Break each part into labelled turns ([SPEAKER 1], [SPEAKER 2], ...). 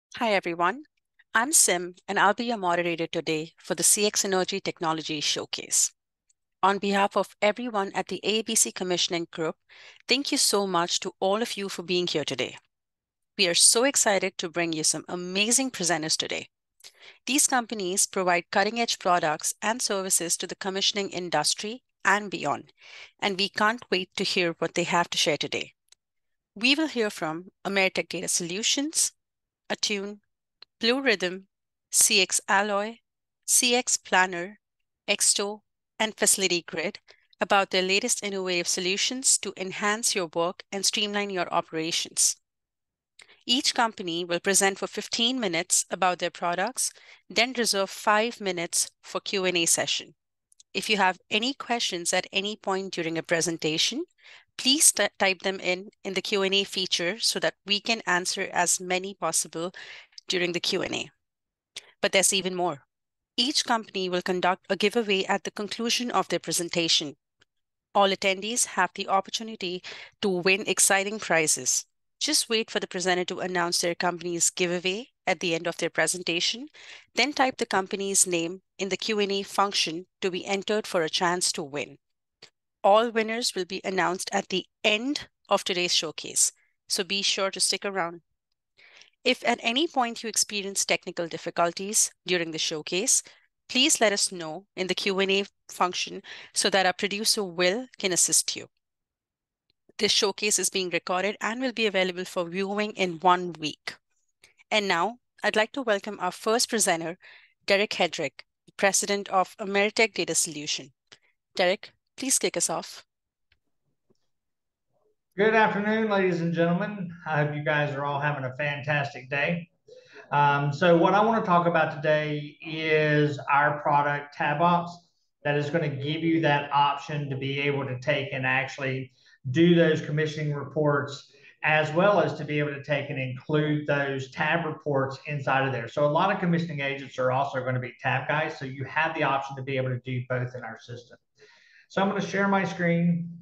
[SPEAKER 1] Hi, everyone. I'm Sim, and I'll be your moderator today for the CX Energy Technology Showcase. On behalf of everyone at the ABC Commissioning Group, thank you so much to all of you for being here today. We are so excited to bring you some amazing presenters today. These companies provide cutting-edge products and services to the commissioning industry and beyond, and we can't wait to hear what they have to share today. We will hear from Ameritech Data Solutions, Attune, Blue Rhythm, CX Alloy, CX Planner, Exto, and Facility Grid about their latest innovative solutions to enhance your work and streamline your operations. Each company will present for 15 minutes about their products, then reserve 5 minutes for Q&A session. If you have any questions at any point during a presentation, please type them in the Q&A feature so that we can answer as many possible during the Q&A. But there's even more. Each company will conduct a giveaway at the conclusion of their presentation. All attendees have the opportunity to win exciting prizes. Just wait for the presenter to announce their company's giveaway at the end of their presentation, then type the company's name in the Q&A function to be entered for a chance to win. All winners will be announced at the end of today's showcase, so be sure to stick around. If at any point you experience technical difficulties during the showcase, please let us know in the Q&A function so that our producer Will can assist you. This showcase is being recorded and will be available for viewing in 1 week. And now, I'd like to welcome our first presenter, Derek Hedrick, President of Ameritech Data Solution. Derek, please kick us off.
[SPEAKER 2] Good afternoon, ladies and gentlemen. I hope you guys are all having a fantastic day. So what I want to talk about today is our product, TabOps, that is going to give you that option to be able to take and actually do those commissioning reports, as well as to be able to take and include those tab reports inside of there. So a lot of commissioning agents are also going to be tab guys, so you have the option to be able to do both in our system. So I'm going to share my screen.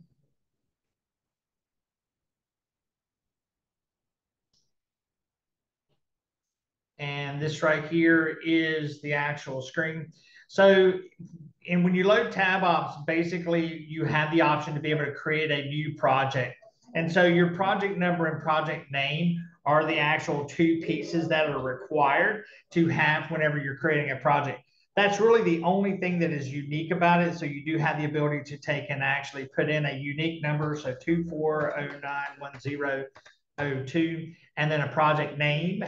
[SPEAKER 2] And this right here is the actual screen. So, and when you load TabOps, basically you have the option to be able to create a new project. And so your project number and project name are the actual two pieces that are required to have whenever you're creating a project. That's really the only thing that is unique about it. So you do have the ability to take and actually put in a unique number. So 24091002, and then a project name.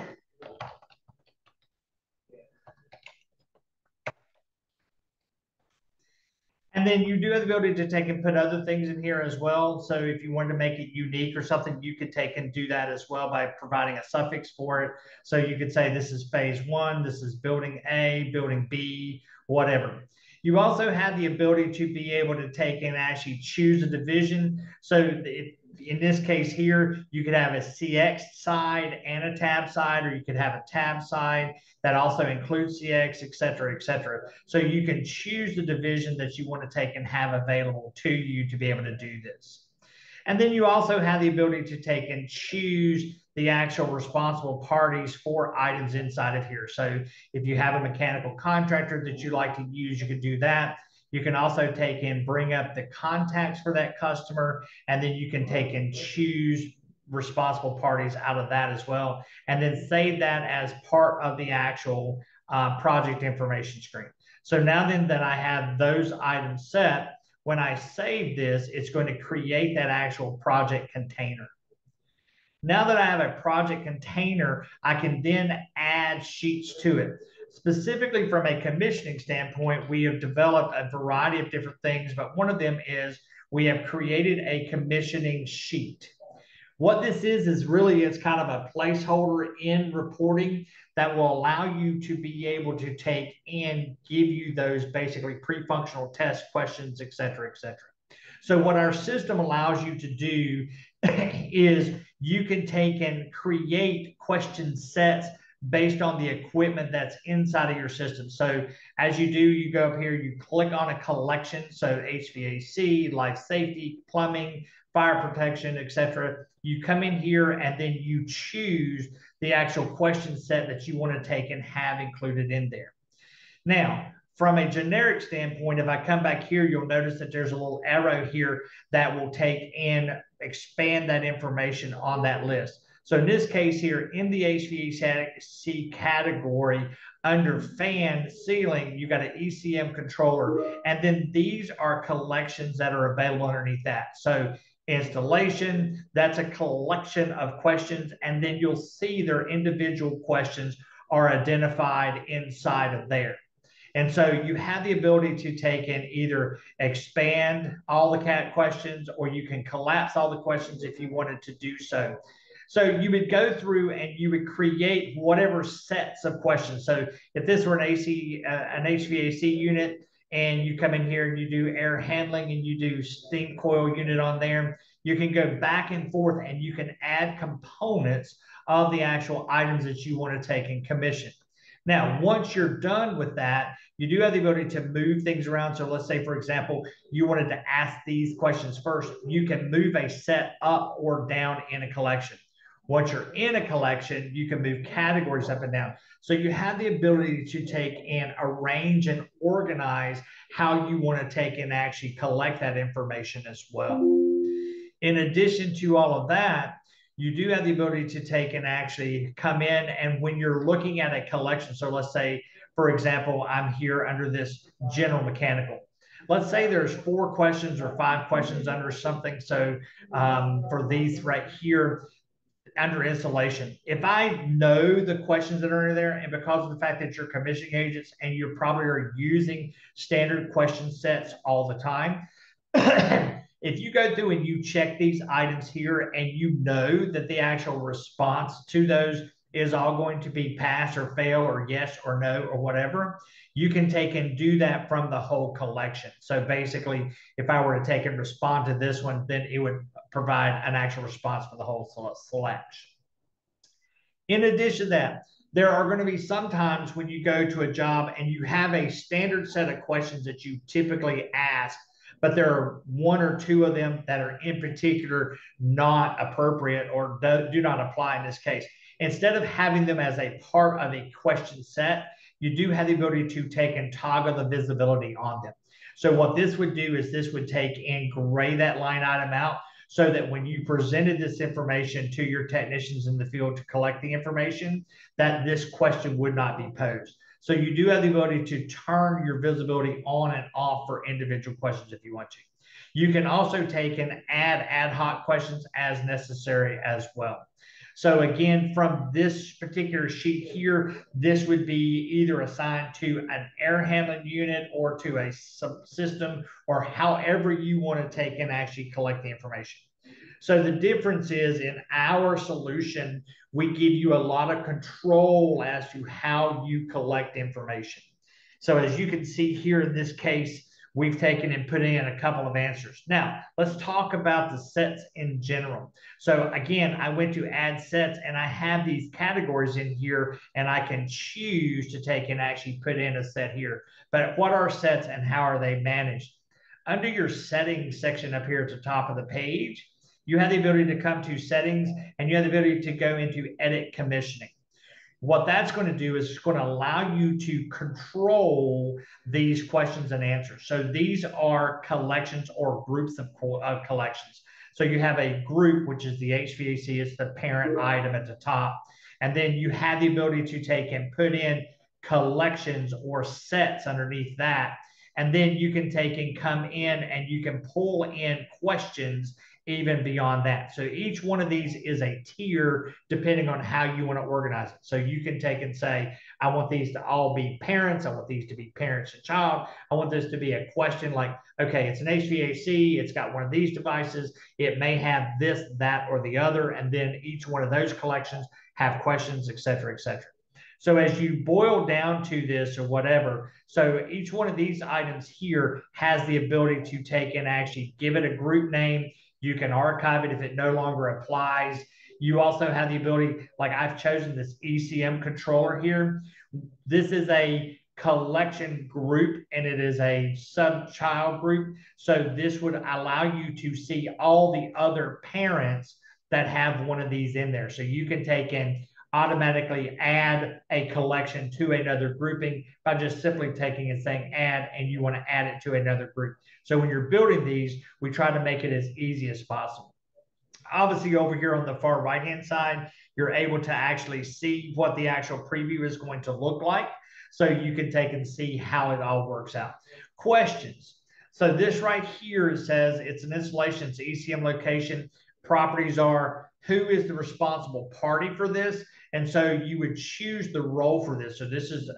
[SPEAKER 2] And then you do have the ability to take and put other things in here as well. So if you wanted to make it unique or something, you could take and do that as well by providing a suffix for it. So you could say this is phase 1, this is building A, building B, whatever. You also have the ability to be able to take and actually choose a division. So in this case here, you could have a CX side and a tab side, or you could have a tab side that also includes CX, et cetera, et cetera. So you can choose the division that you want to take and have available to you to be able to do this. And then you also have the ability to take and choose the actual responsible parties for items inside of here. So if you have a mechanical contractor that you like to use, you can do that. You can also take and bring up the contacts for that customer, and then you can take and choose responsible parties out of that as well, and then save that as part of the actual project information screen. So now then that I have those items set, when I save this, it's going to create that actual project container. Now that I have a project container, I can then add sheets to it. Specifically from a commissioning standpoint, we have developed a variety of different things, but one of them is we have created a commissioning sheet. What this is really it's kind of a placeholder in reporting that will allow you to be able to take and give you those basically pre-functional test questions, et cetera, et cetera. So what our system allows you to do is you can take and create question sets based on the equipment that's inside of your system. So as you do, you go up here, you click on a collection. So HVAC, life safety, plumbing, fire protection, etc. You come in here and then you choose the actual question set that you want to take and have included in there. Now, from a generic standpoint, if I come back here, you'll notice that there's a little arrow here that will take and expand that information on that list. So in this case here, in the HVAC category, under fan ceiling, you got an ECM controller, and then these are collections that are available underneath that. So installation, that's a collection of questions, and then you'll see their individual questions are identified inside of there. And so you have the ability to take and either expand all the cat questions, or you can collapse all the questions if you wanted to do so. So you would go through and you would create whatever sets of questions. So if this were an HVAC unit, and you come in here and you do air handling and you do steam coil unit on there, you can go back and forth and you can add components of the actual items that you want to take and commission. Now, once you're done with that, you do have the ability to move things around. So let's say, for example, you wanted to ask these questions first. You can move a set up or down in a collection. Once you're in a collection, you can move categories up and down. So you have the ability to take and arrange and organize how you want to take and actually collect that information as well. In addition to all of that, you do have the ability to take and actually come in, and when you're looking at a collection, so let's say, for example, I'm here under this general mechanical. Let's say there's 4 questions or 5 questions under something. So for these right here, under installation, if I know the questions that are in there, and because of the fact that you're commissioning agents and you probably are using standard question sets all the time, if you go through and you check these items here and you know that the actual response to those is all going to be pass or fail or yes or no or whatever, you can take and do that from the whole collection. So basically, if I were to take and respond to this one, then it would provide an actual response for the whole selection. In addition to that, there are going to be some times when you go to a job and you have a standard set of questions that you typically ask, but there are 1 or 2 of them that are in particular not appropriate or do not apply in this case. Instead of having them as a part of a question set, you do have the ability to take and toggle the visibility on them. So what this would do is this would take and gray that line item out, so that when you presented this information to your technicians in the field to collect the information, that this question would not be posed. So you do have the ability to turn your visibility on and off for individual questions if you want to. You can also take and add ad hoc questions as necessary as well. So again, from this particular sheet here, this would be either assigned to an air handling unit or to a subsystem, or however you want to take and actually collect the information. So the difference is, in our solution, we give you a lot of control as to how you collect information. So as you can see here in this case, we've taken and put in a couple of answers. Now, let's talk about the sets in general. So again, I went to add sets and I have these categories in here, and I can choose to take and actually put in a set here. But what are sets and how are they managed? Under your settings section up here at the top of the page, you have the ability to come to settings, and you have the ability to go into edit commissioning. What that's going to do is it's going to allow you to control these questions and answers. So these are collections or groups of collections. So you have a group, which is the HVAC, it's the parent item at the top. And then you have the ability to take and put in collections or sets underneath that. And then you can take and come in and you can pull in questions even beyond that. So each one of these is a tier depending on how you want to organize it. So you can take and say, I want these to all be parents. I want these to be parents and child. I want this to be a question like, okay, it's an HVAC. It's got one of these devices. It may have this, that, or the other. And then each one of those collections have questions, et cetera, et cetera. So as you boil down to this or whatever, so each one of these items here has the ability to take and actually give it a group name. You can archive it if it no longer applies. You also have the ability, like I've chosen this ECM controller here. This is a collection group, and it is a sub-child group. So this would allow you to see all the other parents that have one of these in there. So you can take and automatically add a collection to another grouping by just simply taking and saying add, and you want to add it to another group. So when you're building these, we try to make it as easy as possible. Obviously, over here on the far right-hand side, you're able to actually see what the actual preview is going to look like. So you can take and see how it all works out. Questions. So this right here says it's an installation, it's an ECM location. Properties are who is the responsible party for this. And so you would choose the role for this. So this is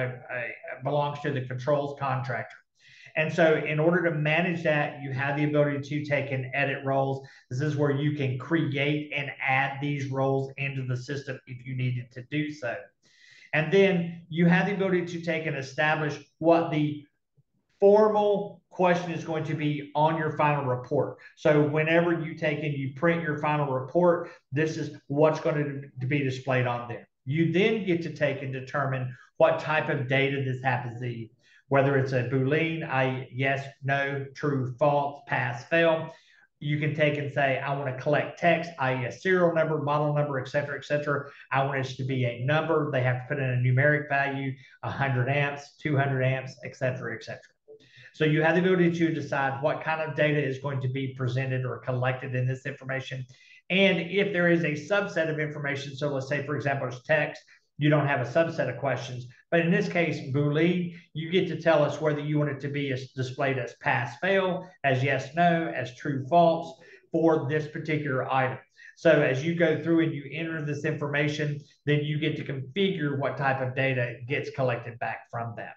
[SPEAKER 2] belongs to the controls contractor. And so in order to manage that, you have the ability to take and edit roles. This is where you can create and add these roles into the system if you needed to do so. And then you have the ability to take and establish what the formal question is going to be on your final report. So whenever you take and you print your final report, this is what's going to be displayed on there. You then get to take and determine what type of data this happens to be, whether it's a Boolean, i.e. yes, no, true, false, pass, fail. You can take and say, I want to collect text, i.e. a serial number, model number, et cetera, et cetera. I want it to be a number. They have to put in a numeric value, 100 amps, 200 amps, et cetera, et cetera. So you have the ability to decide what kind of data is going to be presented or collected in this information. And if there is a subset of information, so let's say, for example, it's text, you don't have a subset of questions. But in this case, Boolean, you get to tell us whether you want it to be displayed as pass, fail, as yes, no, as true, false for this particular item. So as you go through and you enter this information, then you get to configure what type of data gets collected back from that.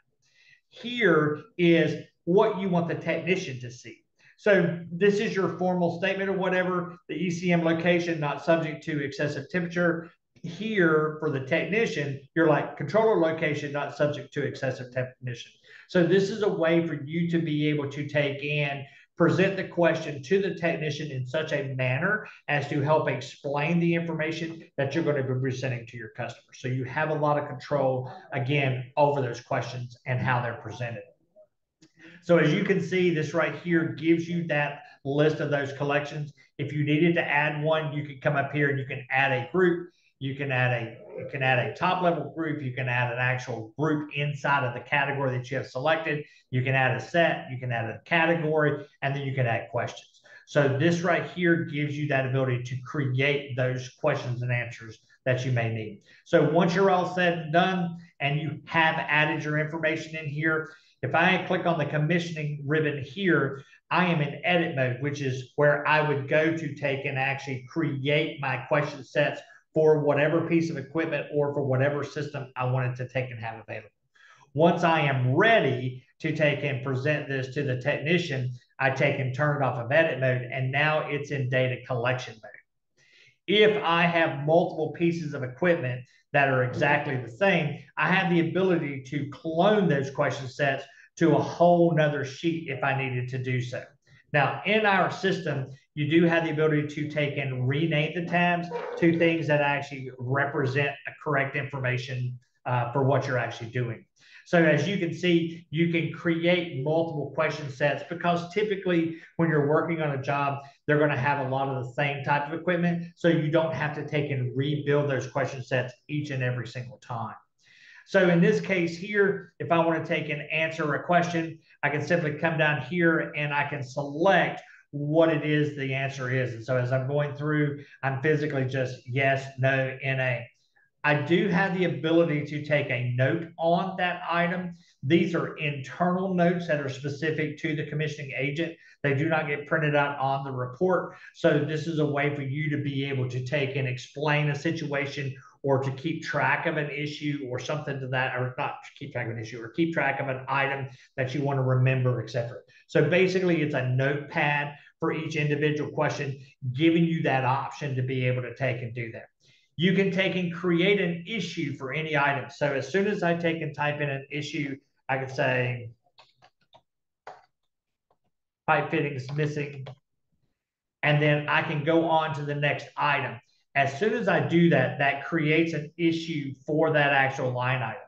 [SPEAKER 2] Here is what you want the technician to see. So this is your formal statement or whatever, the ECM location not subject to excessive temperature. Here for the technician, you're like controller location not subject to excessive temperature. So this is a way for you to be able to take and present the question to the technician in such a manner as to help explain the information that you're going to be presenting to your customer. So you have a lot of control, again, over those questions and how they're presented. So as you can see, this right here gives you that list of those collections. If you needed to add one, you can come up here and you can add a group. You can add a top level group. You can add an actual group inside of the category that you have selected. You can add a set, you can add a category, and then you can add questions. So this right here gives you that ability to create those questions and answers that you may need. So once you're all said and done and you have added your information in here, if I click on the commissioning ribbon here, I am in edit mode, which is where I would go to take and actually create my question sets for whatever piece of equipment or for whatever system I wanted to take and have available. Once I am ready to take and present this to the technician, I take and turn it off of edit mode, and now it's in data collection mode. If I have multiple pieces of equipment that are exactly the same, I have the ability to clone those question sets to a whole nother sheet if I needed to do so. Now, in our system, you do have the ability to take and rename the tabs to things that actually represent a correct information for what you're actually doing. So as you can see, you can create multiple question sets because typically when you're working on a job, they're going to have a lot of the same type of equipment. So you don't have to take and rebuild those question sets each and every single time. So in this case here, if I want to take and answer a question, I can simply come down here and I can select what it is the answer is. And so as I'm going through, I'm physically just yes, no, NA. I do have the ability to take a note on that item. These are internal notes that are specific to the commissioning agent. They do not get printed out on the report. So this is a way for you to be able to take and explain a situation or to keep track of an issue or something to that, or not keep track of an issue, or keep track of an item that you want to remember, etc. So basically it's a notepad for each individual question, giving you that option to be able to take and do that. You can take and create an issue for any item. So as soon as I take and type in an issue, I can say pipe fittings missing, and then I can go on to the next item. As soon as I do that, that creates an issue for that actual line item.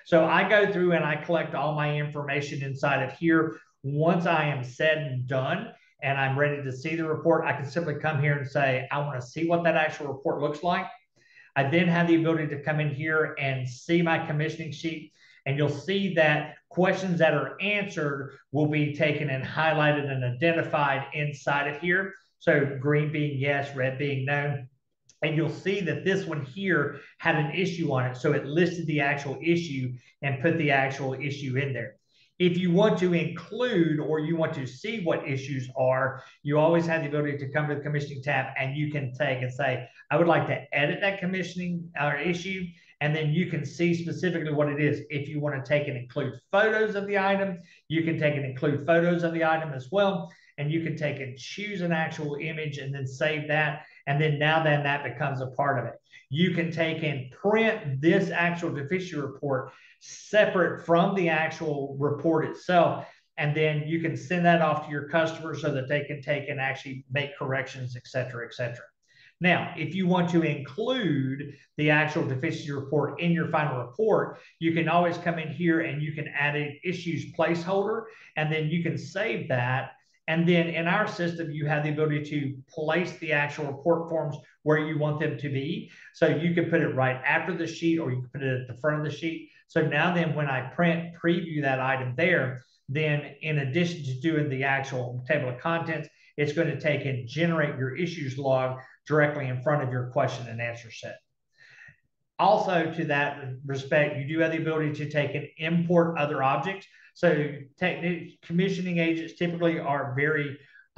[SPEAKER 2] So I go through and I collect all my information inside of here. Once I am said and done and I'm ready to see the report, I can simply come here and say, I want to see what that actual report looks like. I then have the ability to come in here and see my commissioning sheet, and you'll see that questions that are answered will be taken and highlighted and identified inside of here. So green being yes, red being no. And you'll see that this one here had an issue on it. So it listed the actual issue and put the actual issue in there. If you want to include or you want to see what issues are, you always have the ability to come to the commissioning tab and you can take and say, I would like to edit that commissioning issue. And then you can see specifically what it is. If you want to take and include photos of the item, you can take and include photos of the item as well. And you can take and choose an actual image and then save that. And then that becomes a part of it. You can take and print this actual deficiency report separate from the actual report itself. And then you can send that off to your customer so that they can take and actually make corrections, et cetera, et cetera. Now, if you want to include the actual deficiency report in your final report, you can always come in here and you can add an issues placeholder, and then you can save that. And then in our system, you have the ability to place the actual report forms where you want them to be. So you can put it right after the sheet, or you can put it at the front of the sheet. So now then when I preview that item there, then in addition to doing the actual table of contents, it's going to take and generate your issues log directly in front of your question and answer set. Also, to that respect, you do have the ability to take and import other objects. So commissioning agents typically are very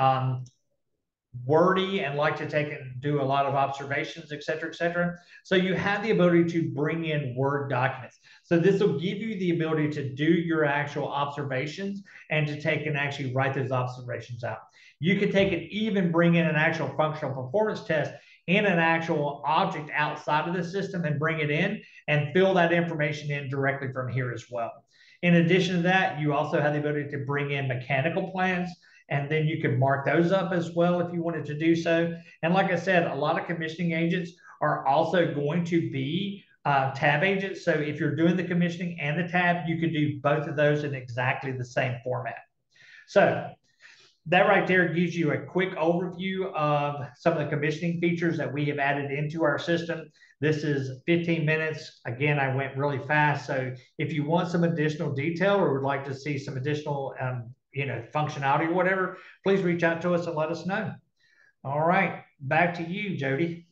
[SPEAKER 2] wordy and like to take and do a lot of observations, et cetera, et cetera. So you have the ability to bring in Word documents. So this will give you the ability to do your actual observations and to take and actually write those observations out. You can take and even bring in an actual functional performance test in an actual object outside of the system and bring it in and fill that information in directly from here as well. In addition to that, you also have the ability to bring in mechanical plans, and then you can mark those up as well if you wanted to do so. And like I said, a lot of commissioning agents are also going to be tab agents. So if you're doing the commissioning and the tab, you can do both of those in exactly the same format. So that right there gives you a quick overview of some of the commissioning features that we have added into our system. This is 15 minutes. Again, I went really fast. So if you want some additional detail or would like to see some additional functionality or whatever, please reach out to us and let us know. All right, back to you, Jody.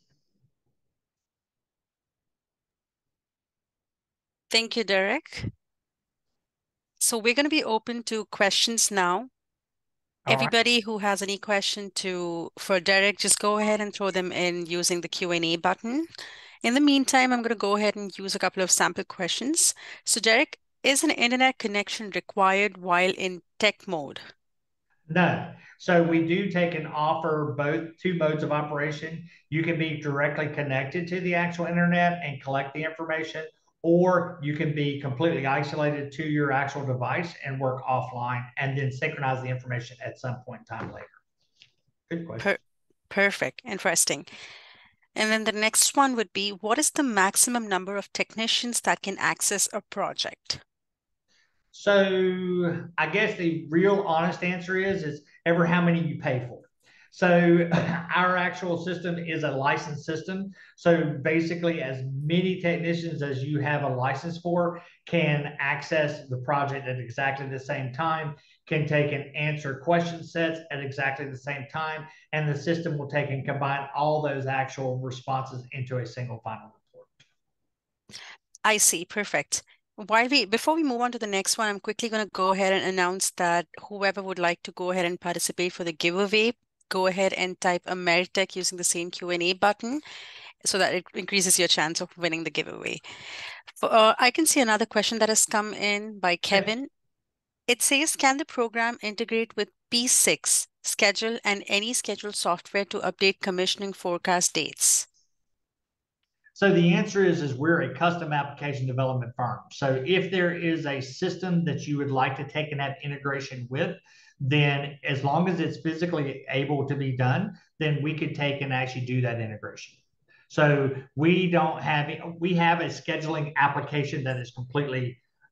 [SPEAKER 1] Thank you, Derek. So we're going to be open to questions now. Everybody who has any question for Derek, just go ahead and throw them in using the Q&A button. In the meantime, I'm going to go ahead and use a couple of sample questions. So Derek, is an internet connection required while in tech mode?
[SPEAKER 2] No. So we do take and offer both two modes of operation. You can be directly connected to the actual internet and collect the information, or you can be completely isolated to your actual device and work offline and then synchronize the information at some point in time later. Good question.
[SPEAKER 1] Perfect. Interesting. And then the next one would be, what is the maximum number of technicians that can access a project?
[SPEAKER 2] So I guess the real honest answer is ever how many you pay for. So our actual system is a licensed system. So basically as many technicians as you have a license for can access the project at exactly the same time, can take and answer question sets at exactly the same time, and the system will take and combine all those actual responses into a single final report.
[SPEAKER 1] I see, perfect. Before we move on to the next one, I'm quickly going to go ahead and announce that whoever would like to go ahead and participate for the giveaway, go ahead and type Ameritech using the same Q&A button so that it increases your chance of winning the giveaway. I can see another question that has come in by Kevin. It says, can the program integrate with P6 schedule and any schedule software to update commissioning forecast dates?
[SPEAKER 2] So the answer is we're a custom application development firm. So if there is a system that you would like to take and have integration with, then as long as it's physically able to be done, then we could take and actually do that integration. So we have a scheduling application that is completely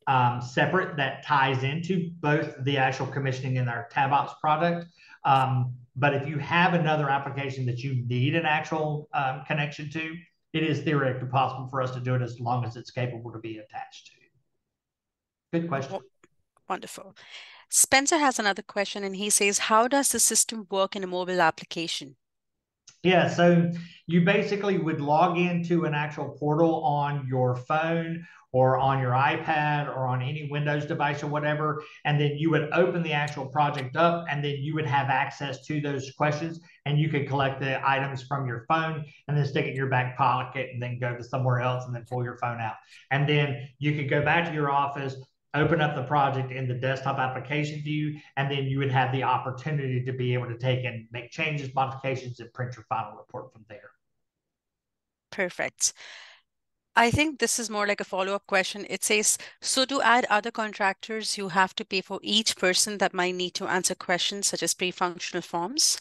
[SPEAKER 2] separate that ties into both the actual commissioning and our TabOps product. But if you have another application that you need an actual connection to, it is theoretically possible for us to do it as long as it's capable to be attached to. Good question.
[SPEAKER 1] Wonderful. Spencer has another question and he says, how does the system work in a mobile application?
[SPEAKER 2] Yeah, so you basically would log into an actual portal on your phone or on your iPad or on any Windows device or whatever, and then you would open the actual project up, and then you would have access to those questions, and you could collect the items from your phone and then stick it in your back pocket and then go to somewhere else and then pull your phone out. And then you could go back to your office, open up the project in the desktop application view, and then you would have the opportunity to be able to take and make changes, modifications, and print your final report from there.
[SPEAKER 1] Perfect. I think this is more like a follow-up question. It says, so to add other contractors, you have to pay for each person that might need to answer questions such as pre-functional forms?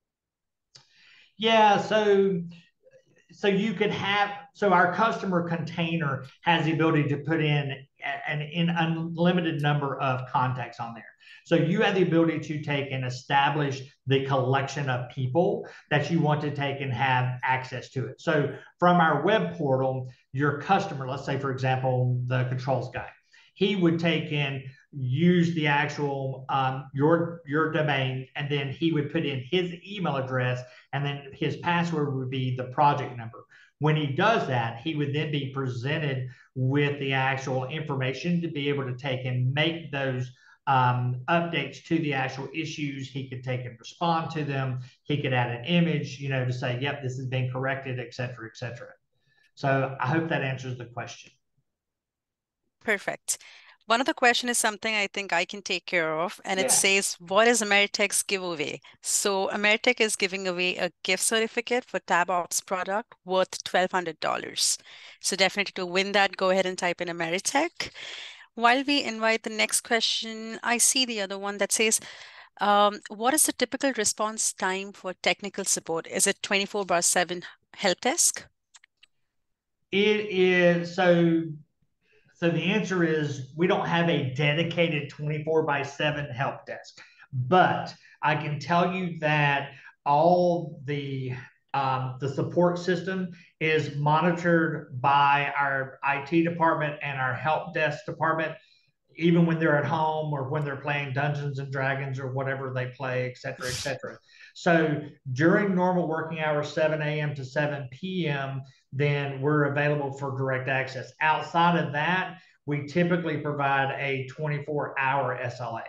[SPEAKER 2] Yeah, so you could have, so our customer container has the ability to put in an unlimited number of contacts on there. So you have the ability to take and establish the collection of people that you want to take and have access to it. So from our web portal, your customer, let's say, for example, the controls guy, he would take and use the actual your domain, and then he would put in his email address, and then his password would be the project number. When he does that, he would then be presented with the actual information to be able to take and make those updates to the actual issues. He could take and respond to them. He could add an image, to say, yep, this has been corrected, et cetera, et cetera. So I hope that answers the question.
[SPEAKER 1] Perfect. One of the question is something I think I can take care of, and it
[SPEAKER 2] Yeah.
[SPEAKER 1] says, what is Ameritech's giveaway? So Ameritech is giving away a gift certificate for TabOps product worth $1,200. So definitely to win that, go ahead and type in Ameritech. While we invite the next question, I see the other one that says, what is the typical response time for technical support? Is it 24/7 help desk?
[SPEAKER 2] It is. So the answer is we don't have a dedicated 24/7 help desk, but I can tell you that all the support system is monitored by our IT department and our help desk department, even when they're at home or when they're playing Dungeons and Dragons or whatever they play, et cetera, et cetera. So during normal working hours, 7 a.m. to 7 p.m., then we're available for direct access. Outside of that, we typically provide a 24-hour SLA.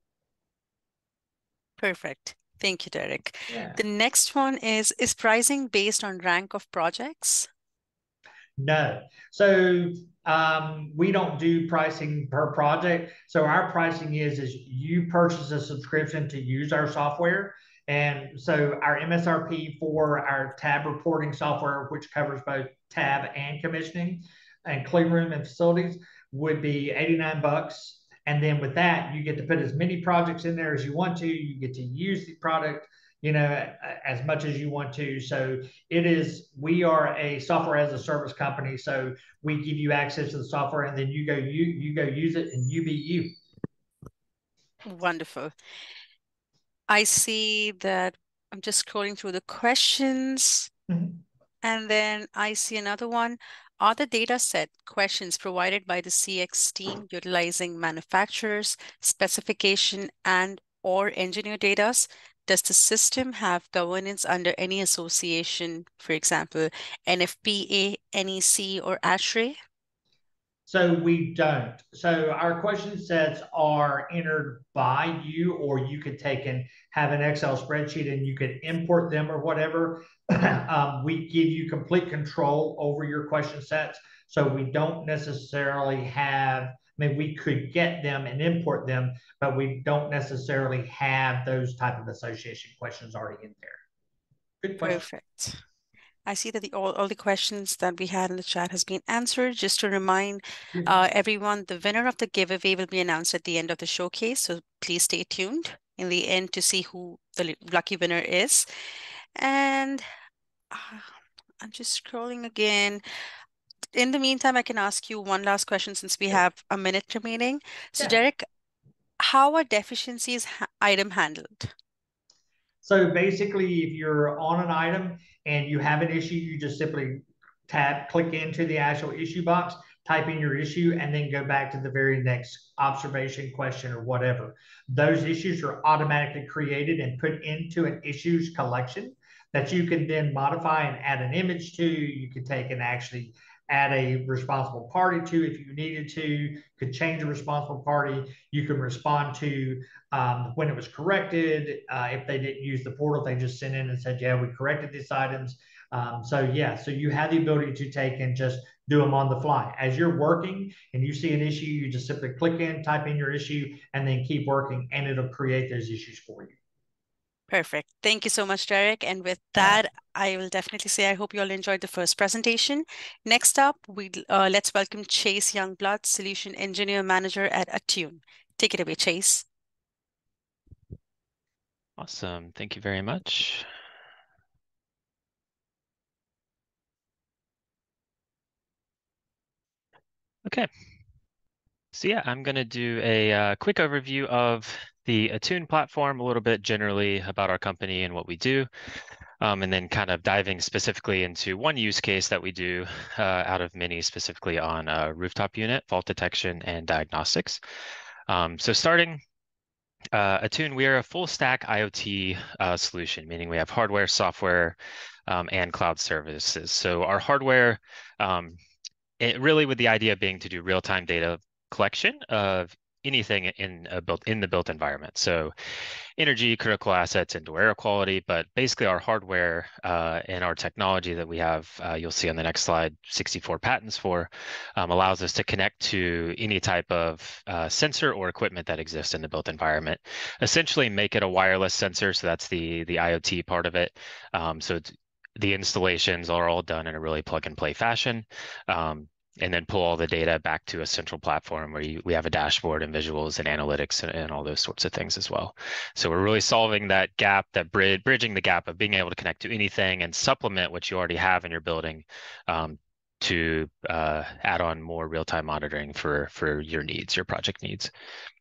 [SPEAKER 1] Perfect. Thank you, Derek.
[SPEAKER 2] Yeah.
[SPEAKER 1] The next one is pricing based on rank of projects?
[SPEAKER 2] No. So we don't do pricing per project. So our pricing is you purchase a subscription to use our software. And so our MSRP for our tab reporting software, which covers both tab and commissioning and clean room and facilities, would be $89. And then with that, you get to put as many projects in there as you want to. You get to use the product, as much as you want to. So we are a software as a service company. So we give you access to the software, and then you go use it, and you be you.
[SPEAKER 1] Wonderful. I see that I'm just scrolling through the questions, and then I see another one. Are the data set questions provided by the CX team utilizing manufacturers, specification, and or engineer data? Does the system have governance under any association, for example, NFPA, NEC, or ASHRAE?
[SPEAKER 2] So we don't. So our question sets are entered by you, or you could take and have an Excel spreadsheet and you could import them or whatever. We give you complete control over your question sets. So we don't necessarily have, we could get them and import them, but we don't necessarily have those type of association questions already in there. Good question.
[SPEAKER 1] Perfect. I see that all the questions that we had in the chat has been answered. Just to remind everyone, the winner of the giveaway will be announced at the end of the showcase. So please stay tuned in the end to see who the lucky winner is. And I'm just scrolling again. In the meantime, I can ask you one last question since we have a minute remaining. So,
[SPEAKER 2] Yeah.
[SPEAKER 1] Derek, how are deficiencies item handled?
[SPEAKER 2] So basically, if you're on an item and you have an issue, you just simply click into the actual issue box, type in your issue, and then go back to the very next observation, question, or whatever. Those issues are automatically created and put into an issues collection that you can then modify and add an image to. You can take and actually add a responsible party to if you needed to, could change a responsible party. You can respond to when it was corrected. If they didn't use the portal, they just sent in and said, yeah, we corrected these items. So you have the ability to take and just do them on the fly. As you're working and you see an issue, you just simply click in, type in your issue, and then keep working, and it'll create those issues for you.
[SPEAKER 1] Perfect. Thank you so much, Derek. And with
[SPEAKER 2] Yeah.
[SPEAKER 1] that, I will definitely say I hope you all enjoyed the first presentation. Next up, let's welcome Chase Youngblood, Solution Engineer Manager at Attune. Take it away, Chase.
[SPEAKER 3] Awesome. Thank you very much. Okay. So yeah, I'm going to do a quick overview of the Attune platform, a little bit generally about our company and what we do, and then kind of diving specifically into one use case that we do out of many, specifically on rooftop unit, fault detection, and diagnostics. So starting, Attune, we are a full stack IoT solution, meaning we have hardware, software, and cloud services. So our hardware, really with the idea being to do real-time data collection of anything in the built environment. So energy, critical assets, indoor air quality, but basically our hardware and our technology that we have, you'll see on the next slide, 64 patents for, allows us to connect to any type of sensor or equipment that exists in the built environment. Essentially make it a wireless sensor, so that's the IoT part of it. So the installations are all done in a really plug and play fashion. And then pull all the data back to a central platform where we have a dashboard and visuals and analytics and all those sorts of things as well. So we're really solving that gap, bridging the gap of being able to connect to anything and supplement what you already have in your building to add on more real-time monitoring for your needs, your project needs.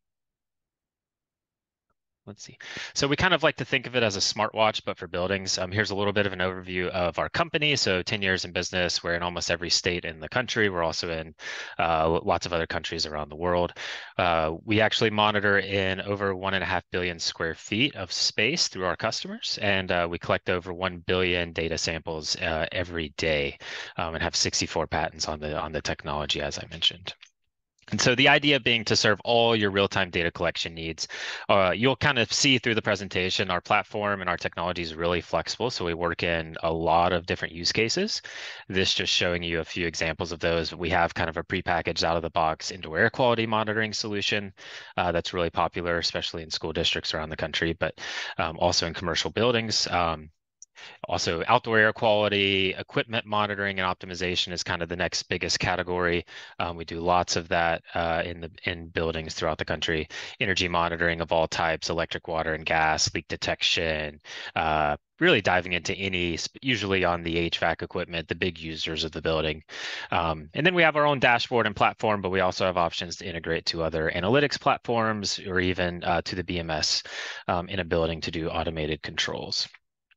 [SPEAKER 3] Let's see. So we kind of like to think of it as a smartwatch, but for buildings. Here's a little bit of an overview of our company. So 10 years in business. We're in almost every state in the country. We're also in lots of other countries around the world. We actually monitor in over 1.5 billion square feet of space through our customers. And we collect over 1 billion data samples every day and have 64 patents on the technology, as I mentioned. And so the idea being to serve all your real-time data collection needs. You'll kind of see through the presentation, our platform and our technology is really flexible. So we work in a lot of different use cases. This just showing you a few examples of those. We have kind of a prepackaged out of the box indoor air quality monitoring solution that's really popular, especially in school districts around the country, but also in commercial buildings. Also, outdoor air quality, equipment monitoring and optimization is kind of the next biggest category. We do lots of that in buildings throughout the country. Energy monitoring of all types, electric, water, and gas, leak detection, really diving into any, usually on the HVAC equipment, the big users of the building. And then we have our own dashboard and platform, but we also have options to integrate to other analytics platforms or even to the BMS in a building to do automated controls.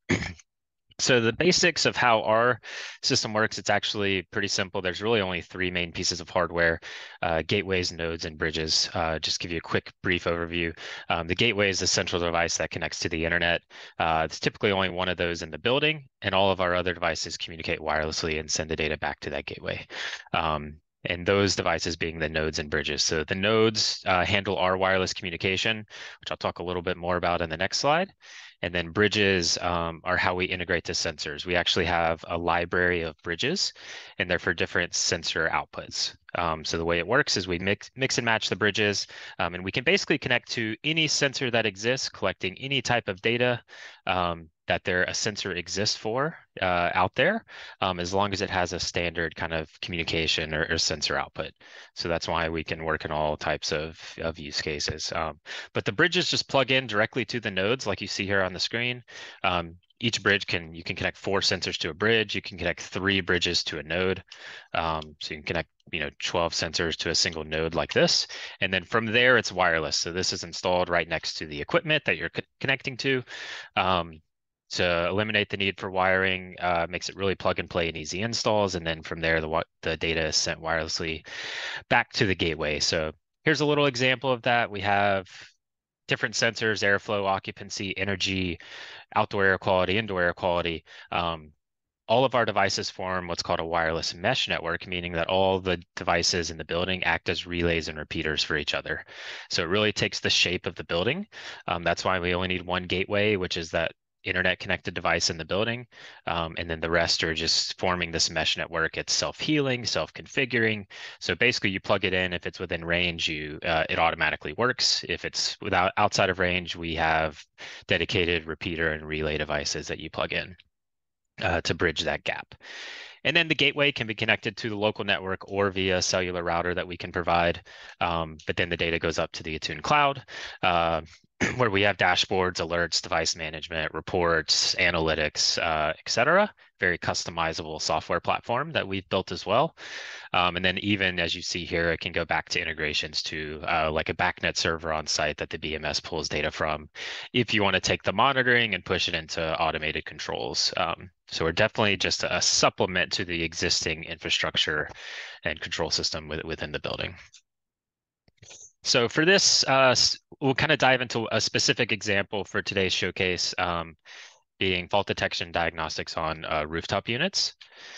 [SPEAKER 3] So the basics of how our system works, it's actually pretty simple. There's really only 3 main pieces of hardware, gateways, nodes, and bridges. Just give you a quick, brief overview. The gateway is the central device that connects to the internet. There's typically only one of those in the building, and all of our other devices communicate wirelessly and send the data back to that gateway. And those devices being the nodes and bridges. So the nodes handle our wireless communication, which I'll talk a little bit more about in the next slide. And then bridges are how we integrate to sensors. We actually have a library of bridges, and they're for different sensor outputs. So the way it works is we mix and match the bridges, and we can basically connect to any sensor that exists, collecting any type of data that a sensor exists for out there, as long as it has a standard kind of communication or sensor output. So that's why we can work in all types of use cases. But the bridges just plug in directly to the nodes like you see here on the screen. Each bridge you can connect 4 sensors to a bridge. You can connect 3 bridges to a node. So you can connect 12 sensors to a single node like this. And then from there, it's wireless. So this is installed right next to the equipment that you're connecting to. To eliminate the need for wiring, makes it really plug and play and easy installs. And then from there, the data is sent wirelessly back to the gateway. So here's a little example of that. We have different sensors: airflow, occupancy, energy, outdoor air quality, indoor air quality. All of our devices form what's called a wireless mesh network, meaning that all the devices in the building act as relays and repeaters for each other. So it really takes the shape of the building. That's why we only need one gateway, which is that internet connected device in the building. And then the rest are just forming this mesh network. It's self-healing, self-configuring. So basically you plug it in. If it's within range, it automatically works. If it's outside of range, we have dedicated repeater and relay devices that you plug in to bridge that gap. And then the gateway can be connected to the local network or via cellular router that we can provide. But then the data goes up to the Attune cloud, where we have dashboards, alerts, device management, reports, analytics, etc. Very customizable software platform that we've built as well. And then even as you see here, it can go back to integrations to like a BACnet server on site that the BMS pulls data from if you want to take the monitoring and push it into automated controls. So we're definitely just a supplement to the existing infrastructure and control system within the building. So for this, we'll kind of dive into a specific example for today's showcase, being fault detection diagnostics on rooftop units.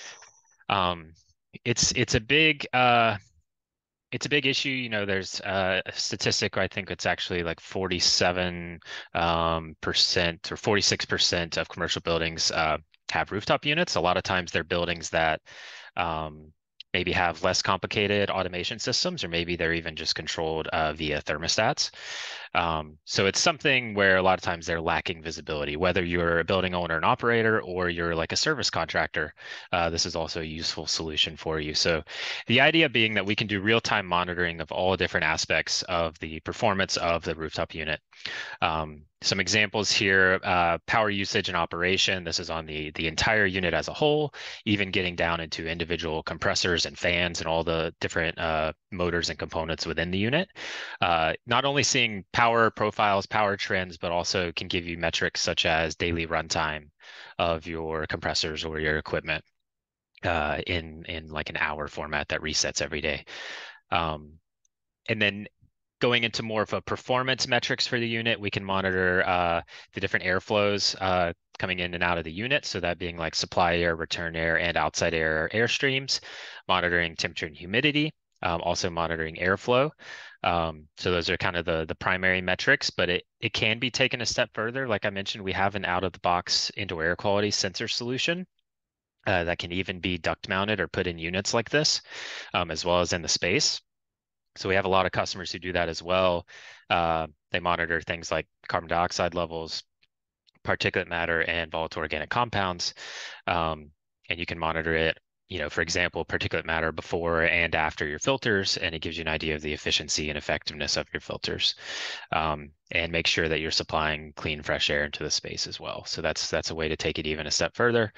[SPEAKER 3] It's a big issue. There's a statistic, I think it's actually like 47% or 46% of commercial buildings have rooftop units. A lot of times they're buildings that maybe have less complicated automation systems, or maybe they're even just controlled via thermostats. So it's something where a lot of times they're lacking visibility, whether you're a building owner and operator or you're like a service contractor. This is also a useful solution for you. So the idea being that we can do real-time monitoring of all different aspects of the performance of the rooftop unit. Some examples here: power usage and operation. This is on the entire unit as a whole, even getting down into individual compressors and fans and all the different motors and components within the unit. Not only seeing power profiles, power trends, but also can give you metrics such as daily runtime of your compressors or your equipment in like an hour format that resets every day. And then going into more of a performance metrics for the unit, we can monitor the different airflows coming in and out of the unit. So that being like supply air, return air, and outside air streams, monitoring temperature and humidity, also monitoring airflow. So those are kind of the primary metrics, but it can be taken a step further. Like I mentioned, we have an out-of-the-box indoor air quality sensor solution that can even be duct mounted or put in units like this, as well as in the space. So we have a lot of customers who do that as well. They monitor things like carbon dioxide levels, particulate matter, and volatile organic compounds. And you can monitor it, for example, particulate matter before and after your filters, and it gives you an idea of the efficiency and effectiveness of your filters. And make sure that you're supplying clean, fresh air into the space as well. So that's a way to take it even a step further.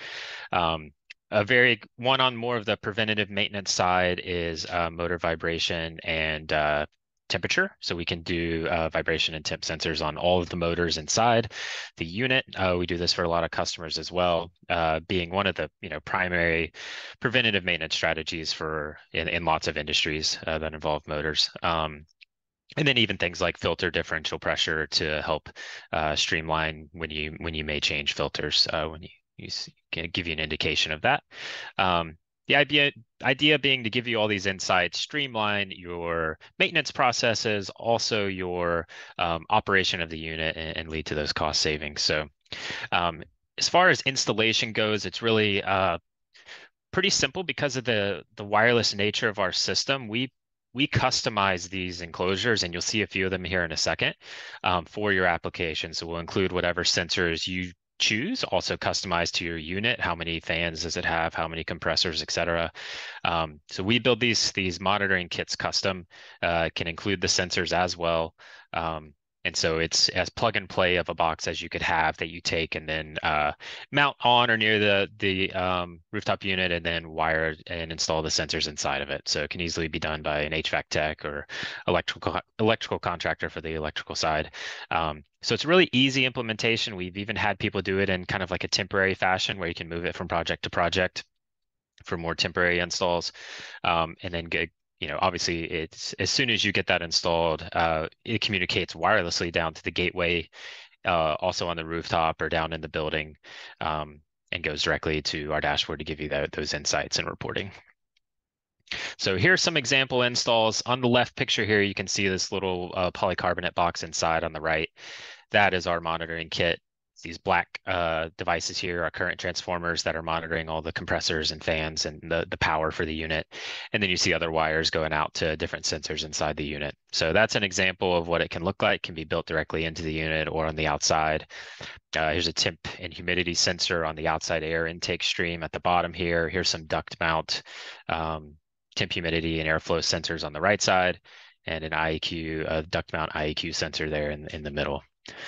[SPEAKER 3] One on more of the preventative maintenance side is motor vibration and temperature. So we can do vibration and temp sensors on all of the motors inside the unit. We do this for a lot of customers as well, being one of the primary preventative maintenance strategies in lots of industries that involve motors. And then even things like filter differential pressure to help streamline when you may change filters, when you can give you an indication of that. The idea being to give you all these insights, streamline your maintenance processes, also your operation of the unit, and lead to those cost savings. So as far as installation goes, it's really pretty simple because of the wireless nature of our system. We customize these enclosures, and you'll see a few of them here in a second, for your application. So we'll include whatever sensors choose, also customized to your unit. How many fans does it have? How many compressors, et cetera. So we build these monitoring kits custom, can include the sensors as well. And so it's as plug and play of a box as you could have that you take and then mount on or near the rooftop unit and then wire and install the sensors inside of it. So it can easily be done by an HVAC tech or electrical contractor for the electrical side. So it's a really easy implementation. We've even had people do it in kind of like a temporary fashion where you can move it from project to project for more temporary installs, and then get, obviously it's as soon as you get that installed, it communicates wirelessly down to the gateway, also on the rooftop or down in the building, and goes directly to our dashboard to give you those insights and reporting. So here's some example installs. On the left picture here, you can see this little polycarbonate box inside. On the right, that is our monitoring kit. These black devices here are current transformers that are monitoring all the compressors and fans and the power for the unit. And then you see other wires going out to different sensors inside the unit. So that's an example of what it can look like. It can be built directly into the unit or on the outside. Here's a temp and humidity sensor on the outside air intake stream at the bottom here. Here's some duct mount temp, humidity, and airflow sensors on the right side, and an IEQ, duct mount IEQ sensor there in the middle.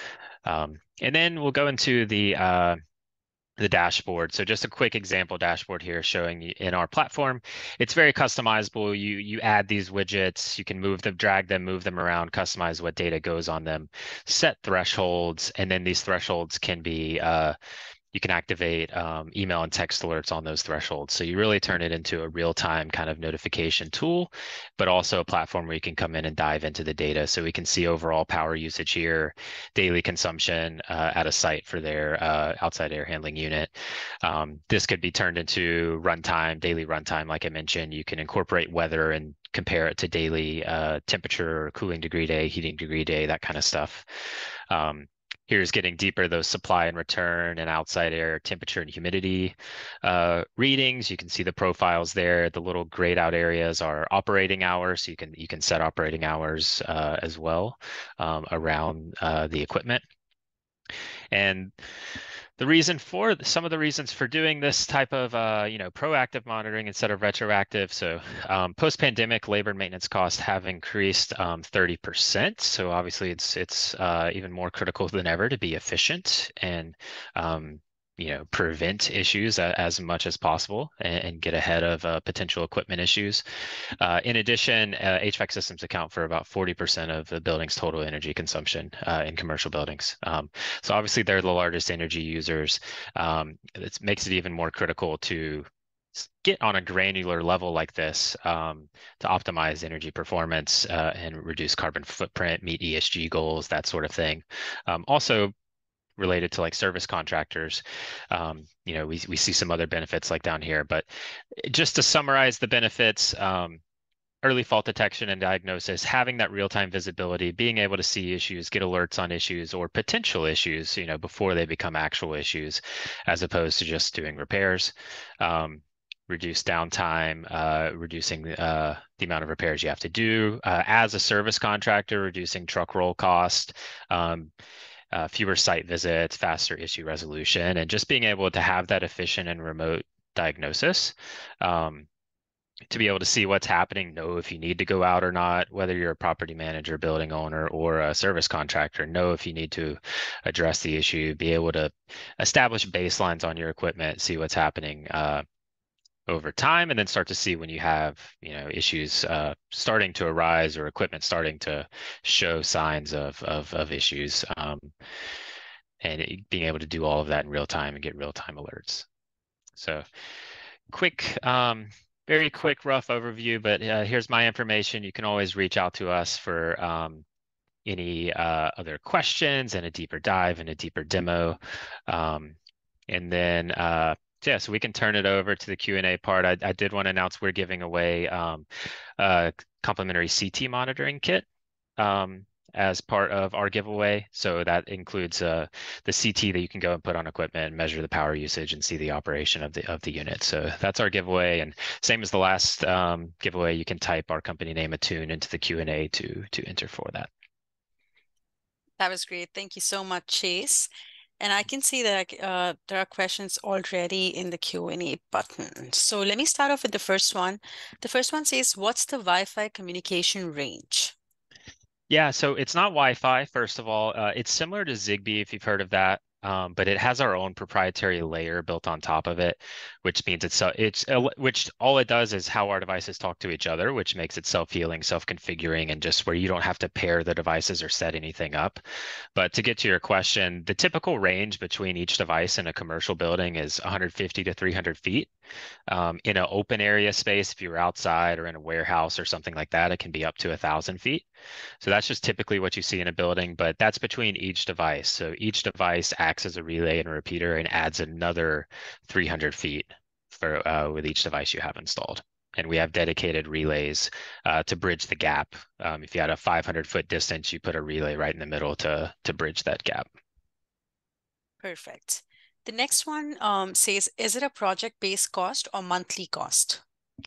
[SPEAKER 3] And then we'll go into the dashboard. So just a quick example dashboard here showing you in our platform. It's very customizable. You add these widgets, you can move them, drag them, move them around, customize what data goes on them, set thresholds, and then these thresholds can be you can activate email and text alerts on those thresholds. So you really turn it into a real-time kind of notification tool, but also a platform where you can come in and dive into the data. So we can see overall power usage here, daily consumption at a site for their outside air handling unit. This could be turned into runtime, daily runtime. Like I mentioned, you can incorporate weather and compare it to daily temperature, cooling degree day, heating degree day, that kind of stuff. Here's getting deeper, those supply and return and outside air temperature and humidity readings. You can see the profiles there. The little grayed out areas are operating hours. So you can set operating hours as well around the equipment. And some of the reasons for doing this type of proactive monitoring instead of retroactive. So post-pandemic, labor and maintenance costs have increased 30%. So obviously it's even more critical than ever to be efficient and prevent issues as much as possible and get ahead of potential equipment issues. In addition, HVAC systems account for about 40% of the building's total energy consumption in commercial buildings. So obviously they're the largest energy users. It makes it even more critical to get on a granular level like this to optimize energy performance and reduce carbon footprint, meet ESG goals, that sort of thing. Also, related to like service contractors, we see some other benefits like down here, but just to summarize the benefits, early fault detection and diagnosis, having that real-time visibility, being able to see issues, get alerts on issues or potential issues, before they become actual issues, as opposed to just doing repairs. Reduce downtime, reducing the amount of repairs you have to do. As a service contractor, reducing truck roll cost, fewer site visits, faster issue resolution, and just being able to have that efficient and remote diagnosis to be able to see what's happening, know if you need to go out or not, whether you're a property manager, building owner, or a service contractor, know if you need to address the issue, be able to establish baselines on your equipment, see what's happening over time, and then start to see when you have issues starting to arise or equipment starting to show signs of issues, and being able to do all of that in real time and get real-time alerts. So quick, very quick rough overview, but here's my information. You can always reach out to us for any other questions and a deeper dive and a deeper demo, and then yeah, so we can turn it over to the Q&A part. I did want to announce we're giving away a complimentary CT monitoring kit as part of our giveaway. So that includes the CT that you can go and put on equipment, measure the power usage, and see the operation of the unit. So that's our giveaway. And same as the last giveaway, you can type our company name Attune into the Q&A to enter for that.
[SPEAKER 1] That was great. Thank you so much, Chase. And I can see that there are questions already in the Q&A button. So let me start off with the first one. The first one says, what's the Wi-Fi communication range?
[SPEAKER 3] Yeah, so it's not Wi-Fi, first of all. It's similar to Zigbee, if you've heard of that, but it has our own proprietary layer built on top of it, which means which all it does is how our devices talk to each other, which makes it self-healing, self-configuring, and just where you don't have to pair the devices or set anything up. But to get to your question, the typical range between each device in a commercial building is 150 to 300 feet. In an open area space, if you're outside or in a warehouse or something like that, it can be up to 1,000 feet. So that's just typically what you see in a building, but that's between each device. So each device acts as a relay and a repeater and adds another 300 feet for with each device you have installed. And we have dedicated relays to bridge the gap. If you had a 500-foot distance, you put a relay right in the middle to bridge that gap.
[SPEAKER 1] Perfect. The next one says, is it a project-based cost or monthly cost?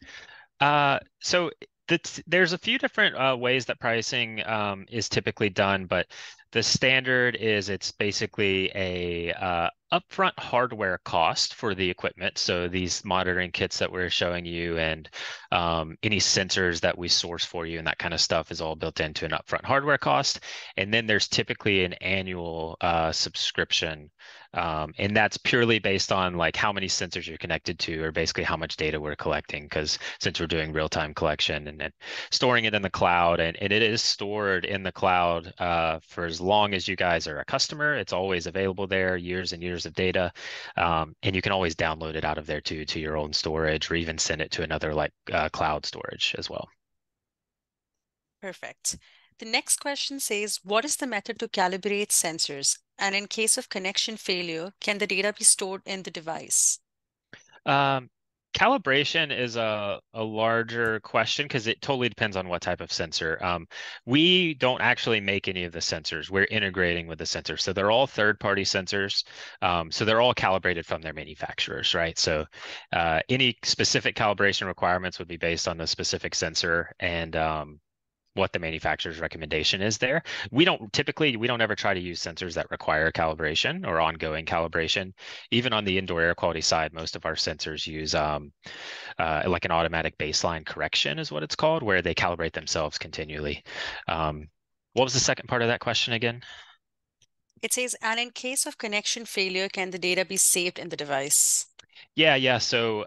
[SPEAKER 3] So there's a few different ways that pricing is typically done, but the standard is it's basically a upfront hardware cost for the equipment. So these monitoring kits that we're showing you and any sensors that we source for you and that kind of stuff is all built into an upfront hardware cost. And then there's typically an annual subscription. And that's purely based on like how many sensors you're connected to, or basically how much data we're collecting. Because since we're doing real-time collection and then storing it in the cloud, and it is stored in the cloud for as long as you guys are a customer, it's always available there, years and years of data, and you can always download it out of there too to your own storage, or even send it to another like cloud storage as well.
[SPEAKER 1] Perfect. The next question says, what is the method to calibrate sensors? And in case of connection failure, can the data be stored in the device?
[SPEAKER 3] Calibration is a larger question because it totally depends on what type of sensor. We don't actually make any of the sensors. We're integrating with the sensors. So they're all third-party sensors. So they're all calibrated from their manufacturers, right? So any specific calibration requirements would be based on the specific sensor and what the manufacturer's recommendation is there. We don't ever try to use sensors that require calibration or ongoing calibration. Even on the indoor air quality side, most of our sensors use like an automatic baseline correction is what it's called, where they calibrate themselves continually. What was the second part of that question again?
[SPEAKER 1] It says, and in case of connection failure, can the data be saved in the device?
[SPEAKER 3] Yeah. So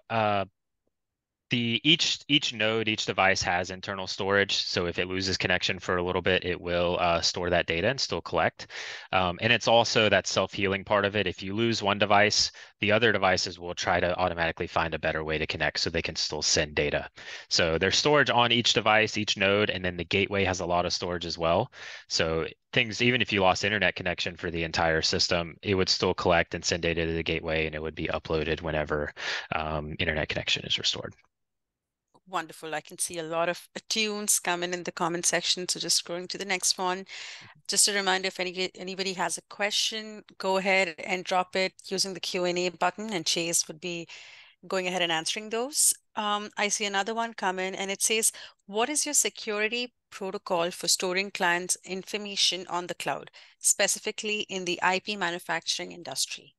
[SPEAKER 3] each node, each device has internal storage. So if it loses connection for a little bit, it will store that data and still collect. And it's also that self-healing part of it. If you lose one device, the other devices will try to automatically find a better way to connect so they can still send data. So there's storage on each device, each node, and then the gateway has a lot of storage as well. So even if you lost internet connection for the entire system, it would still collect and send data to the gateway, and it would be uploaded whenever internet connection is restored.
[SPEAKER 1] Wonderful. I can see a lot of tunes coming in the comment section. So just scrolling to the next one. Just a reminder, if anybody has a question, go ahead and drop it using the Q&A button, and Chase would be going ahead and answering those. I see another one come in, and it says, what is your security protocol for storing clients' information on the cloud, specifically in the IP manufacturing industry?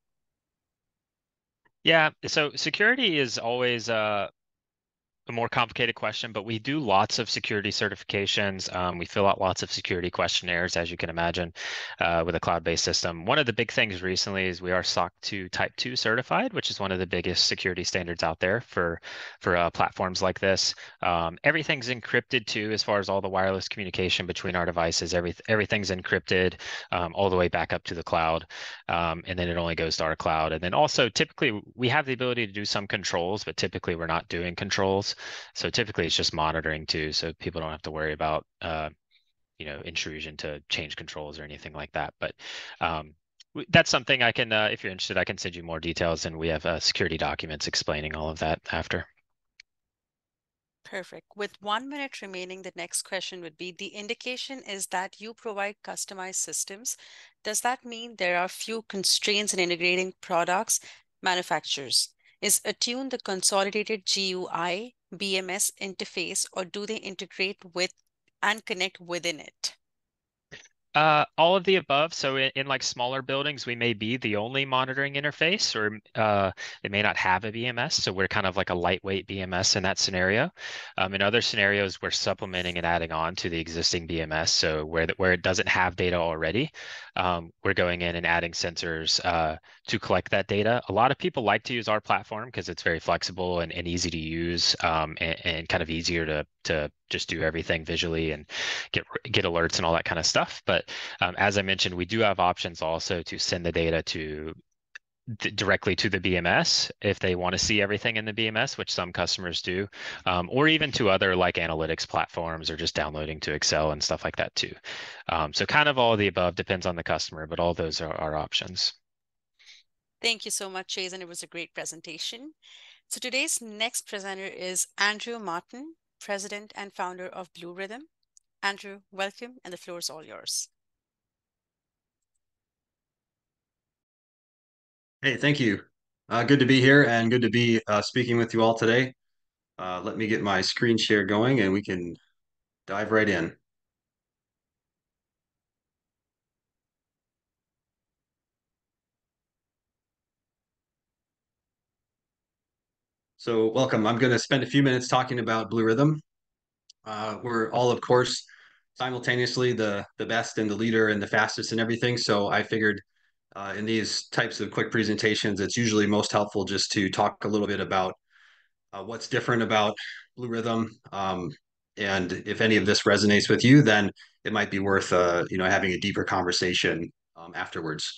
[SPEAKER 3] Yeah, so security is always a more complicated question, but we do lots of security certifications. We fill out lots of security questionnaires, as you can imagine, with a cloud-based system. One of the big things recently is we are SOC 2 Type 2 certified, which is one of the biggest security standards out there for platforms like this. Everything's encrypted too, as far as all the wireless communication between our devices. Everything's encrypted all the way back up to the cloud, and then it only goes to our cloud. And then also, typically, we have the ability to do some controls, but typically we're not doing controls. So typically it's just monitoring too, so people don't have to worry about intrusion to change controls or anything like that. But that's something I can, if you're interested, I can send you more details, and we have security documents explaining all of that after.
[SPEAKER 1] Perfect. With 1 minute remaining, the next question would be, the indication is that you provide customized systems. Does that mean there are few constraints in integrating products manufacturers? Is Attune the consolidated GUI, BMS interface, or do they integrate with and connect within it?
[SPEAKER 3] All of the above. So in like smaller buildings, we may be the only monitoring interface, or they may not have a BMS. So we're kind of like a lightweight BMS in that scenario. In other scenarios, we're supplementing and adding on to the existing BMS. So where it doesn't have data already, we're going in and adding sensors to collect that data. A lot of people like to use our platform because it's very flexible and easy to use, and kind of easier to just do everything visually and get alerts and all that kind of stuff. But as I mentioned, we do have options also to send the data directly to the BMS if they want to see everything in the BMS, which some customers do, or even to other like analytics platforms or just downloading to Excel and stuff like that too. So kind of all of the above, depends on the customer, but all those are options.
[SPEAKER 1] Thank you so much, Chase, and it was a great presentation. So today's next presenter is Andrew Martin, President and founder of Blue Rhythm. Andrew, welcome, and the floor is all yours.
[SPEAKER 4] Hey, thank you. Good to be here and good to be speaking with you all today. Let me get my screen share going and we can dive right in. So welcome. I'm going to spend a few minutes talking about Blue Rhythm. We're all, of course, simultaneously the best and the leader and the fastest and everything. So I figured in these types of quick presentations, it's usually most helpful just to talk a little bit about what's different about Blue Rhythm. And if any of this resonates with you, then it might be worth having a deeper conversation afterwards.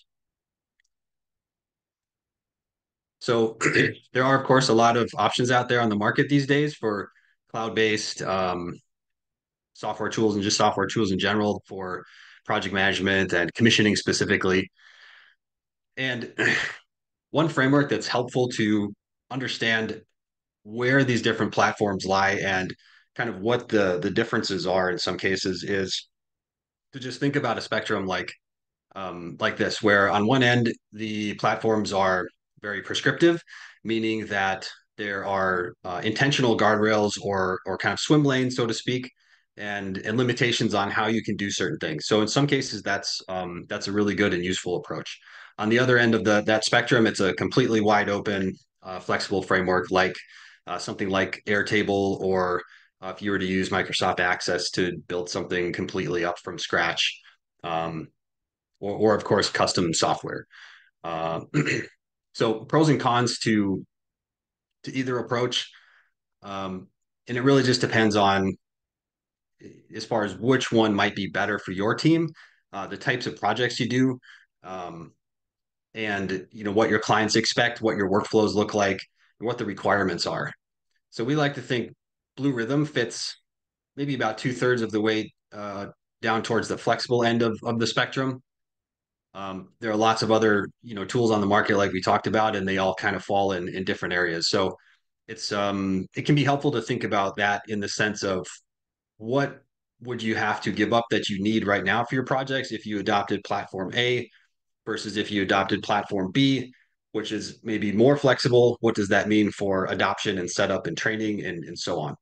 [SPEAKER 4] So there are, of course, a lot of options out there on the market these days for cloud-based software tools and just software tools in general for project management and commissioning specifically. And one framework that's helpful to understand where these different platforms lie and kind of what the differences are in some cases is to just think about a spectrum like this, where on one end the platforms are very prescriptive, meaning that there are intentional guardrails or kind of swim lanes, so to speak, and limitations on how you can do certain things. So in some cases, that's a really good and useful approach. On the other end of that spectrum, it's a completely wide open, flexible framework like something like Airtable, or if you were to use Microsoft Access to build something completely up from scratch. Um, or of course custom software. Uh, so pros and cons to either approach, and it really just depends on as far as which one might be better for your team, the types of projects you do, um, and what your clients expect, what your workflows look like, and what the requirements are. So we like to think Blue Rhythm fits maybe about 2/3 of the way down towards the flexible end of the spectrum. There are lots of other, tools on the market like we talked about, and they all kind of fall in different areas. So it can be helpful to think about that in the sense of what would you have to give up that you need right now for your projects if you adopted platform A versus if you adopted platform B, which is maybe more flexible. What does that mean for adoption and setup and training and so on?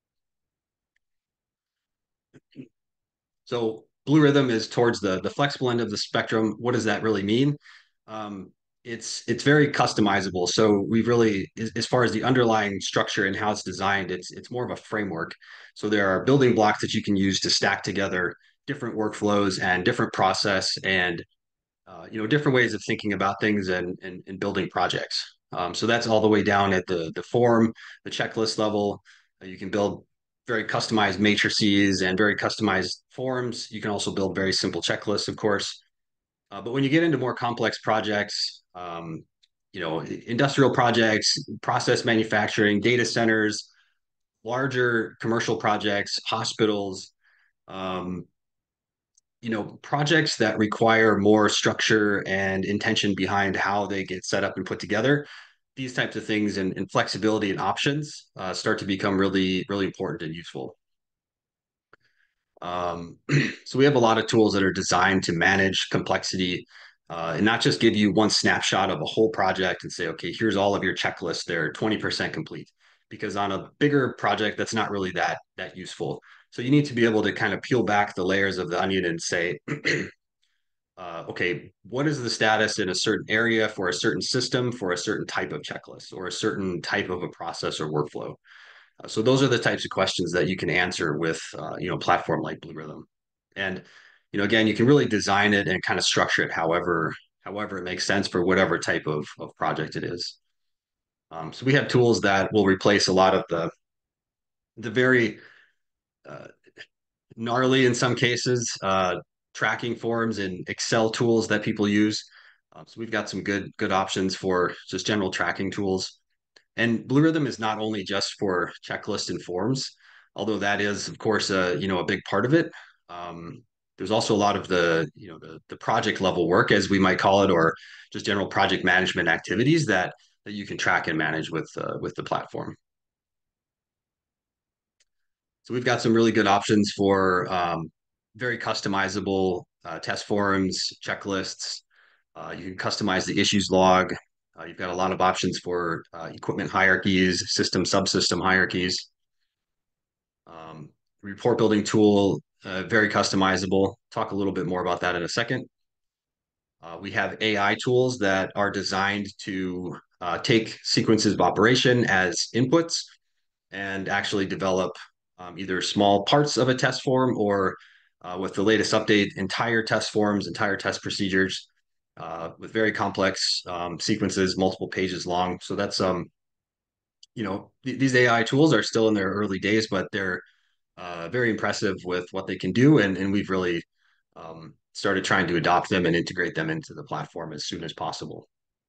[SPEAKER 4] So Blue Rhythm is towards the flexible end of the spectrum. What does that really mean? Um, it's very customizable. So we really, as far as the underlying structure and how it's designed, it's more of a framework. So there are building blocks that you can use to stack together different workflows and different process and different ways of thinking about things and building projects. So that's all the way down at the form, the checklist level. You can build very customized matrices and very customized forms. You can also build very simple checklists, of course. But when you get into more complex projects, industrial projects, process manufacturing, data centers, larger commercial projects, hospitals, um, projects that require more structure and intention behind how they get set up and put together, these types of things and flexibility and options start to become really, really important and useful. Um, so we have a lot of tools that are designed to manage complexity and not just give you one snapshot of a whole project and say, okay, here's all of your checklists. They're 20% complete. because on a bigger project, that's not really that useful. So you need to be able to kind of peel back the layers of the onion and say, okay, what is the status in a certain area for a certain system for a certain type of checklist or a certain type of a process or workflow? So those are the types of questions that you can answer with a platform like Blue Rhythm. And again, you can really design it and kind of structure it however it makes sense for whatever type of project it is. So we have tools that will replace a lot of the very uh, gnarly, in some cases, tracking forms and Excel tools that people use. So we've got some good options for just general tracking tools. And Blue Rhythm is not only just for checklists and forms, although that is, of course, a big part of it. Um, there's also a lot of the project level work, as we might call it, or just general project management activities that you can track and manage with the platform. So we've got some really good options for very customizable test forms, checklists. You can customize the issues log. You've got a lot of options for equipment hierarchies, system subsystem hierarchies. Report building tool, very customizable. Talk a little bit more about that in a second. We have AI tools that are designed to take sequences of operation as inputs and actually develop either small parts of a test form or with the latest update, entire test forms, entire test procedures with very complex sequences, multiple pages long. So that's, these AI tools are still in their early days, but they're very impressive with what they can do. And we've really started trying to adopt them and integrate them into the platform as soon as possible.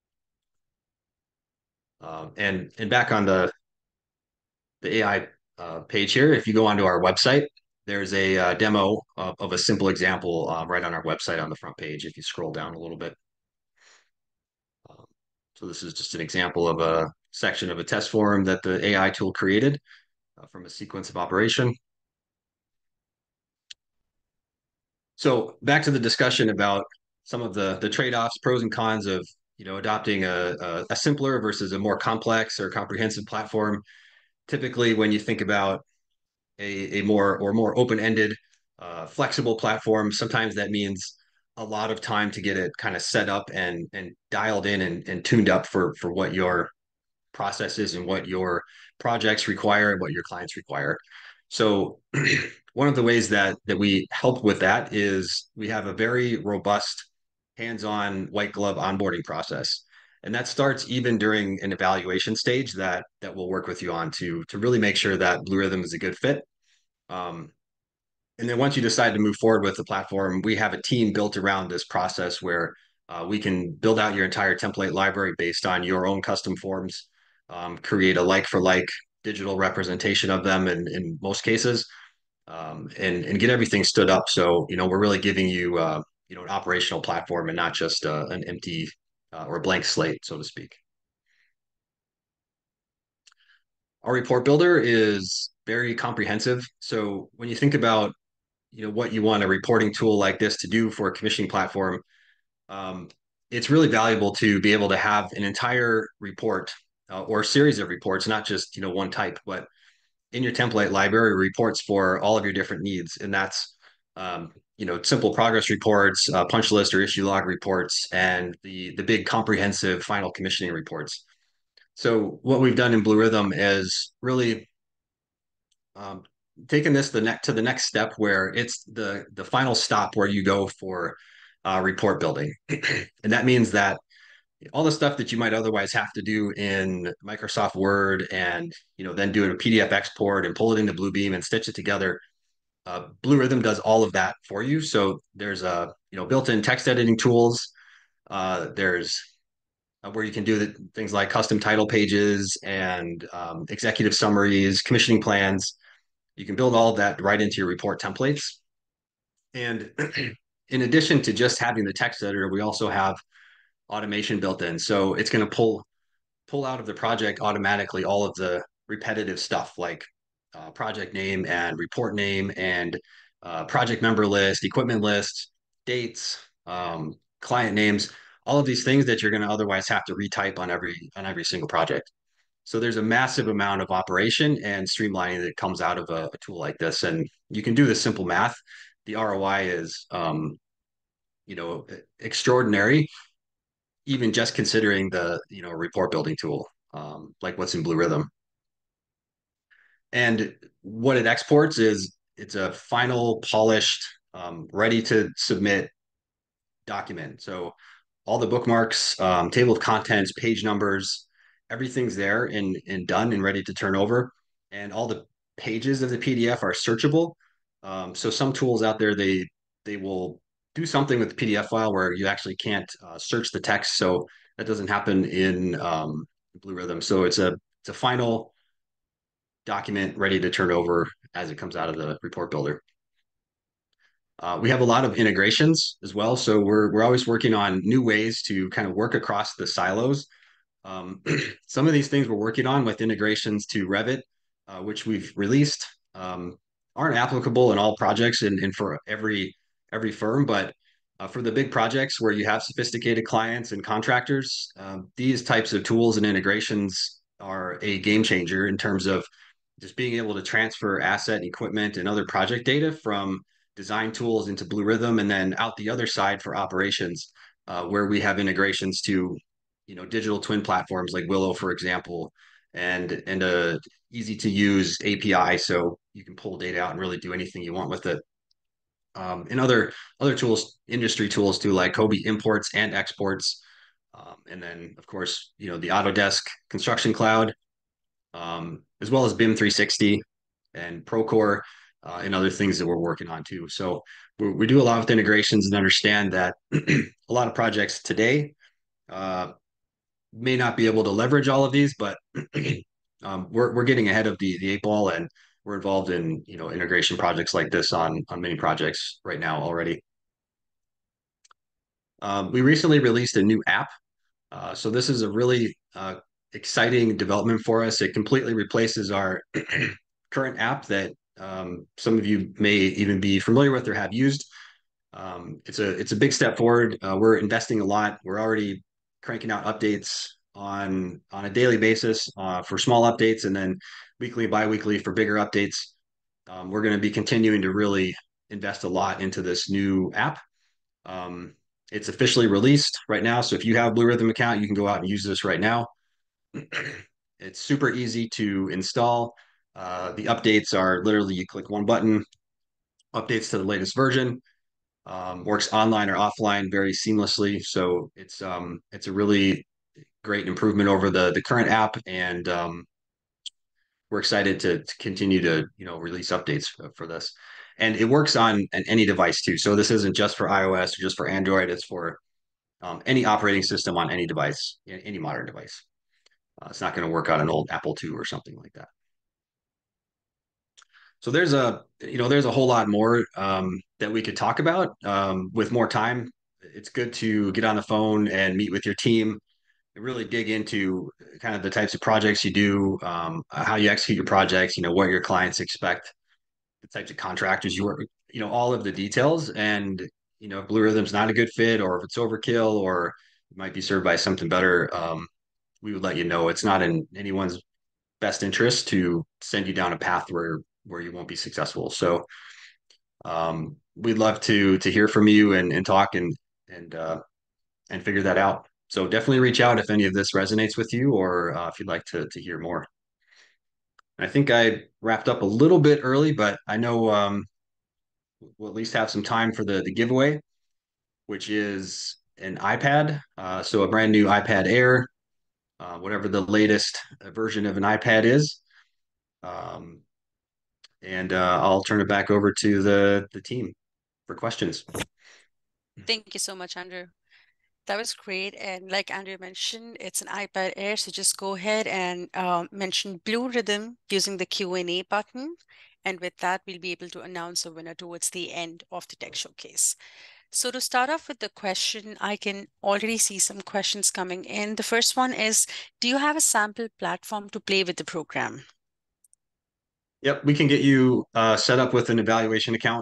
[SPEAKER 4] And back on the AI page here, if you go onto our website, there's a demo of a simple example right on our website on the front page if you scroll down a little bit. So this is just an example of a section of a test form that the AI tool created from a sequence of operation. So back to the discussion about some of the trade-offs, pros and cons of adopting a simpler versus a more complex or comprehensive platform. Typically, when you think about a more open-ended, flexible platform, sometimes that means a lot of time to get it kind of set up and dialed in and tuned up for what your processes and what your projects require and what your clients require. So one of the ways that we help with that is we have a very robust hands-on white glove onboarding process. And that starts even during an evaluation stage that we'll work with you on to really make sure that Blue Rhythm is a good fit. And then once you decide to move forward with the platform, we have a team built around this process where we can build out your entire template library based on your own custom forms, create a like for like digital representation of them in most cases, and get everything stood up. So, we're really giving you, an operational platform and not just an empty or blank slate, so to speak. Our report builder is very comprehensive. So when you think about what you want a reporting tool like this to do for a commissioning platform, it's really valuable to be able to have an entire report or series of reports, not just one type, but in your template library reports for all of your different needs. And that's simple progress reports, punch list or issue log reports, and the big comprehensive final commissioning reports. So what we've done in Blue Rhythm is really taken this to the next step where it's the final stop where you go for report building. And that means that all the stuff that you might otherwise have to do in Microsoft Word and then do a PDF export and pull it into Bluebeam and stitch it together. Blue Rhythm does all of that for you. So there's built-in text editing tools. There's where you can do things like custom title pages and executive summaries, commissioning plans. You can build all of that right into your report templates. And in addition to just having the text editor, we also have automation built in. So it's going to pull out of the project automatically all of the repetitive stuff like project name and report name and project member list, equipment list, dates, client names, all of these things that you're going to otherwise have to retype on every single project. So there's a massive amount of operation and streamlining that comes out of a tool like this. And you can do the simple math. The ROI is, extraordinary, even just considering the, report building tool, like what's in Blue Rhythm. And what it exports is it's a final polished, ready to submit document. So all the bookmarks, table of contents, page numbers, everything's there and done and ready to turn over. And all the pages of the PDF are searchable. So some tools out there, they will do something with the PDF file where you actually can't search the text. So that doesn't happen in Blue Rhythm. So it's a final document ready to turn over as it comes out of the report builder. We have a lot of integrations as well, so we're always working on new ways to kind of work across the silos. Some of these things we're working on with integrations to Revit, which we've released, aren't applicable in all projects and for every firm, but for the big projects where you have sophisticated clients and contractors, these types of tools and integrations are a game changer in terms of just being able to transfer asset, equipment, and other project data from design tools into Blue Rhythm, and then out the other side for operations, where we have integrations to, digital twin platforms like Willow, for example, and a easy to use API, so you can pull data out and really do anything you want with it. And other tools, industry tools too, like Kobe imports and exports, and then of course, the Autodesk Construction Cloud, as well as BIM 360 and Procore, and other things that we're working on too. So we do a lot with integrations and understand that a lot of projects today may not be able to leverage all of these, but we're getting ahead of the eight ball, and we're involved in integration projects like this on many projects right now already. We recently released a new app. So this is a really exciting development for us. It completely replaces our current app that some of you may even be familiar with or have used. It's a big step forward. We're investing a lot. We're already cranking out updates on a daily basis for small updates, and then weekly, biweekly for bigger updates. We're going to be continuing to really invest a lot into this new app. It's officially released right now, so if you have a Blue Rhythm account, you can go out and use this right now. It's super easy to install. The updates are literally you click one button, updates to the latest version. Works online or offline very seamlessly. So it's a really great improvement over the current app, and we're excited to continue to release updates for this. And it works on any device too. So this isn't just for iOS or just for Android. It's for any operating system on any device, any modern device. It's not going to work on an old Apple II or something like that. So there's a whole lot more that we could talk about with more time. It's good to get on the phone and meet with your team and really dig into kind of the types of projects you do, how you execute your projects, what your clients expect, the types of contractors you work, all of the details. And, if Blue Rhythm's not a good fit, or if it's overkill, or it might be served by something better, we would let you know. It's not in anyone's best interest to send you down a path where you won't be successful. So we'd love to hear from you and talk and figure that out. So definitely reach out if any of this resonates with you, or if you'd like to hear more. I think I wrapped up a little bit early, but I know we'll at least have some time for the giveaway, which is an iPad. So a brand new iPad Air, whatever the latest version of an iPad is. And I'll turn it back over to the team for questions.
[SPEAKER 1] Thank you so much, Andrew. That was great. And like Andrew mentioned, it's an iPad Air. So just go ahead and mention Blue Rhythm using the Q&A button. And with that, we'll be able to announce a winner towards the end of the tech showcase. So to start off with the question, I can already see some questions coming in. The first one is, do you have a sample platform to play with the program?
[SPEAKER 4] Yep, we can get you set up with an evaluation account.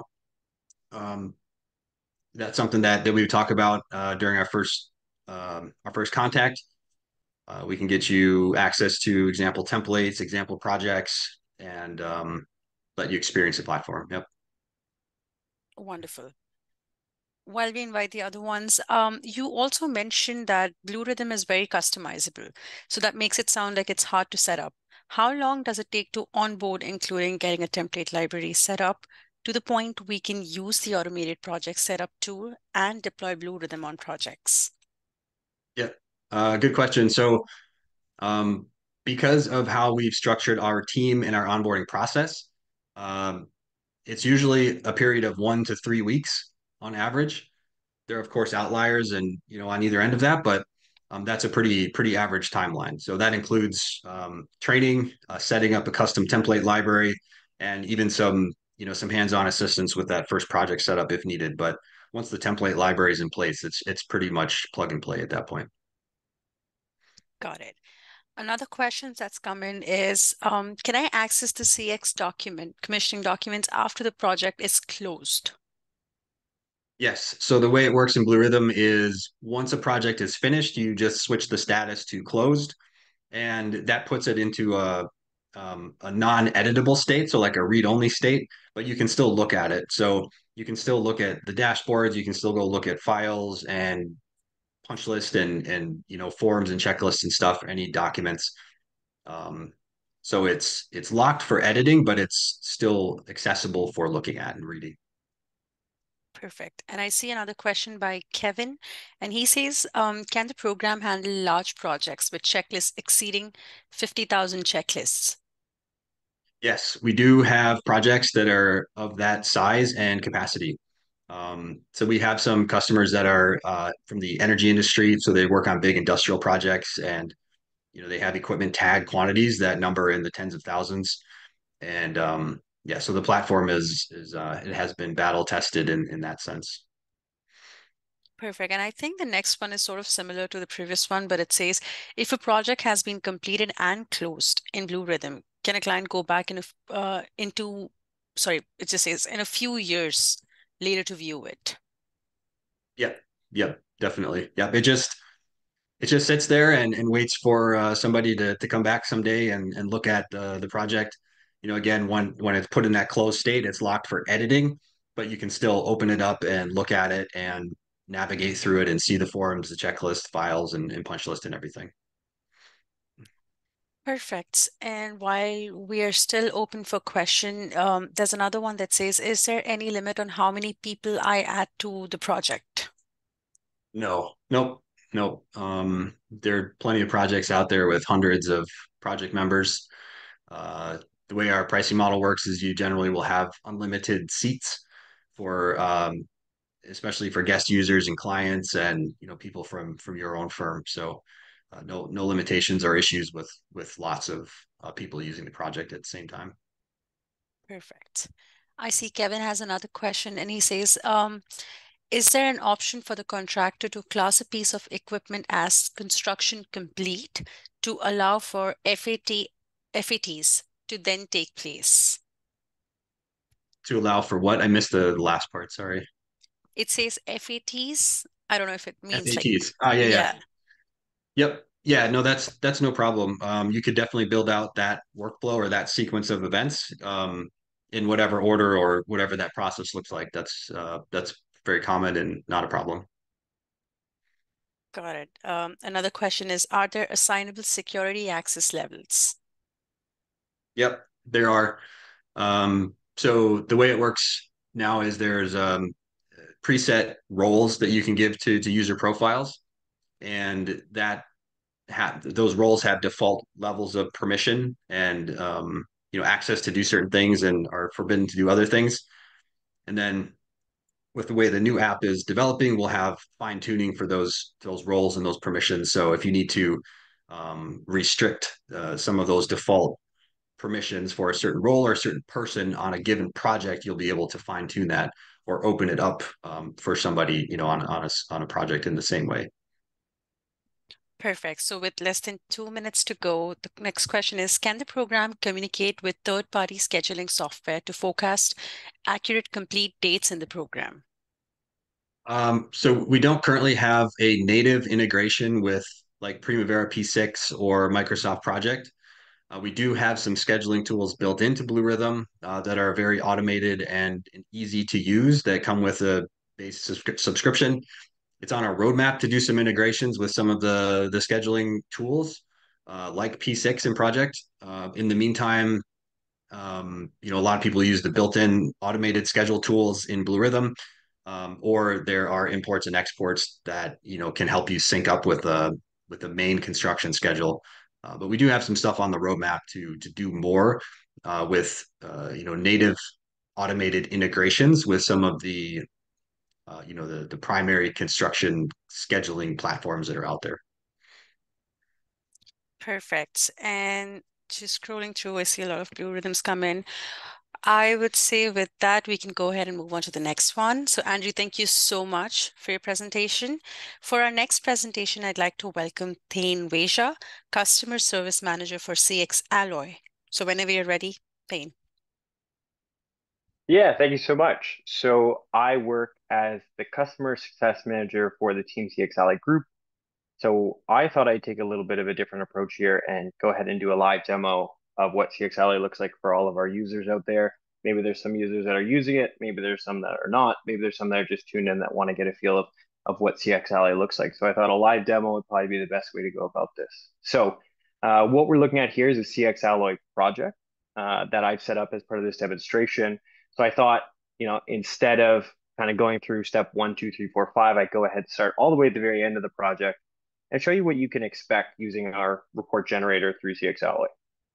[SPEAKER 4] That's something that we would talk about during our first contact. We can get you access to example templates, example projects, and let you experience the platform. Yep.
[SPEAKER 1] Wonderful. While we invite the other ones, you also mentioned that Blue Rhythm is very customizable. So that makes it sound like it's hard to set up. How long does it take to onboard, including getting a template library set up to the point we can use the automated project setup tool and deploy Blue Rhythm on projects?
[SPEAKER 4] Yeah. Good question. So um, because of how we've structured our team and our onboarding process, um, it's usually a period of 1 to 3 weeks on average. There are of course outliers and on either end of that, but that's a pretty average timeline. So that includes training, setting up a custom template library, and even some hands-on assistance with that first project setup if needed. But once the template library is in place, it's pretty much plug and play at that point.
[SPEAKER 1] Got it. Another question that's come in is, can I access the CX document, commissioning documents after the project is closed?
[SPEAKER 4] Yes. So the way it works in Blue Rhythm is once a project is finished, you just switch the status to closed, and that puts it into a non-editable state, so like a read-only state, but you can still look at it. So you can still look at the dashboards, you can still go look at files and punch list and forms and checklists and stuff, any documents. Um, so it's locked for editing, but it's still accessible for looking at and reading.
[SPEAKER 1] Perfect. And I see another question by Kevin, and he says, can the program handle large projects with checklists exceeding 50,000 checklists?
[SPEAKER 4] Yes, we do have projects that are of that size and capacity. So we have some customers that are from the energy industry, so they work on big industrial projects, and they have equipment tag quantities that number in the tens of thousands. And yeah, so the platform is it has been battle tested in that sense.
[SPEAKER 1] Perfect. And I think the next one is sort of similar to the previous one, but it says, if a project has been completed and closed in Blue Rhythm, can a client go back it just says in a few years later to view it?
[SPEAKER 4] Yeah, yeah, definitely. Yeah, it just sits there and waits for somebody to come back someday and look at the project. Again, when it's put in that closed state, it's locked for editing, but you can still open it up and look at it and navigate through it and see the forms, the checklist files, and punch list and everything.
[SPEAKER 1] Perfect. And while we are still open for question, there's another one that says, is there any limit on how many people I add to the project?
[SPEAKER 4] No, nope, nope. There are plenty of projects out there with hundreds of project members. Uh, the way our pricing model works is you generally will have unlimited seats for especially for guest users and clients and people from your own firm. So no limitations or issues with lots of people using the project at the same time.
[SPEAKER 1] Perfect. I see Kevin has another question and he says, is there an option for the contractor to class a piece of equipment as construction complete to allow for FATs to then take place?
[SPEAKER 4] To allow for what? I missed the last part. Sorry.
[SPEAKER 1] It says FATs. I don't know if it means like,
[SPEAKER 4] FATs. Oh yeah, yeah.
[SPEAKER 1] yeah,
[SPEAKER 4] Yep. Yeah, no, that's no problem. You could definitely build out that workflow or that sequence of events in whatever order or whatever that process looks like. That's very common and not a problem.
[SPEAKER 1] got it. Another question is, are there assignable security access levels?
[SPEAKER 4] Yep, there are. So the way it works now is there's preset roles that you can give to user profiles, and those roles have default levels of permission and access to do certain things and are forbidden to do other things. And then with the way the new app is developing, we'll have fine tuning for those roles and those permissions. So if you need to restrict some of those default permissions for a certain role or a certain person on a given project, you'll be able to fine tune that or open it up for somebody, on a project in the same way.
[SPEAKER 1] Perfect. So with less than 2 minutes to go, the next question is, can the program communicate with third-party scheduling software to forecast accurate complete dates in the program?
[SPEAKER 4] So we don't currently have a native integration with like Primavera P6 or Microsoft Project. We do have some scheduling tools built into Blue Rhythm that are very automated and easy to use that come with a base subscription. It's on our roadmap to do some integrations with some of the scheduling tools like P6 and Project. In the meantime, a lot of people use the built-in automated schedule tools in Blue Rhythm, or there are imports and exports that can help you sync up with the main construction schedule. But we do have some stuff on the roadmap to do more with native automated integrations with some of the primary construction scheduling platforms that are out there.
[SPEAKER 1] Perfect. And just scrolling through, I see a lot of Blue Rhythms come in. I would say with that, we can go ahead and move on to the next one. So Andrew, thank you so much for your presentation. For our next presentation, I'd like to welcome Thane Veja, Customer Service Manager for CX Alloy. So whenever you're ready, Thane.
[SPEAKER 5] Yeah, thank you so much. So I work as the Customer Success Manager for the Team CX Alloy Group. So I thought I'd take a little bit of a different approach here and go ahead and do a live demo of what CX Alloy looks like for all of our users out there. Maybe there's some users that are using it. Maybe there's some that are not. Maybe there's some that are just tuned in that want to get a feel of what CX Alloy looks like. So I thought a live demo would probably be the best way to go about this. So what we're looking at here is a CX Alloy project that I've set up as part of this demonstration. So I thought, instead of kind of going through step 1, 2, 3, 4, 5, I'd go ahead and start all the way at the very end of the project and show you what you can expect using our report generator through CX Alloy.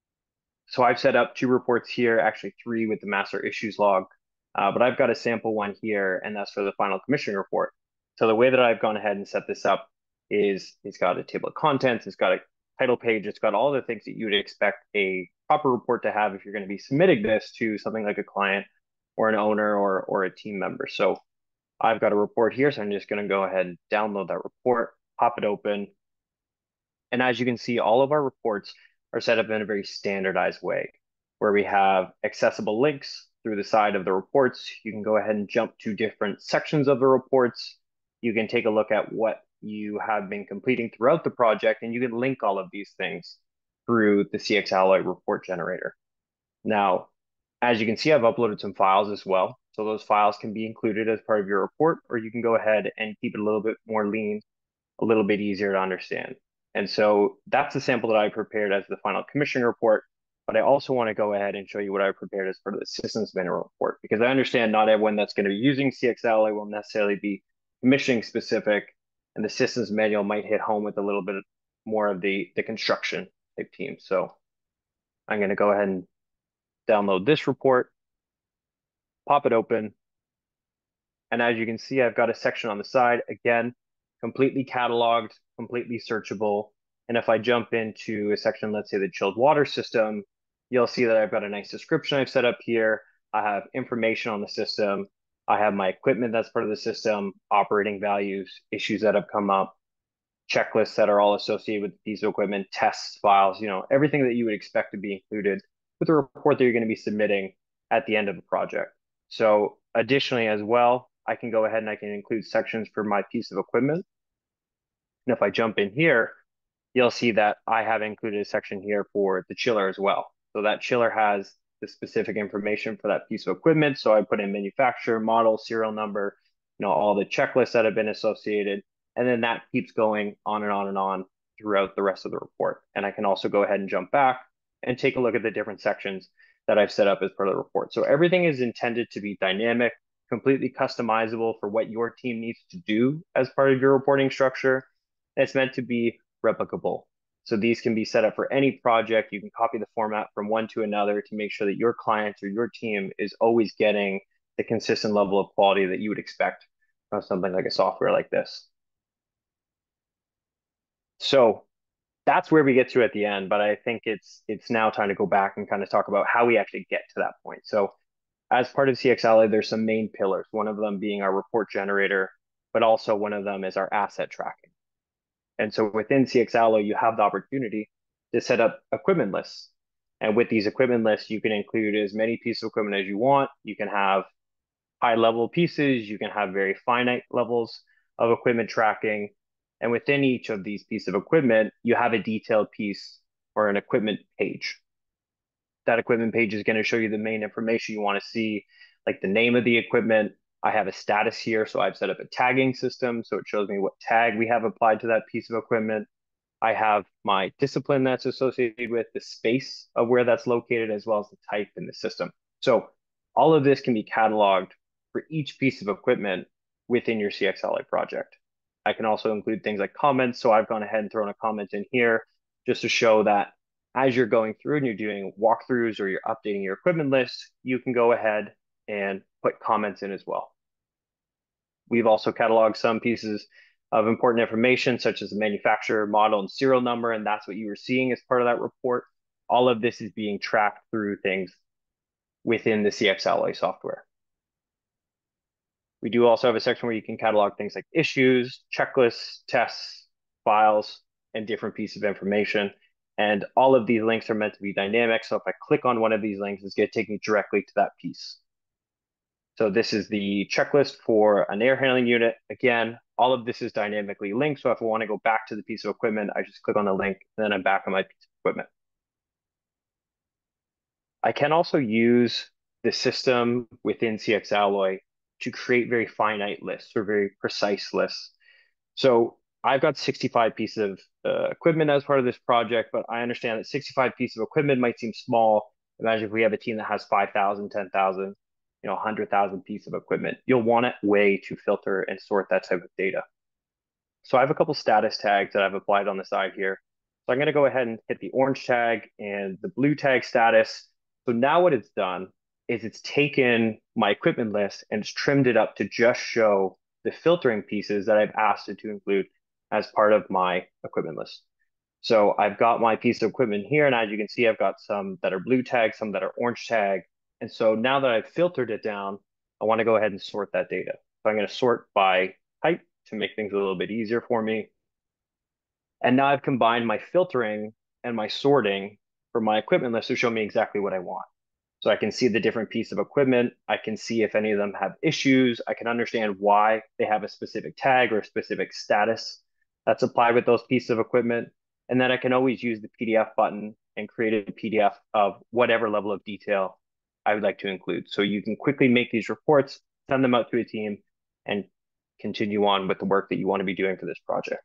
[SPEAKER 5] So I've set up 2 reports here, actually 3 with the master issues log, but I've got a sample one here, and that's for the final commissioning report. So the way that I've gone ahead and set this up is it's got a table of contents, it's got a title page, it's got all the things that you would expect a proper report to have if you're going to be submitting this to something like a client or an owner or a team member. So I've got a report here, so I'm just going to go ahead and download that report, pop it open. And as you can see, all of our reports are set up in a very standardized way, where we have accessible links through the side of the reports. You can go ahead and jump to different sections of the reports. You can take a look at what you have been completing throughout the project, and you can link all of these things through the CX Alloy report generator. Now, as you can see, I've uploaded some files as well. So those files can be included as part of your report, or you can go ahead and keep it a little bit more lean, a little bit easier to understand. And so that's the sample that I prepared as the final commissioning report. But I also want to go ahead and show you what I prepared as part of the systems manual report, because I understand not everyone that's going to be using CX Alloy will necessarily be commissioning specific, and the systems manual might hit home with a little bit more of the construction type team. So I'm going to go ahead and download this report, pop it open. And as you can see, I've got a section on the side, again, completely cataloged, completely searchable. And if I jump into a section, let's say the chilled water system, you'll see that I've got a nice description I've set up here. I have information on the system. I have my equipment that's part of the system, operating values, issues that have come up, checklists that are all associated with the piece of equipment, tests, files, everything that you would expect to be included with a report that you're going to be submitting at the end of the project. So additionally as well, I can go ahead and I can include sections for my piece of equipment. And if I jump in here, you'll see that I have included a section here for the chiller as well. So that chiller has the specific information for that piece of equipment. So I put in manufacturer, model, serial number, all the checklists that have been associated. And then that keeps going on and on and on throughout the rest of the report. And I can also go ahead and jump back and take a look at the different sections that I've set up as part of the report. So everything is intended to be dynamic, completely customizable for what your team needs to do as part of your reporting structure. It's meant to be replicable. So these can be set up for any project. You can copy the format from one to another to make sure that your clients or your team is always getting the consistent level of quality that you would expect from something like a software like this. So that's where we get to at the end, but I think it's now time to go back and kind of talk about how we actually get to that point. So as part of CX Alloy, there's some main pillars, one of them being our report generator, but also one of them is our asset tracking. And so within CX Alloy, you have the opportunity to set up equipment lists. And with these equipment lists, you can include as many pieces of equipment as you want. You can have high level pieces. You can have very finite levels of equipment tracking. And within each of these pieces of equipment, you have a detailed piece or an equipment page. That equipment page is going to show you the main information you want to see, like the name of the equipment. I have a status here, so I've set up a tagging system, so it shows me what tag we have applied to that piece of equipment. I have my discipline that's associated with the space of where that's located, as well as the type in the system. So all of this can be cataloged for each piece of equipment within your CXLA project. I can also include things like comments. So I've gone ahead and thrown a comment in here just to show that as you're going through and you're doing walkthroughs or you're updating your equipment list, you can go ahead and put comments in as well. We've also cataloged some pieces of important information, such as the manufacturer, model, and serial number, and that's what you were seeing as part of that report. All of this is being tracked through things within the CXLA software. We do also have a section where you can catalog things like issues, checklists, tests, files, and different pieces of information. And all of these links are meant to be dynamic. So if I click on one of these links, it's going to take me directly to that piece. So this is the checklist for an air handling unit. Again, all of this is dynamically linked. So if I want to go back to the piece of equipment, I just click on the link, and then I'm back on my piece of equipment. I can also use the system within CXalloy to create very finite lists or very precise lists. So I've got 65 pieces of equipment as part of this project, but I understand that 65 pieces of equipment might seem small. Imagine if we have a team that has 5,000, 10,000, 100,000 pieces of equipment. You'll want a way to filter and sort that type of data. So I have a couple status tags that I've applied on the side here. So I'm going to go ahead and hit the orange tag and the blue tag status. So now what it's done is it's taken my equipment list and it's trimmed it up to just show the filtering pieces that I've asked it to include as part of my equipment list. So I've got my piece of equipment here, and as you can see, I've got some that are blue tag, some that are orange tag. And so now that I've filtered it down, I want to go ahead and sort that data. So I'm going to sort by type to make things a little bit easier for me. And now I've combined my filtering and my sorting for my equipment list to show me exactly what I want. So I can see the different piece of equipment. I can see if any of them have issues. I can understand why they have a specific tag or a specific status that's applied with those pieces of equipment. And then I can always use the PDF button and create a PDF of whatever level of detail I would like to include. So you can quickly make these reports, send them out to a team, and continue on with the work that you want to be doing for this project.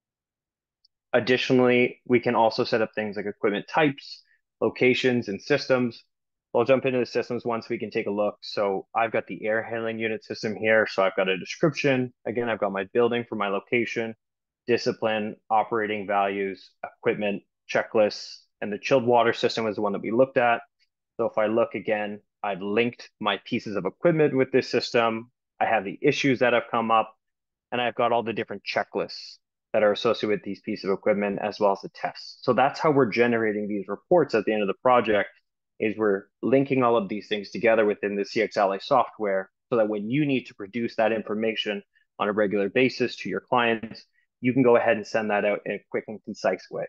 [SPEAKER 5] Additionally, we can also set up things like equipment types, locations, and systems. I'll jump into the systems once we can take a look. So I've got the air handling unit system here. So I've got a description. Again, I've got my building for my location, discipline, operating values, equipment, checklists, and the chilled water system is the one that we looked at. So if I look again, I've linked my pieces of equipment with this system. I have the issues that have come up, and I've got all the different checklists that are associated with these pieces of equipment, as well as the tests. So that's how we're generating these reports at the end of the project, is we're linking all of these things together within the CXLA software, so that when you need to produce that information on a regular basis to your clients, you can go ahead and send that out in a quick and concise way.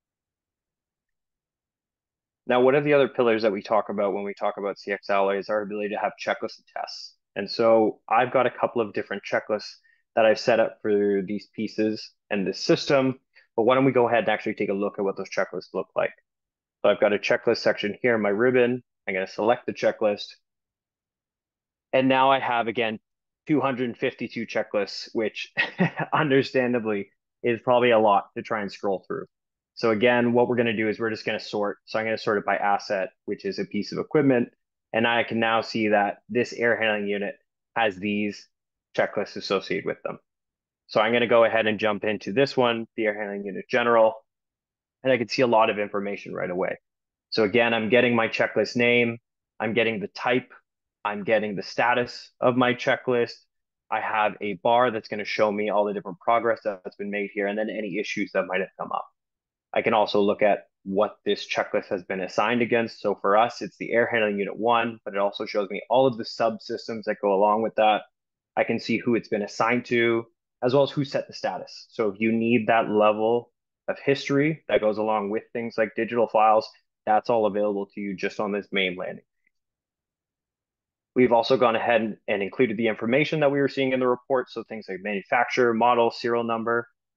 [SPEAKER 5] Now, one of the other pillars that we talk about when we talk about CXLA is our ability to have checklists and tests. And so I've got a couple of different checklists that I've set up for these pieces and this system. But why don't we go ahead and actually take a look at what those checklists look like? So I've got a checklist section here in my ribbon. I'm going to select the checklist. And now I have, again, 252 checklists, which understandably is probably a lot to try and scroll through. So again, what we're going to do is we're just going to sort. So I'm going to sort it by asset, which is a piece of equipment. And I can now see that this air handling unit has these checklists associated with them. So I'm going to go ahead and jump into this one, the air handling unit general, and I can see a lot of information right away. So again, I'm getting my checklist name, I'm getting the type, I'm getting the status of my checklist. I have a bar that's going to show me all the different progress that's been made here, and then any issues that might have come up. I can also look at what this checklist has been assigned against. So for us, it's the air handling unit 1, but it also shows me all of the subsystems that go along with that. I can see who it's been assigned to, as well as who set the status. So if you need that level of history that goes along with things like digital files, that's all available to you just on this main landing. We've also gone ahead and included the information that we were seeing in the report. So things like manufacturer, model, serial number.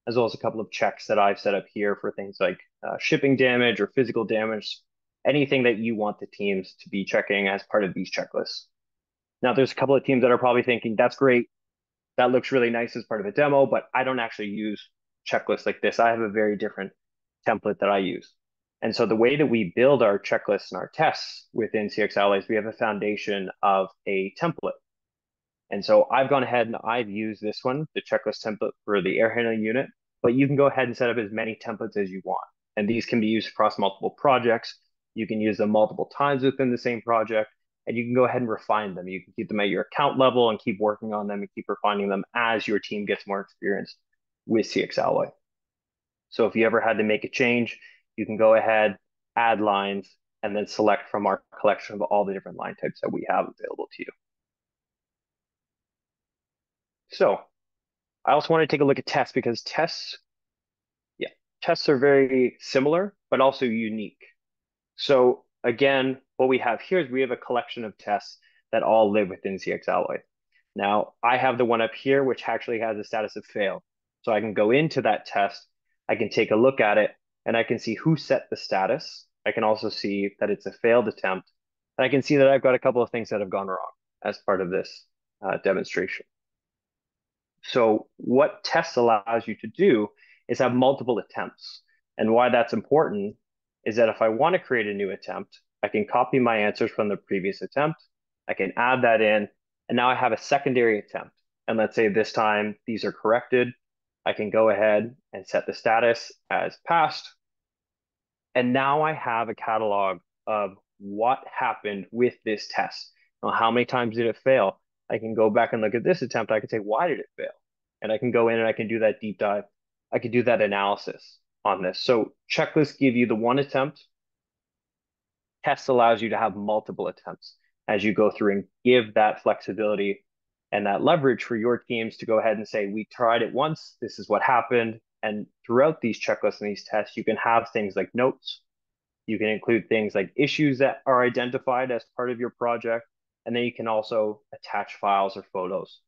[SPEAKER 5] as well as a couple of checks that I've set up here for things like shipping damage or physical damage, anything that you want the teams to be checking as part of these checklists. Now, there's a couple of teams that are probably thinking, that's great. That looks really nice as part of a demo, but I don't actually use checklists like this. I have a very different template that I use. And so the way that we build our checklists and our tests within CX Alloy, we have a foundation of a template. And so I've gone ahead and I've used this one, the checklist template for the air handling unit, but you can go ahead and set up as many templates as you want. And these can be used across multiple projects. You can use them multiple times within the same project, and you can go ahead and refine them. You can keep them at your account level and keep working on them and keep refining them as your team gets more experienced with CX Alloy. So if you ever had to make a change, you can go ahead, add lines, and then select from our collection of all the different line types that we have available to you. So I also want to take a look at tests because tests are very similar, but also unique. So again, what we have here is we have a collection of tests that all live within CX Alloy. Now, I have the one up here, which actually has a status of fail. So I can go into that test, I can take a look at it, and I can see who set the status. I can also see that it's a failed attempt. And I can see that I've got a couple of things that have gone wrong as part of this demonstration. So what tests allows you to do is have multiple attempts. And why that's important is that if I want to create a new attempt, I can copy my answers from the previous attempt. I can add that in, and now I have a secondary attempt. And let's say this time these are corrected. I can go ahead and set the status as passed. And now I have a catalog of what happened with this test. Now, how many times did it fail? I can go back and look at this attempt. I can say, why did it fail? And I can go in and I can do that deep dive. I can do that analysis on this. So checklists give you the one attempt. Tests allows you to have multiple attempts as you go through and give that flexibility and that leverage for your teams to go ahead and say, we tried it once, this is what happened. And throughout these checklists and these tests, you can have things like notes. You can include things like issues that are identified as part of your project. And then you can also attach files or photos.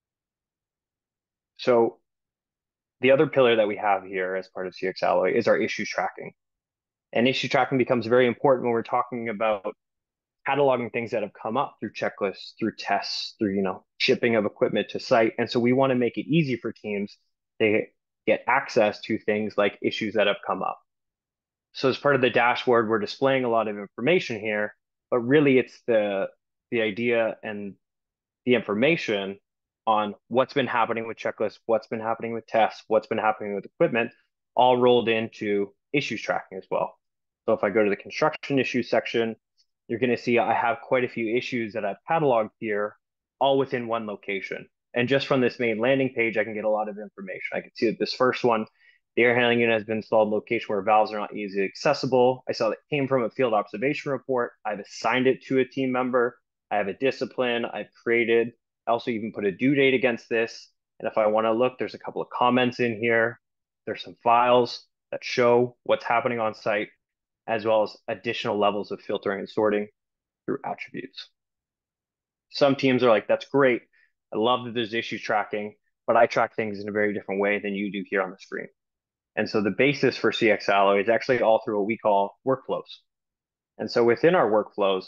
[SPEAKER 5] So the other pillar that we have here as part of CX Alloy is our issues tracking. And issue tracking becomes very important when we're talking about cataloging things that have come up through checklists, through tests, through shipping of equipment to site. And so we want to make it easy for teams to get access to things like issues that have come up. So as part of the dashboard, we're displaying a lot of information here, but really it's the idea and the information on what's been happening with checklists, what's been happening with tests, what's been happening with equipment, all rolled into issues tracking as well. So if I go to the construction issues section, you're going to see I have quite a few issues that I've cataloged here, all within one location. And just from this main landing page, I can get a lot of information. I can see that this first one, the air handling unit has been installed in a location where valves are not easily accessible. I saw that came from a field observation report. I've assigned it to a team member. I have a discipline I've created. I also even put a due date against this. And if I want to look, there's a couple of comments in here. There's some files that show what's happening on site, as well as additional levels of filtering and sorting through attributes. Some teams are like, that's great. I love that there's issues tracking, but I track things in a very different way than you do here on the screen. And so the basis for CX Alloy is actually all through what we call workflows. And so within our workflows,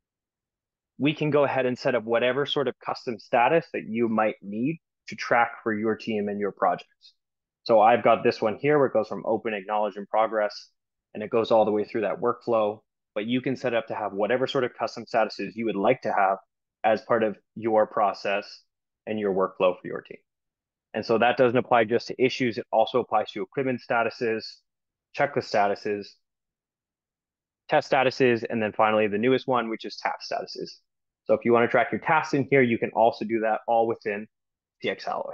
[SPEAKER 5] we can go ahead and set up whatever sort of custom status that you might need to track for your team and your projects. So I've got this one here where it goes from open, acknowledge, and progress, and it goes all the way through that workflow. But you can set up to have whatever sort of custom statuses you would like to have as part of your process and your workflow for your team. And so that doesn't apply just to issues. It also applies to equipment statuses, checklist statuses, test statuses, and then finally the newest one, which is task statuses. So if you want to track your tasks in here, you can also do that all within CX Alloy.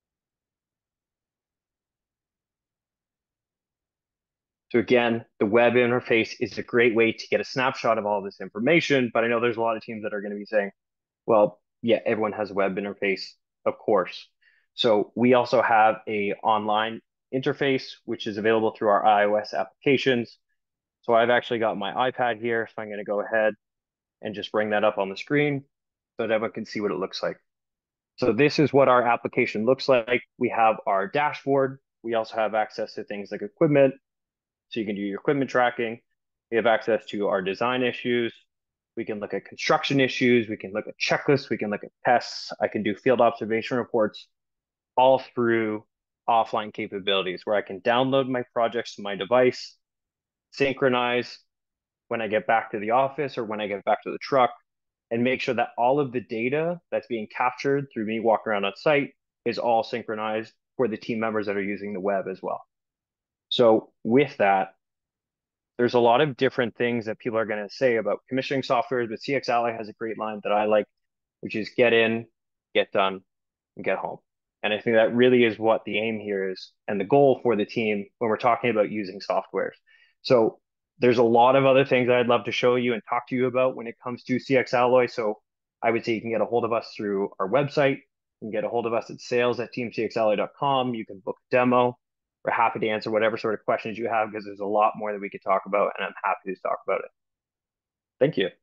[SPEAKER 5] So again, the web interface is a great way to get a snapshot of all this information, but I know there's a lot of teams that are going to be saying, well, yeah, everyone has a web interface, of course. So we also have a online interface, which is available through our iOS applications. So I've actually got my iPad here, so I'm going to go ahead and just bring that up on the screen so that everyone can see what it looks like. So this is what our application looks like. We have our dashboard, we also have access to things like equipment, so you can do your equipment tracking. We have access to our design issues. We can look at construction issues. We can look at checklists. We can look at tests. I can do field observation reports, all through offline capabilities where I can download my projects to my device, synchronize when I get back to the office or when I get back to the truck, and make sure that all of the data that's being captured through me walking around on site is all synchronized for the team members that are using the web as well. So with that, there's a lot of different things that people are going to say about commissioning software, but CX Ally has a great line that I like, which is get in, get done, and get home. And I think that really is what the aim here is and the goal for the team when we're talking about using softwares. So there's a lot of other things I'd love to show you and talk to you about when it comes to CX Alloy. So I would say you can get a hold of us through our website. You can get a hold of us at sales@teamcxalloy.com. You can book a demo. We're happy to answer whatever sort of questions you have because there's a lot more that we could talk about, and I'm happy to talk about it. Thank you.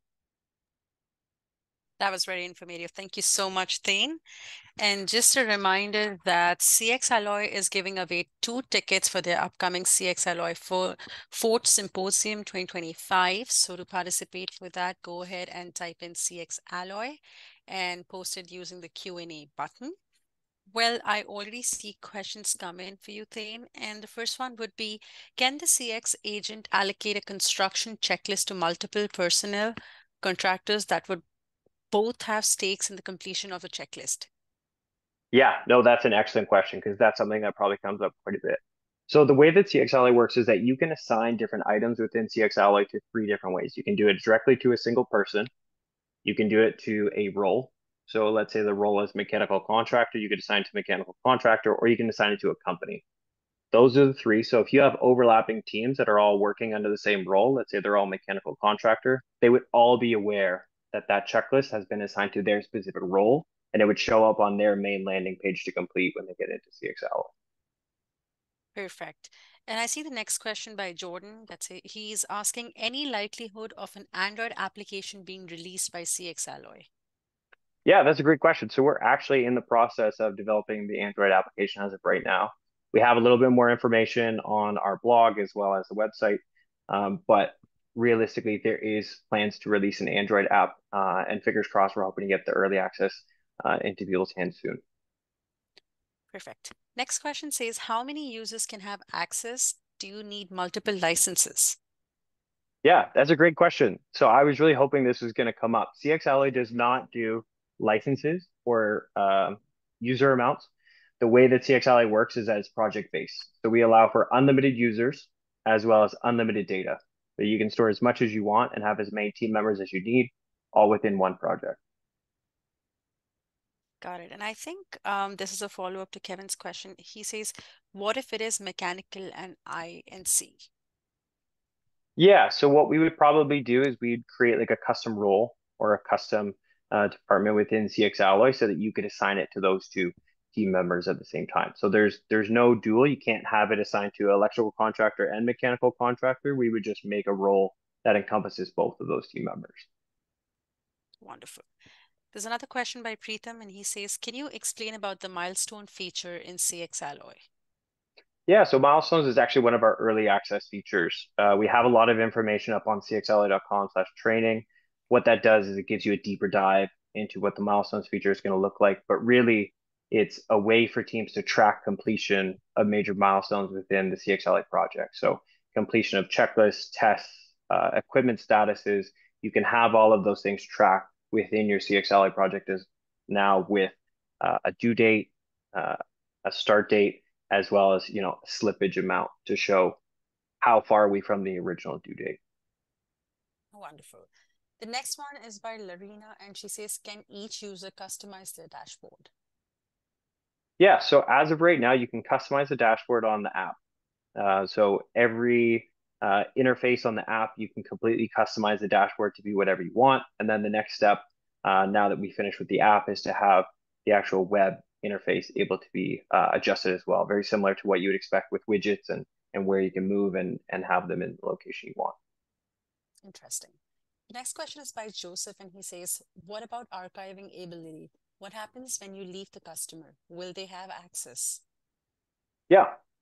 [SPEAKER 1] That was very informative. Thank you so much, Thane. And just a reminder that CX Alloy is giving away 2 tickets for their upcoming CX Alloy for Fort Symposium 2025. So to participate for that, go ahead and type in CX Alloy and post it using the Q&A button. Well, I already see questions come in for you, Thane. And the first one would be, can the CX agent allocate a construction checklist to multiple personnel contractors that would both have stakes in the completion of the checklist?
[SPEAKER 5] Yeah, no, that's an excellent question because that's something that probably comes up quite a bit. So the way that CX Ally works is that you can assign different items within CX Ally to 3 different ways. You can do it directly to a single person. You can do it to a role. So let's say the role is mechanical contractor, you could assign it to mechanical contractor, or you can assign it to a company. Those are the 3. So if you have overlapping teams that are all working under the same role, let's say they're all mechanical contractor, they would all be aware that that checklist has been assigned to their specific role, and it would show up on their main landing page to complete when they get into CX Ally.
[SPEAKER 1] Perfect. And I see the next question by Jordan. He's asking, any likelihood of an Android application being released by CX Alloy?
[SPEAKER 5] Yeah, that's a great question. So we're actually in the process of developing the Android application as of right now. We have a little bit more information on our blog as well as the website, but realistically, there is plans to release an Android app, and fingers crossed, we're hoping to get the early access into people's hands soon.
[SPEAKER 1] Perfect. Next question says, how many users can have access? Do you need multiple licenses?
[SPEAKER 5] Yeah, that's a great question. So I was really hoping this was going to come up. CX Ally does not do licenses or user amounts. The way that CX Ally works is as project-based. So we allow for unlimited users as well as unlimited data. So you can store as much as you want and have as many team members as you need, all within one project.
[SPEAKER 1] Got it. And I think this is a follow-up to Kevin's question. He says, what if it is mechanical and I&C?
[SPEAKER 5] Yeah, so what we would probably do is we'd create like a custom role or a custom department within CX Alloy so that you could assign it to those 2 team members at the same time. So there's no dual. You can't have it assigned to electrical contractor and mechanical contractor. We would just make a role that encompasses both of those team members.
[SPEAKER 1] Wonderful. There's another question by Preetham, and he says, can you explain about the milestone feature in CX Alloy?
[SPEAKER 5] Yeah, so Milestones is actually one of our early access features. We have a lot of information up on cxally.com/training. What that does is it gives you a deeper dive into what the Milestones feature is going to look like, but really it's a way for teams to track completion of major milestones within the CX Ally project. So completion of checklists, tests, equipment statuses, you can have all of those things tracked within your CX Ally project as now with a due date, a start date, as well as, a slippage amount to show how far are we from the original due date.
[SPEAKER 1] Wonderful. The next one is by Larina, and she says, can each user customize their dashboard?
[SPEAKER 5] Yeah, so as of right now, you can customize the dashboard on the app. So every interface on the app, you can completely customize the dashboard to be whatever you want. And then the next step, now that we finish with the app, is to have the actual web interface able to be adjusted as well, very similar to what you would expect with widgets and where you can move and have them in the location you want.
[SPEAKER 1] Interesting. The next question is by Joseph, and he says, what about archiving ability? What happens when you leave the customer? Will they have access?
[SPEAKER 5] Yeah,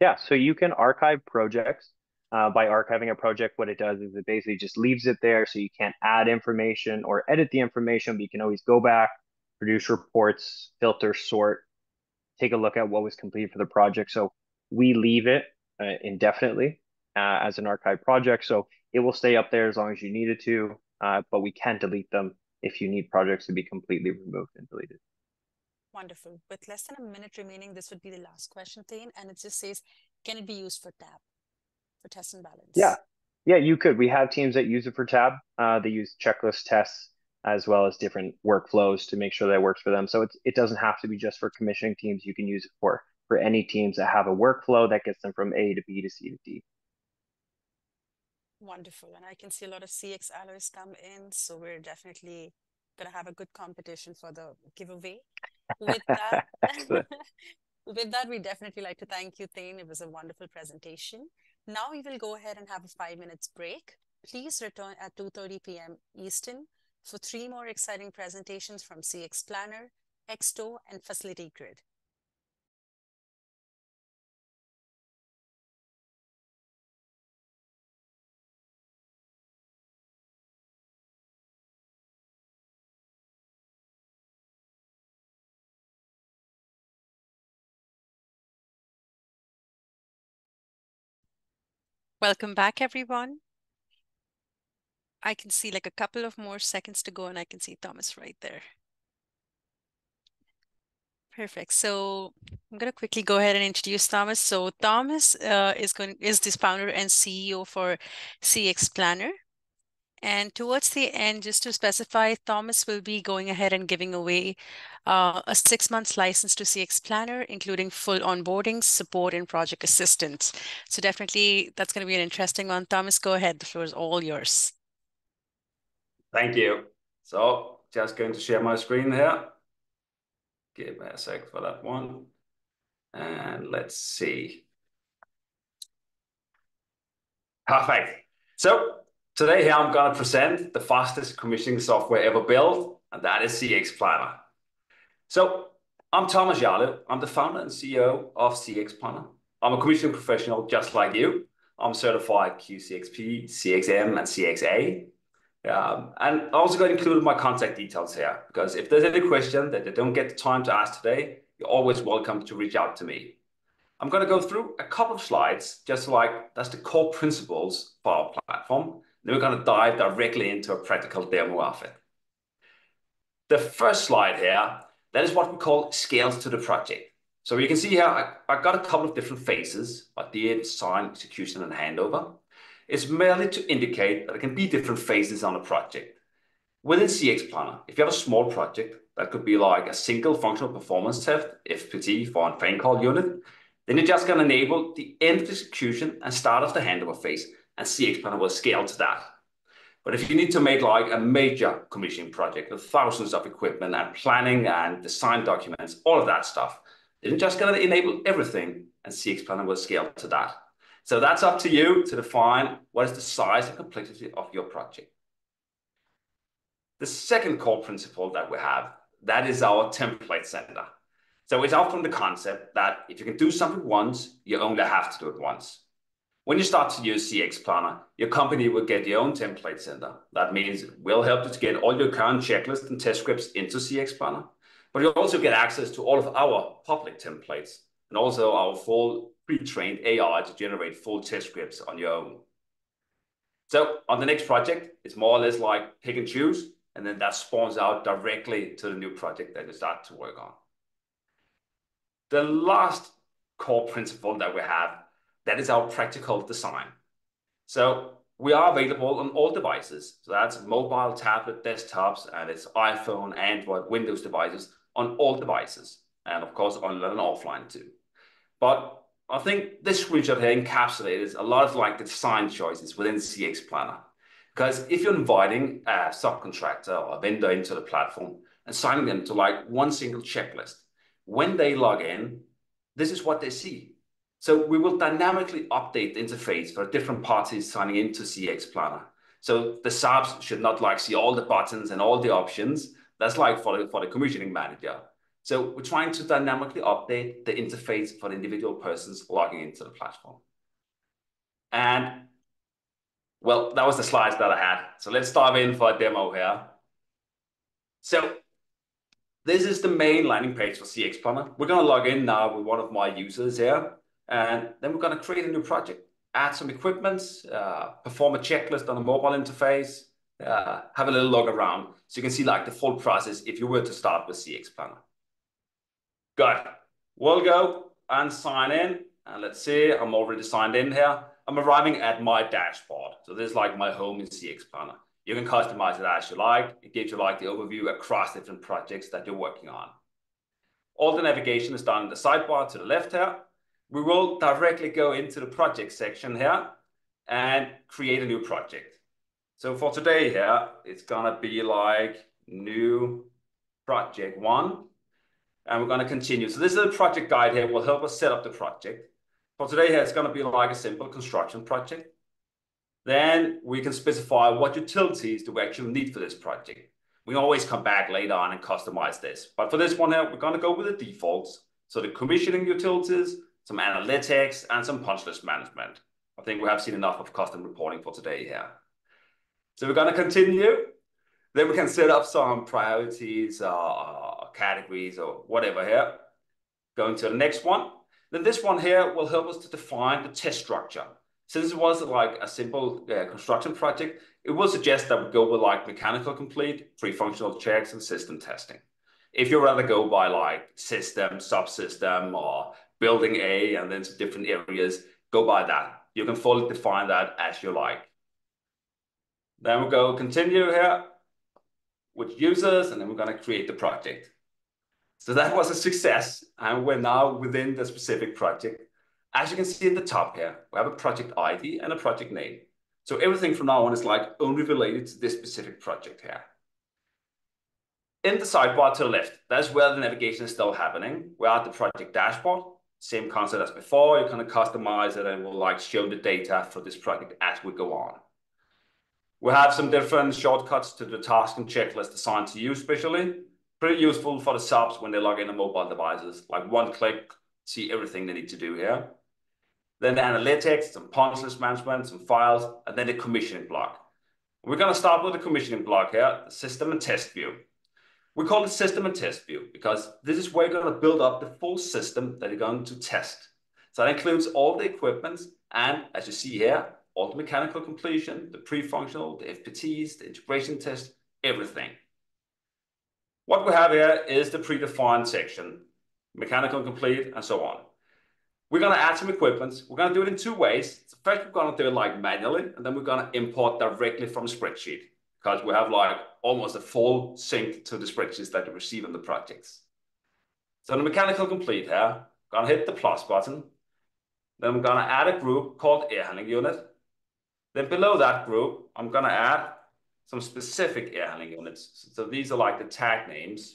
[SPEAKER 5] Yeah, so you can archive projects. By archiving a project, what it does is it basically just leaves it there, so you can't add information or edit the information, but you can always go back, produce reports, filter, sort, take a look at what was completed for the project. So we leave it indefinitely as an archive project. So it will stay up there as long as you need it to, but we can delete them if you need projects to be completely removed and deleted.
[SPEAKER 1] Wonderful. With less than a minute remaining, this would be the last question, Thane, and it just says, can it be used for TAB, for test and balance?
[SPEAKER 5] Yeah, you could. We have teams that use it for TAB. They use checklist tests as well as different workflows to make sure that it works for them. So it doesn't have to be just for commissioning teams. You can use it for any teams that have a workflow that gets them from A to B to C to D.
[SPEAKER 1] Wonderful. And I can see a lot of CX alloys come in, so we're definitely going to have a good competition for the giveaway. With that, with that, we definitely like to thank you, Thane. It was a wonderful presentation. Now we will go ahead and have a 5 minutes break. Please return at 2:30 p.m. Eastern for 3 more exciting presentations from CX Planner, Exto, and Facility Grid. Welcome back, everyone. I can see like a couple of more seconds to go, and I can see Thomas right there. Perfect. So I'm going to quickly go ahead and introduce Thomas. So Thomas is this founder and CEO for CX Planner. And towards the end, just to specify, Thomas will be going ahead and giving away a 6-month license to CX Planner, including full onboarding, support, and project assistance. So definitely that's going to be an interesting one. Thomas, go ahead. The floor is all yours.
[SPEAKER 6] Thank you. So just going to share my screen here. Give me a sec for that one. And let's see. Perfect. So today here I'm going to present the fastest commissioning software ever built, and that is CX Planner. So I'm Thomas Jarløv. I'm the founder and CEO of CX Planner. I'm a commissioning professional just like you. I'm certified QCXP, CXM, and CXA. And I also got included my contact details here, because if there's any question that you don't get the time to ask today, you're always welcome to reach out to me. I'm going to go through a couple of slides, just like that's the core principles for our platform. Then we're going to dive directly into a practical demo of it. The first slide here, that is what we call scales to the project. So you can see here, I got a couple of different phases: idea, design, execution, and handover. It's merely to indicate that there can be different phases on a project. Within CX Planner, if you have a small project, that could be like a single functional performance test, FPT for a fan call unit, then you're just going to enable the end of execution and start of the handover phase, and CX Planner will scale to that. But if you need to make like a major commissioning project with thousands of equipment and planning and design documents, all of that stuff, then you're just going to enable everything, and CX Planner will scale to that. So that's up to you to define what is the size and complexity of your project. The second core principle that we have, that is our template sender. So it's out from the concept that if you can do something once, you only have to do it once. When you start to use CX Planner, your company will get your own template sender. That means we'll help you to get all your current checklists and test scripts into CX Planner, but you'll also get access to all of our public templates and also our full pre-trained AI to generate full test scripts on your own. So on the next project, it's more or less like pick and choose, and then that spawns out directly to the new project that you start to work on. The last core principle that we have, that is our practical design. So we are available on all devices. So that's mobile, tablet, desktops, and it's iPhone, Android, Windows devices, on all devices. And of course, online and offline too. But I think this screenshot here encapsulates a lot of like the design choices within CX Planner. Because if you're inviting a subcontractor or a vendor into the platform and signing them to like one single checklist, when they log in, this is what they see. So we will dynamically update the interface for different parties signing into CX Planner. So the subs should not like see all the buttons and all the options. That's like for the commissioning manager. So we're trying to dynamically update the interface for the individual persons logging into the platform. And well, that was the slides that I had. So let's dive in for a demo here. So this is the main landing page for CX Planner. We're going to log in now with one of my users here, and then we're going to create a new project, add some equipment, perform a checklist on a mobile interface, have a little look around so you can see like the full process if you were to start with CX Planner. Good. We'll go and sign in, and let's see, I'm already signed in here. I'm arriving at my dashboard. So this is like my home in CX Planner. You can customize it as you like. It gives you like the overview across different projects that you're working on. All the navigation is done in the sidebar to the left here. We will directly go into the project section here and create a new project. So for today here, it's gonna be like new project 1. And we're gonna continue. So this is a project guide here, will help us set up the project. For today here, it's gonna be like a simple construction project. Then we can specify what utilities do we actually need for this project. We always come back later on and customize this. But for this one here, we're going to go with the defaults. So the commissioning utilities, some analytics, and some punch list management. I think we have seen enough of custom reporting for today here. So we're going to continue. Then we can set up some priorities, categories, or whatever here. Going to the next one. Then this one here will help us to define the test structure. Since it was like a simple construction project, it will suggest that we go with like mechanical complete, pre-functional checks, and system testing. If you rather go by like system, subsystem, or building A, and then some different areas, go by that. You can fully define that as you like. Then we'll go continue here with users, and then we're going to create the project. So that was a success, and we're now within the specific project. As you can see at the top here, we have a project ID and a project name. So everything from now on is like only related to this specific project here. In the sidebar to the left, that's where the navigation is still happening. We're at the project dashboard, same concept as before. You kind of customize it and we'll like show the data for this project as we go on. We have some different shortcuts to the task and checklist assigned to you especially. Pretty useful for the subs when they log in on mobile devices, like one click, see everything they need to do here. Then the analytics, some punch list management, some files, and then the commissioning block. We're going to start with the commissioning block here, the system and test view. We call it system and test view because this is where you're going to build up the full system that you're going to test. So that includes all the equipment and, as you see here, all the mechanical completion, the pre-functional, the FPTs, the integration test, everything. What we have here is the predefined section, mechanical complete, and so on. We're going to add some equipment. We're going to do it in 2 ways. So first, we're going to do it like manually, and then we're going to import directly from a spreadsheet because we have like almost a full sync to the spreadsheets that you receive in the projects. So the mechanical complete here, I'm going to hit the plus button. Then we're going to add a group called air handling unit. Then below that group, I'm going to add some specific air handling units. So these are like the tag names.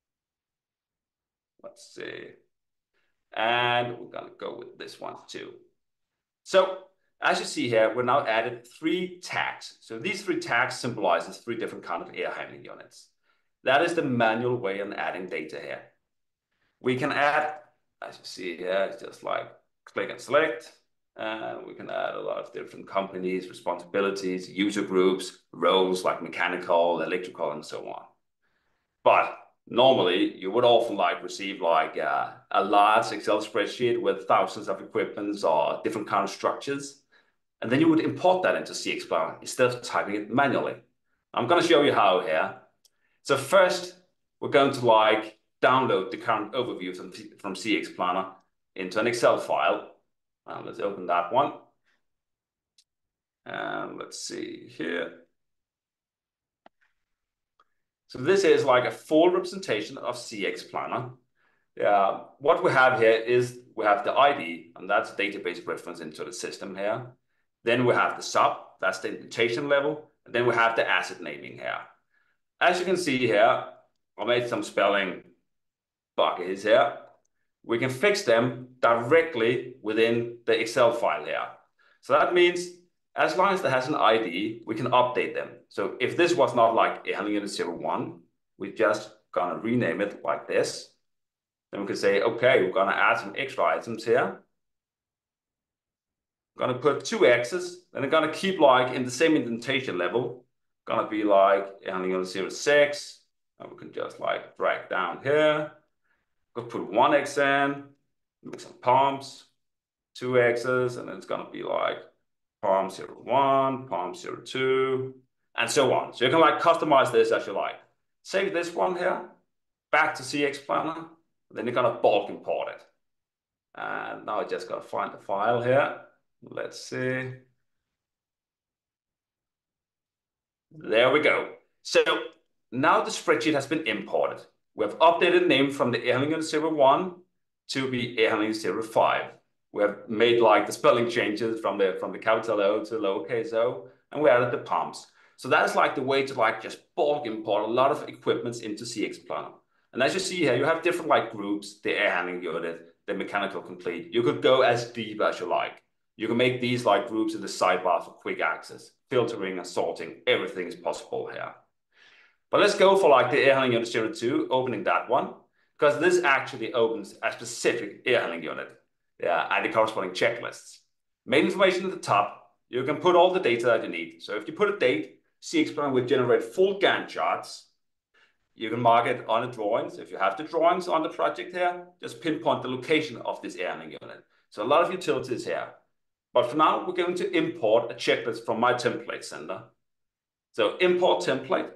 [SPEAKER 6] Let's see. And we're going to go with this one too. So as you see here, we're now added 3 tags. So these 3 tags symbolizes 3 different kinds of air handling units. That is the manual way of adding data here. We can add, as you see here, it's just like click and select. And we can add a lot of different companies, responsibilities, user groups, roles like mechanical, electrical, and so on. But normally, you would often like receive like a large Excel spreadsheet with thousands of equipments or different kind of structures. And then you would import that into CX Planner instead of typing it manually. I'm going to show you how here. So first, we're going to like download the current overview from CX Planner into an Excel file. Let's open that one. And let's see here. So this is like a full representation of CX Planner. What we have here is we have the ID, and that's database reference into the system here. Then we have the sub, that's the indentation level. And then we have the asset naming here. As you can see here, I made some spelling buggers here. We can fix them directly within the Excel file here. So that means as long as it has an ID, we can update them. So if this was not like a handling unit 01, we're just gonna rename it like this. Then we can say, okay, we're going to add some extra items here. Going to put 2 X's, and I'm going to keep like in the same indentation level. Going to be like handling unit 06, and we can just like drag down here. Go put 1 X in, make some palms, 2 X's, and then it's going to be like palm 01, palm 02, and so on. So you can like customize this as you like. Save this one here, back to CX Planner, then you're going to bulk import it. And now I just got to find the file here. Let's see. There we go. So now the spreadsheet has been imported. We have updated the name from the air handling unit 01 to be air handling unit 05. We have made like the spelling changes from the capital O to lowercase o, and we added the palms. So that's like the way to like just bulk import a lot of equipments into CX Planner. And as you see here, you have different like groups, the air handling unit, the mechanical complete. You could go as deep as you like. You can make these like groups in the sidebar for quick access, filtering and sorting. Everything is possible here. But let's go for like the air handling unit 02, opening that one, because this actually opens a specific air handling unit, and the corresponding checklists. Main information at the top, you can put all the data that you need. So if you put a date, CX Planner will generate full Gantt charts. You can mark it on the drawings. If you have the drawings on the project here, just pinpoint the location of this air handling unit. So a lot of utilities here. But for now, we're going to import a checklist from my template center. So import template,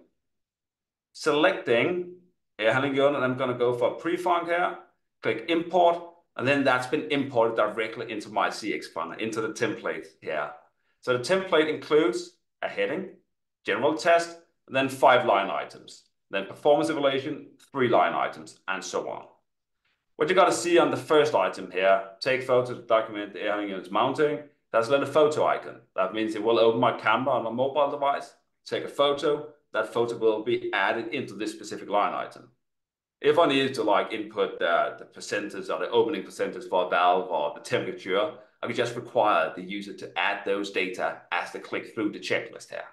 [SPEAKER 6] selecting air handling unit. I'm going to go for a pre-func here, click import, and then that's been imported directly into my CX Planner, into the template here. So the template includes a heading, general test, and then 5 line items. Then performance evaluation, 3 line items, and so on. What you got to see on the first item here, take photo to document the air handling unit's mounting. That's a little photo icon. That means it will open my camera on my mobile device, take a photo. That photo will be added into this specific line item. If I needed to like input the percentage or the opening percentage for a valve or the temperature, I could just require the user to add those data as they click through the checklist here.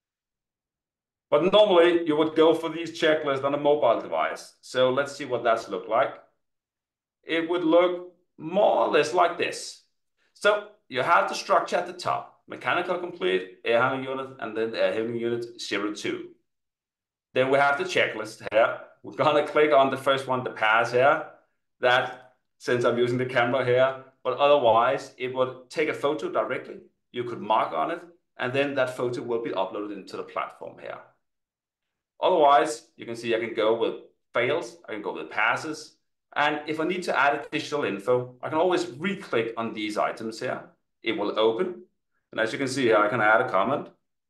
[SPEAKER 6] But normally you would go for these checklists on a mobile device. So let's see what that's look like. It would look more or less like this. So you have the structure at the top, mechanical complete, air handling unit, and then air handling unit 02. Then we have the checklist here. We're gonna click on the first one, the pass here. That, since I'm using the camera here, but otherwise it would take a photo directly. You could mark on it, and then that photo will be uploaded into the platform here. Otherwise, you can see I can go with fails, I can go with passes. And if I need to add additional info, I can always re-click on these items here. It will open. And as you can see here, I can add a comment.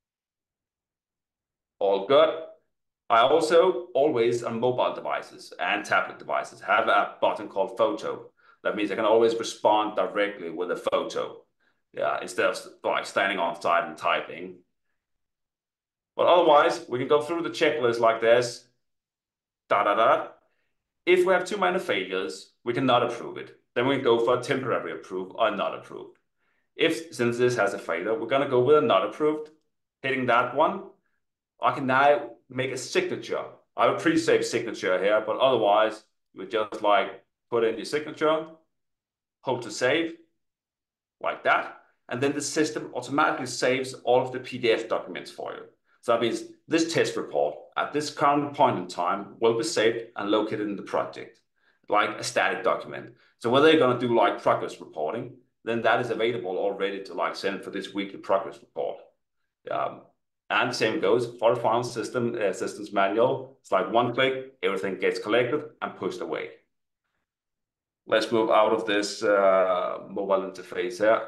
[SPEAKER 6] All good. I also always on mobile devices and tablet devices have a button called photo. That means I can always respond directly with a photo. Instead of like standing on side and typing. But otherwise, we can go through the checklist like this. If we have too many failures, we cannot approve it. Then we can go for a temporary approve or not approved. Since this has a failure, we're going to go with a not approved. Hitting that one, I can now make a signature. I have a pre-saved signature here, but otherwise, you would just like put in your signature, hope to save, like that. And then the system automatically saves all of the PDF documents for you. So that means this test report at this current point in time will be saved and located in the project, like a static document. So whether you're going to do like progress reporting, then that is available already to like send for this weekly progress report. And the same goes for the final system systems manual. It's like one click, everything gets collected and pushed away. Let's move out of this mobile interface here.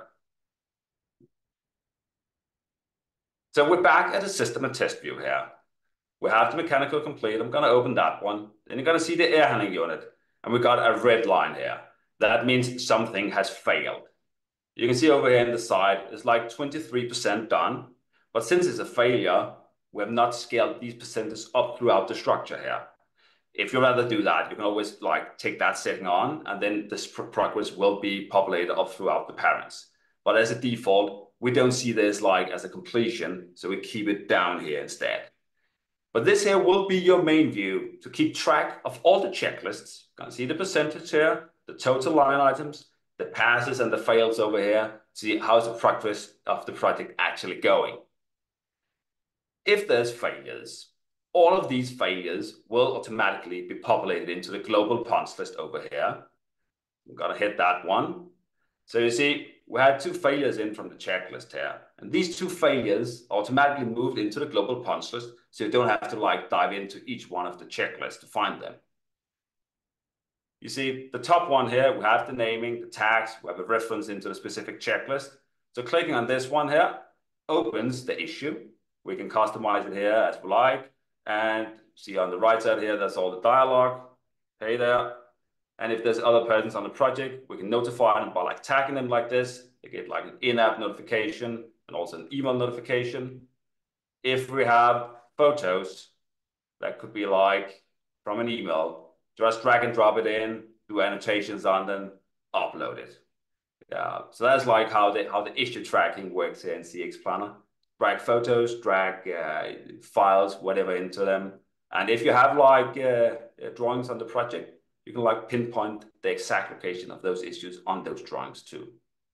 [SPEAKER 6] So we're back at the system and test view here. We have the mechanical complete. I'm going to open that one. Then you're going to see the air handling unit. And we got a red line here. That means something has failed. You can see over here in the side, it's like 23% done. But since it's a failure, we have not scaled these percentages up throughout the structure here. If you'd rather do that, you can always like take that setting on, and then this progress will be populated up throughout the parents. But as a default, we don't see this like as a completion, so we keep it down here instead. But this here will be your main view to keep track of all the checklists. You can see the percentage here, the total line items, the passes and the fails over here. See how's the progress of the project actually going. If there's failures, all of these failures will automatically be populated into the global punch list over here. I'm gonna hit that one. So you see, we had 2 failures in from the checklist here. And these 2 failures automatically moved into the global punch list, so you don't have to like dive into each one of the checklists to find them. You see, the top one here, we have the naming, the tags, we have a reference into the specific checklist. So clicking on this one here opens the issue. We can customize it here as we like. And see on the right side here, that's all the dialogue. Hey there. And if there's other persons on the project, we can notify them by like tagging them like this. They get like an in-app notification and also an email notification. If we have photos, that could be like from an email, just drag and drop it in, do annotations on them, upload it. Yeah, so that's like how the issue tracking works here in CX Planner. Drag photos, drag files, whatever into them. And if you have like drawings on the project, you can like pinpoint the exact location of those issues on those drawings too.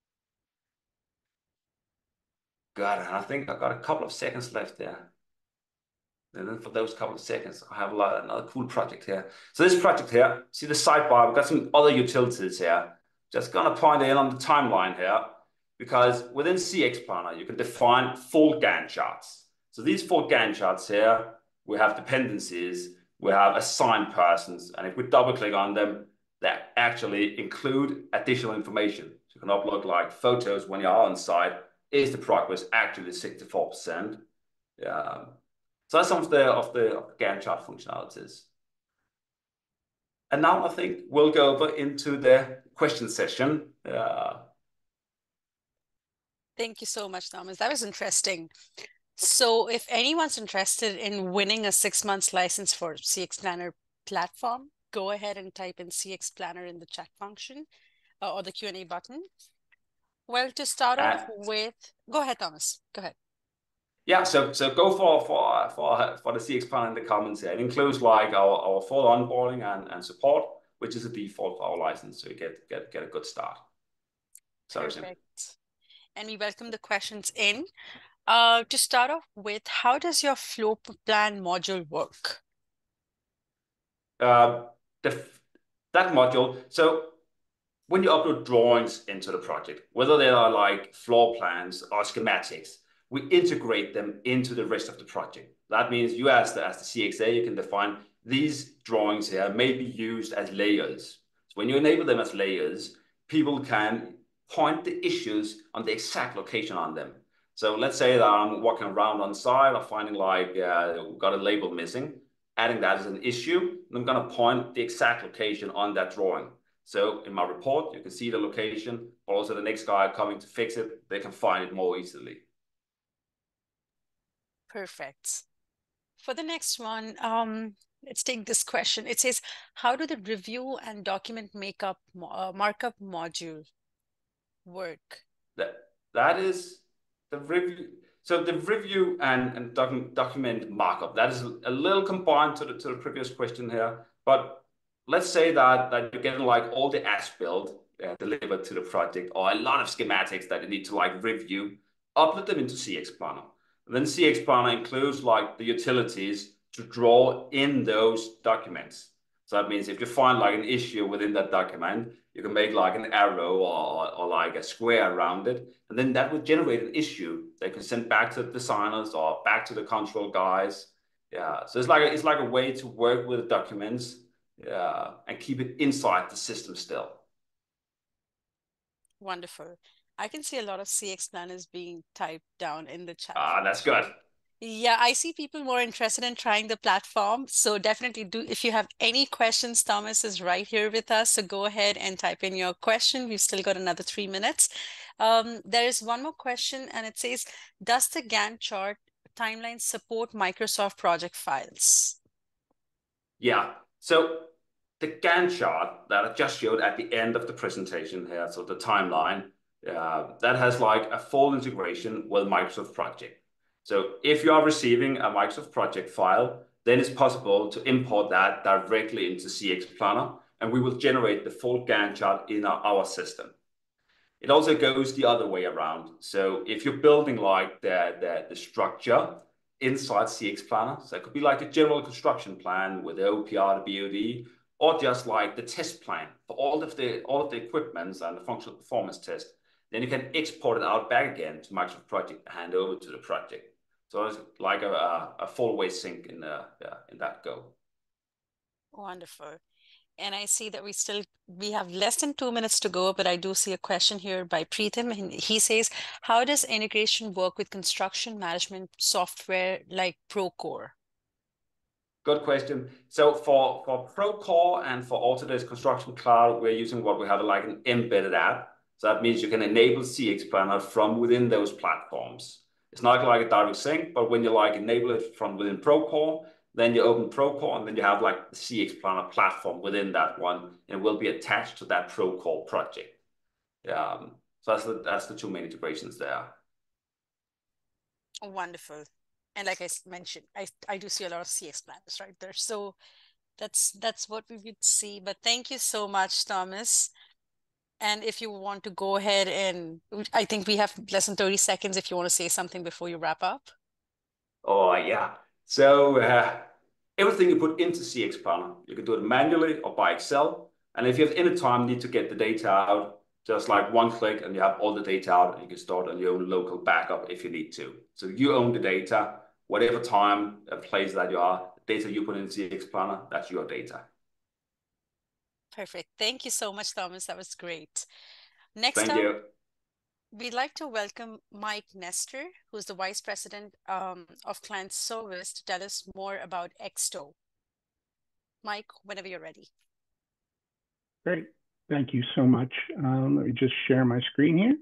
[SPEAKER 6] Got it. I think I've got a couple of seconds left there. And then for those couple of seconds, I have another cool project here. So this project here, see the sidebar, we've got some other utilities here. Just gonna point in on the timeline here, because within CX Planner, you can define full Gantt charts. So these full Gantt charts here, we have dependencies, we have assigned persons, and if we double click on them, they actually include additional information. So you can upload like photos when you are on site. Is the progress actually 64%? Yeah. So that's some of the Gantt chart functionalities. And now I think we'll go over into the question session.
[SPEAKER 1] Thank you so much, Thomas. That was interesting. So if anyone's interested in winning a 6-month license for CX Planner platform, go ahead and type in CX Planner in the chat function or the Q&A button. Well, to start off with, go ahead, Thomas. Go ahead.
[SPEAKER 6] Yeah, so go for the CX Planner in the comments here. It includes like our full onboarding and support, which is a default for our license, so you get a good start. Sorry,
[SPEAKER 1] Perfect. And we welcome the questions in. To start off with, how does your floor plan module work?
[SPEAKER 6] That module, so when you upload drawings into the project, whether they are like floor plans or schematics, we integrate them into the rest of the project. That means you as the CXA, you can define these drawings here may be used as layers. So when you enable them as layers, people can point the issues on the exact location on them. So let's say that I'm walking around on site or finding like we've got a label missing, adding that as an issue, and I'm gonna point the exact location on that drawing. So in my report, you can see the location, but also the next guy coming to fix it, they can find it more easily.
[SPEAKER 1] Perfect. For the next one, let's take this question. It says, how do the review and document markup module work?
[SPEAKER 6] That is the review. So the review and document markup, that is a little combined to the previous question here. But let's say that you're getting like all the as-built delivered to the project, or a lot of schematics that you need to like review, upload them into CX Planner. And then CX Planner includes like the utilities to draw in those documents. So that means if you find like an issue within that document, you can make like an arrow or like a square around it. And then that would generate an issue they can send back to the designers or back to the control guys. Yeah, so it's like a way to work with the documents, and keep it inside the system still.
[SPEAKER 1] Wonderful. I can see a lot of CX planners being typed down in the chat.
[SPEAKER 6] That's good.
[SPEAKER 1] Yeah, I see people more interested in trying the platform. So definitely do, if you have any questions, Thomas is right here with us. So go ahead and type in your question. We've still got another 3 minutes. There is one more question and it says, does the Gantt chart timeline support Microsoft project files?
[SPEAKER 6] Yeah, so the Gantt chart that I just showed at the end of the presentation here, so the timeline, that has like a full integration with Microsoft Project. So if you are receiving a Microsoft Project file, then it's possible to import that directly into CX Planner, and we will generate the full Gantt chart in our system. It also goes the other way around. So if you're building like the structure inside CX Planner, so it could be like a general construction plan with the OPR, the BOD, or just like the test plan for all of the equipments and the functional performance test. Then you can export it out back again to Microsoft Project and hand over to the project. So it's like a full-way sync in that go.
[SPEAKER 1] Wonderful. And I see that we have less than 2 minutes to go, but I do see a question here by Preetham. And he says, how does integration work with construction management software like Procore?
[SPEAKER 6] Good question. So for Procore and for Autodesk Construction Cloud, we're using what we have like an embedded app. So that means you can enable CX Planner from within those platforms. It's not like a direct sync, but when you like enable it from within Procore, then you open Procore and then you have like the CX Planner platform within that one, and it will be attached to that Procore project. So that's the two main integrations there.
[SPEAKER 1] Wonderful. And like I mentioned, I do see a lot of CX planners right there. So that's what we would see. But thank you so much, Thomas. And if you want to go ahead and I think we have less than 30 seconds if you want to say something before you wrap up.
[SPEAKER 6] Oh, yeah. So everything you put into CX Planner, you can do it manually or by Excel. And if you have any time need to get the data out, just like one click and you have all the data out, and you can start on your own local backup if you need to. So you own the data, whatever time and place that you are, the data you put in CX Planner, that's your data.
[SPEAKER 1] Perfect. Thank you so much, Thomas. That was great. Next
[SPEAKER 6] Thank
[SPEAKER 1] up,
[SPEAKER 6] you.
[SPEAKER 1] we'd like to welcome Mike Nestor, who's the Vice President of Client Service, to tell us more about Exto. Mike, whenever you're ready.
[SPEAKER 7] Great. Thank you so much. Let me just share my screen here.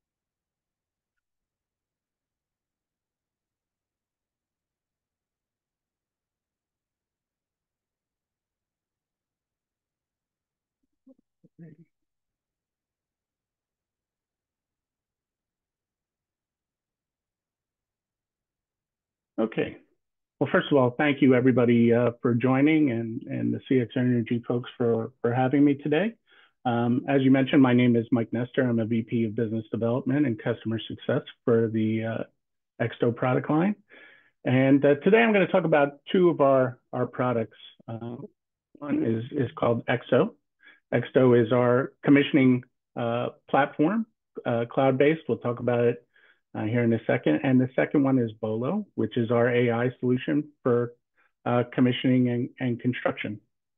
[SPEAKER 7] Okay. Well, first of all, thank you everybody for joining and the CX Energy folks for having me today. As you mentioned, my name is Mike Nestor. I'm a VP of Business Development and Customer Success for the Exto product line. And today I'm going to talk about two of our products. One is called Exo. Exto is our commissioning platform, cloud-based. We'll talk about it here in a second. And the second one is Bolo, which is our AI solution for commissioning and construction.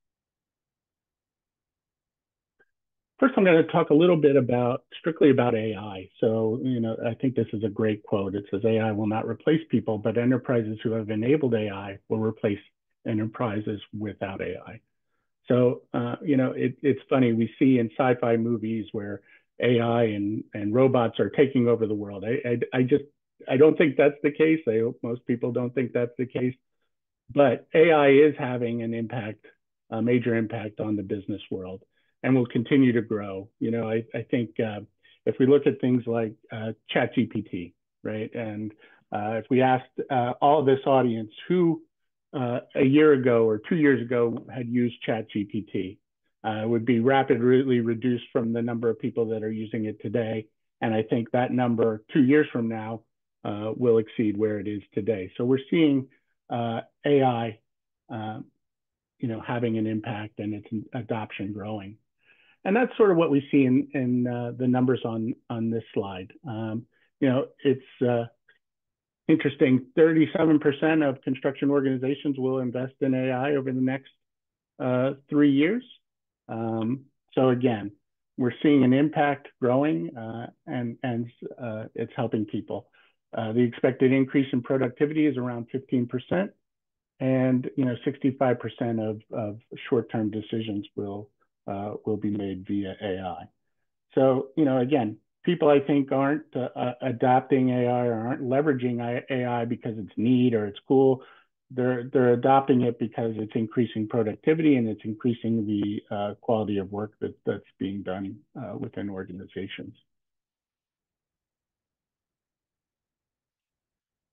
[SPEAKER 7] First, I'm going to talk a little bit strictly about AI. So, I think this is a great quote. It says, AI will not replace people, but enterprises who have enabled AI will replace enterprises without AI. So, it's funny. We see in sci-fi movies where AI and robots are taking over the world. I don't think that's the case. I hope most people don't think that's the case. But AI is having an impact, a major impact on the business world, and will continue to grow. I think if we look at things like ChatGPT, right? And if we asked all of this audience who a year ago or 2 years ago had used ChatGPT, would be rapidly reduced from the number of people that are using it today. And I think that number 2 years from now will exceed where it is today. So we're seeing AI, having an impact and its adoption growing. And that's sort of what we see in the numbers on this slide. It's interesting. 37% of construction organizations will invest in AI over the next 3 years. So again, we're seeing an impact growing and it's helping people. The expected increase in productivity is around 15%, and 65% of short-term decisions will be made via AI. So again, people I think aren't adopting AI or aren't leveraging AI because it's neat or it's cool. They're adopting it because it's increasing productivity and it's increasing the quality of work that's being done within organizations.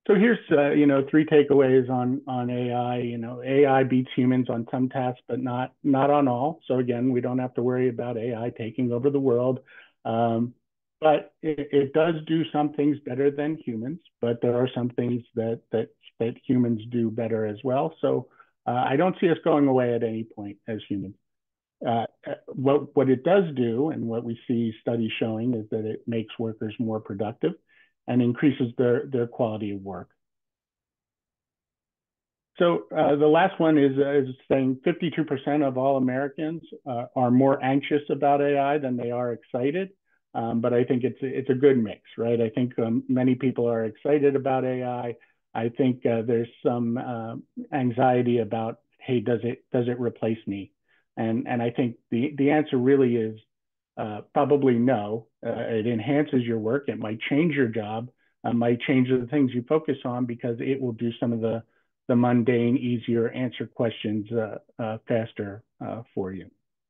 [SPEAKER 7] So here's, 3 takeaways on AI. AI beats humans on some tasks, but not on all. So again, we don't have to worry about AI taking over the world. But it does do some things better than humans, but there are some things that humans do better as well. So I don't see us going away at any point as humans. What it does do, and what we see studies showing, is that it makes workers more productive and increases their quality of work. So the last one is saying 52% of all Americans are more anxious about AI than they are excited. But I think it's a good mix, right? I think many people are excited about AI. I think there's some anxiety about, hey, does it replace me? And I think the answer really is probably no. It enhances your work. It might change your job. Might change the things you focus on, because it will do some of the mundane, easier, answer questions faster for you.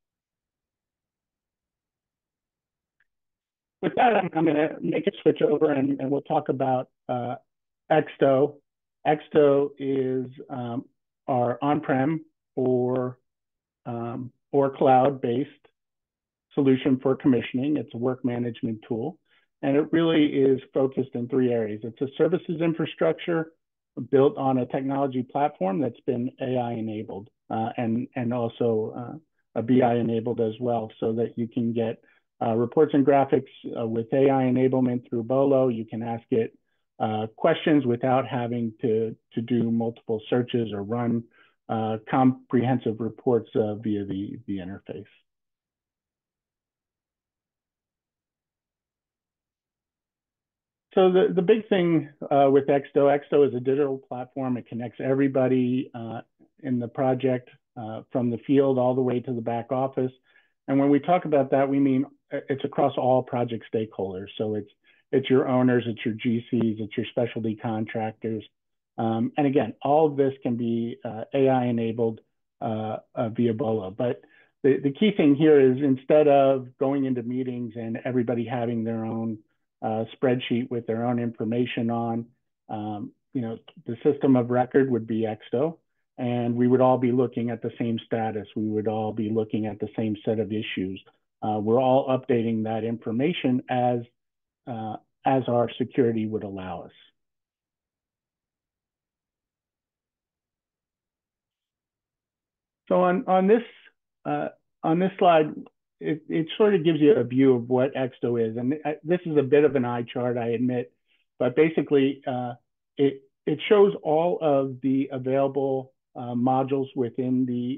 [SPEAKER 7] With that, I'm going to make a switch over, and we'll talk about Exto. Exto is our on-prem or cloud-based solution for commissioning. It's a work management tool, and it really is focused in 3 areas. It's a services infrastructure built on a technology platform that's been AI enabled and also BI enabled as well, so that you can get reports and graphics with AI enablement through Bolo. You can ask it questions without having to do multiple searches or run comprehensive reports via the interface. So the big thing with Exto is a digital platform. It connects everybody in the project from the field all the way to the back office. And when we talk about that, we mean it's across all project stakeholders. So it's your owners, it's your GCs, it's your specialty contractors. And again, all of this can be AI enabled via Bolo. But the key thing here is, instead of going into meetings and everybody having their own spreadsheet with their own information on, the system of record would be Exto, and we would all be looking at the same status. We would all be looking at the same set of issues. We're all updating that information as our security would allow us. So on this slide, it sort of gives you a view of what Exto is. And this is a bit of an eye chart, I admit, but basically it shows all of the available modules within the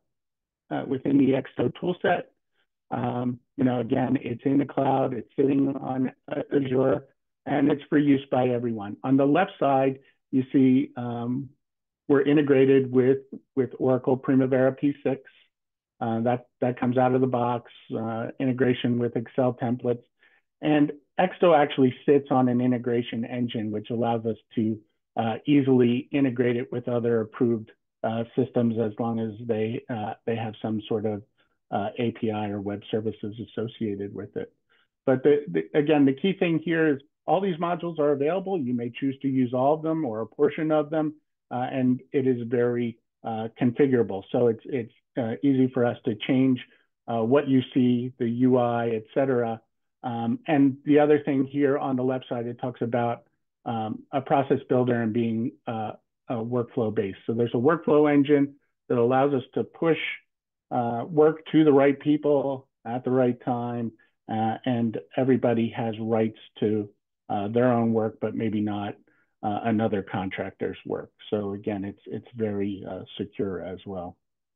[SPEAKER 7] Exto toolset. Again, it's in the cloud, it's sitting on Azure, and it's for use by everyone. On the left side, you see we're integrated with Oracle Primavera P6. That comes out of the box, integration with Excel templates. And Exto actually sits on an integration engine, which allows us to easily integrate it with other approved systems, as long as they have some sort of API or web services associated with it. But again, the key thing here is all these modules are available. You may choose to use all of them or a portion of them, and it is very configurable. So it's easy for us to change what you see, the UI, et cetera. And the other thing here on the left side, it talks about a process builder and being workflow based. So there's a workflow engine that allows us to push work to the right people at the right time, and everybody has rights to their own work, but maybe not another contractor's work. So again, it's very secure as well.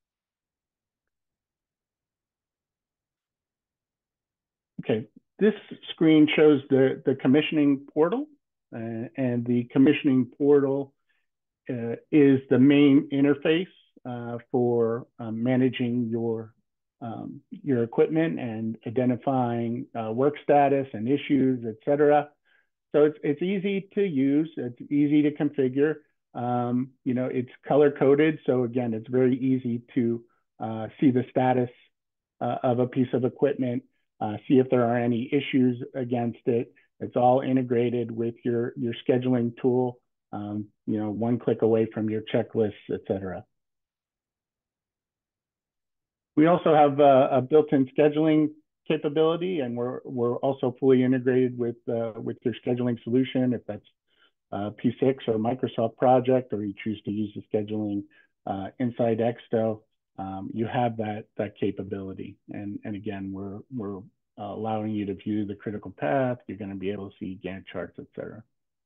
[SPEAKER 7] Okay, this screen shows the commissioning portal, and the commissioning portal is the main interface for managing your equipment and identifying work status and issues, et cetera. So it's easy to use, it's easy to configure. It's color coded, so again, it's very easy to see the status of a piece of equipment, see if there are any issues against it. It's all integrated with your scheduling tool, one click away from your checklists, et cetera. We also have a built-in scheduling capability, and we're also fully integrated with your scheduling solution. If that's P6 or Microsoft Project, or you choose to use the scheduling inside Exto, you have that capability. And again, we're allowing you to view the critical path. You're going to be able to see Gantt charts, et cetera.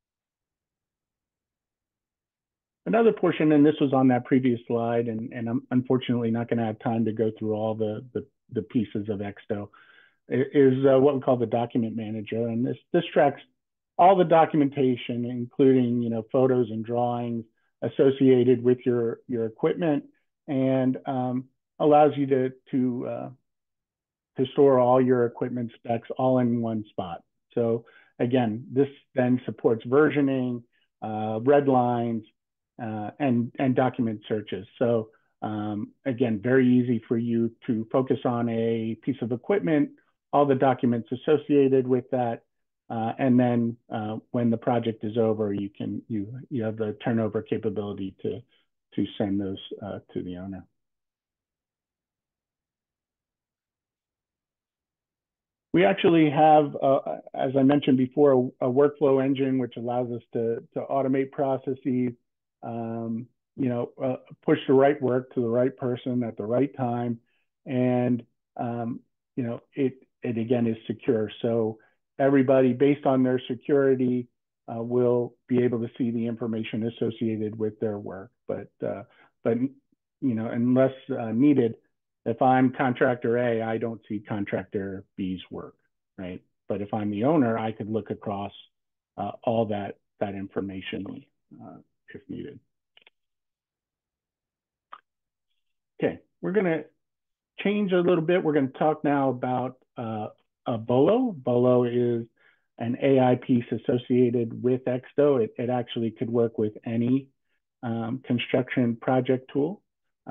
[SPEAKER 7] Another portion, and this was on that previous slide, and I'm unfortunately not going to have time to go through all the pieces of Exto, is what we call the document manager. And this tracks all the documentation, including photos and drawings associated with your equipment, and allows you to store all your equipment specs all in one spot. So again, this then supports versioning, red lines, and document searches. So again, very easy for you to focus on a piece of equipment, all the documents associated with that, and then when the project is over, you have the turnover capability to send those to the owner. We actually have, as I mentioned before, a workflow engine which allows us to automate processes, push the right work to the right person at the right time, and it again is secure. So everybody, based on their security, will be able to see the information associated with their work. But unless needed, if I'm contractor A, I don't see contractor B's work, right? But if I'm the owner, I could look across all that information if needed. Okay, we're going to change a little bit. We're going to talk now about Bolo. Bolo is an AI piece associated with Exto. It actually could work with any construction project tool.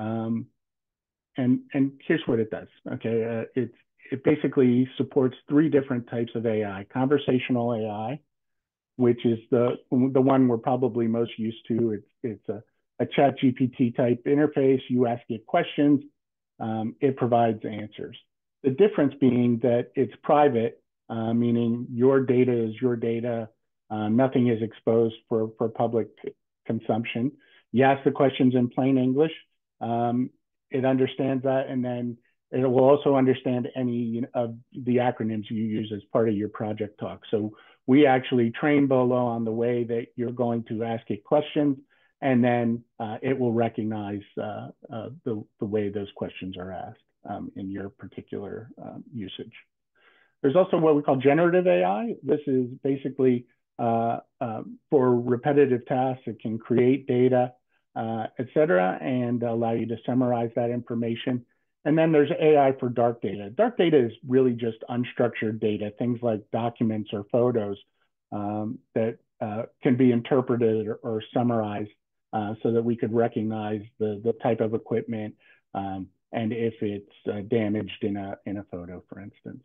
[SPEAKER 7] And here's what it does. Okay, it basically supports 3 different types of AI: conversational AI, which is the one we're probably most used to. It's a ChatGPT type interface. You ask it questions, it provides answers. The difference being that it's private, meaning your data is your data. Nothing is exposed for public consumption. You ask the questions in plain English. It understands that, and then it will also understand any of the acronyms you use as part of your project talk. So we actually train Bolo on the way that you're going to ask it questions, and then it will recognize the way those questions are asked in your particular usage. There's also what we call generative AI. This is basically for repetitive tasks. It can create data, et cetera, and allow you to summarize that information. And then there's AI for dark data. Dark data is really just unstructured data, things like documents or photos that can be interpreted or summarized so that we could recognize the type of equipment and if it's damaged in a photo, for instance.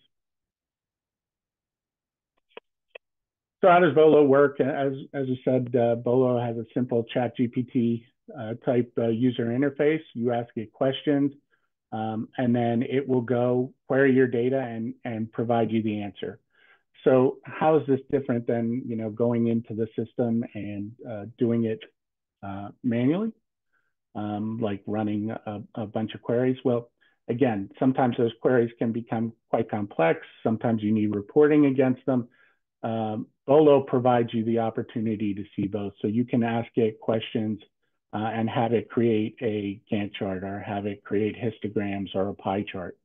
[SPEAKER 7] So how does Bolo work? As I said, Bolo has a simple ChatGPT type user interface. You ask it questions, and then it will go query your data and provide you the answer. So how is this different than going into the system and doing it manually, like running a bunch of queries? Well, again, sometimes those queries can become quite complex. Sometimes you need reporting against them. Bolo provides you the opportunity to see both. So you can ask it questions and have it create a Gantt chart or have it create histograms or a pie chart.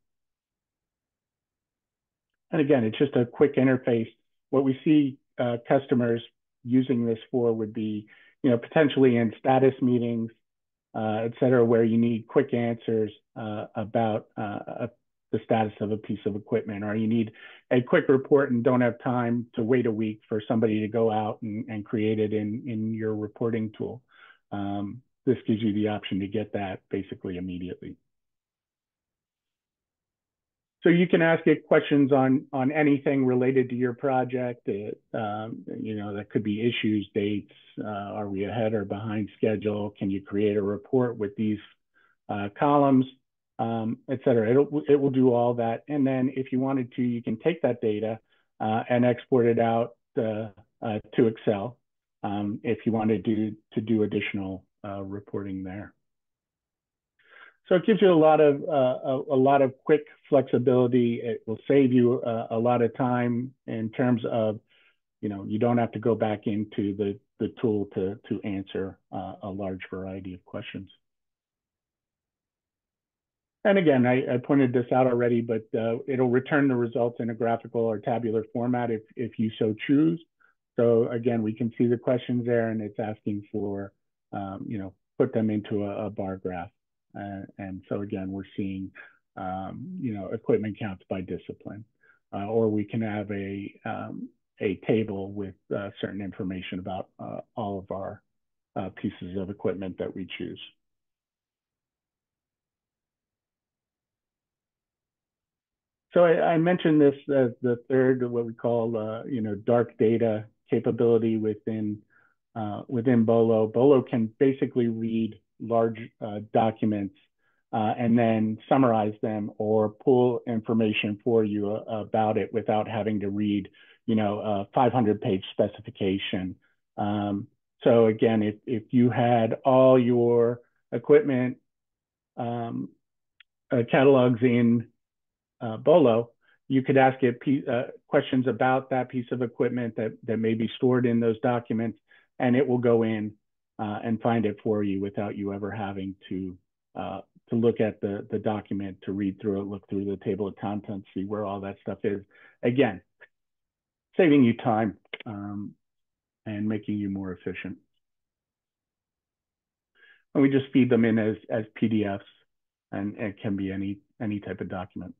[SPEAKER 7] And again, it's just a quick interface. What we see customers using this for would be, potentially in status meetings, et cetera, where you need quick answers about the status of a piece of equipment, or you need a quick report and don't have time to wait a week for somebody to go out and create it in your reporting tool. This gives you the option to get that basically immediately. So you can ask it questions on anything related to your project. That could be issues, dates. Are we ahead or behind schedule? Can you create a report with these columns, et cetera? It will do all that. And then if you wanted to, you can take that data and export it out to Excel if you wanted to do additional reporting there. So it gives you a lot of quick flexibility. It will save you a lot of time in terms of, you don't have to go back into the tool to answer a large variety of questions. And again, I pointed this out already, but it'll return the results in a graphical or tabular format if you so choose. So again, we can see the questions there, and it's asking for, put them into a bar graph. And so again, we're seeing, equipment counts by discipline, or we can have a table with certain information about all of our pieces of equipment that we choose. So I mentioned this as the third, what we call, dark data capability within Bolo. Bolo can basically read large documents and then summarize them or pull information for you about it without having to read, a 500-page specification. So again, if you had all your equipment catalogs in Bolo, you could ask it questions about that piece of equipment that may be stored in those documents, and it will go in and find it for you without you ever having to look at the document, to read through it, look through the table of contents, see where all that stuff is. Again, saving you time and making you more efficient. And we just feed them in as PDFs, and it can be any type of document.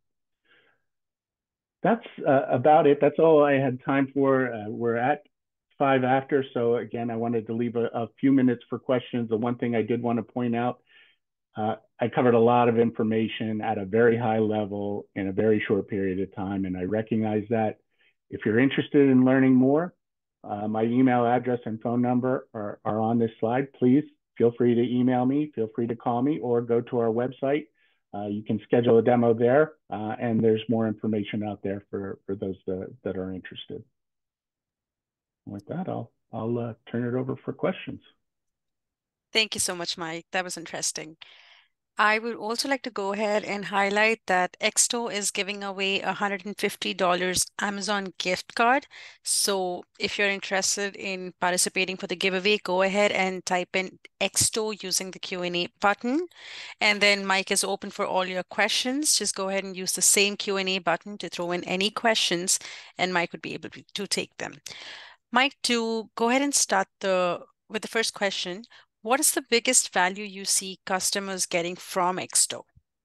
[SPEAKER 7] That's about it. That's all I had time for. We're at 5 after. So again, I wanted to leave a few minutes for questions. The one thing I did want to point out, I covered a lot of information at a very high level in a very short period of time. And I recognize that. If you're interested in learning more, my email address and phone number are on this slide. Please feel free to email me, feel free to call me, or go to our website. You can schedule a demo there, and there's more information out there for those that are interested. With that, I'll turn it over for questions.
[SPEAKER 1] Thank you so much, Mike. That was interesting. I would also like to go ahead and highlight that Exto is giving away a $150 Amazon gift card. So if you're interested in participating for the giveaway, go ahead and type in Exto using the Q&A button. And then Mike is open for all your questions. Just go ahead and use the same Q&A button to throw in any questions, and Mike would be able to take them. Mike, to go ahead and start with the first question, what is the biggest value you see customers getting from Exto?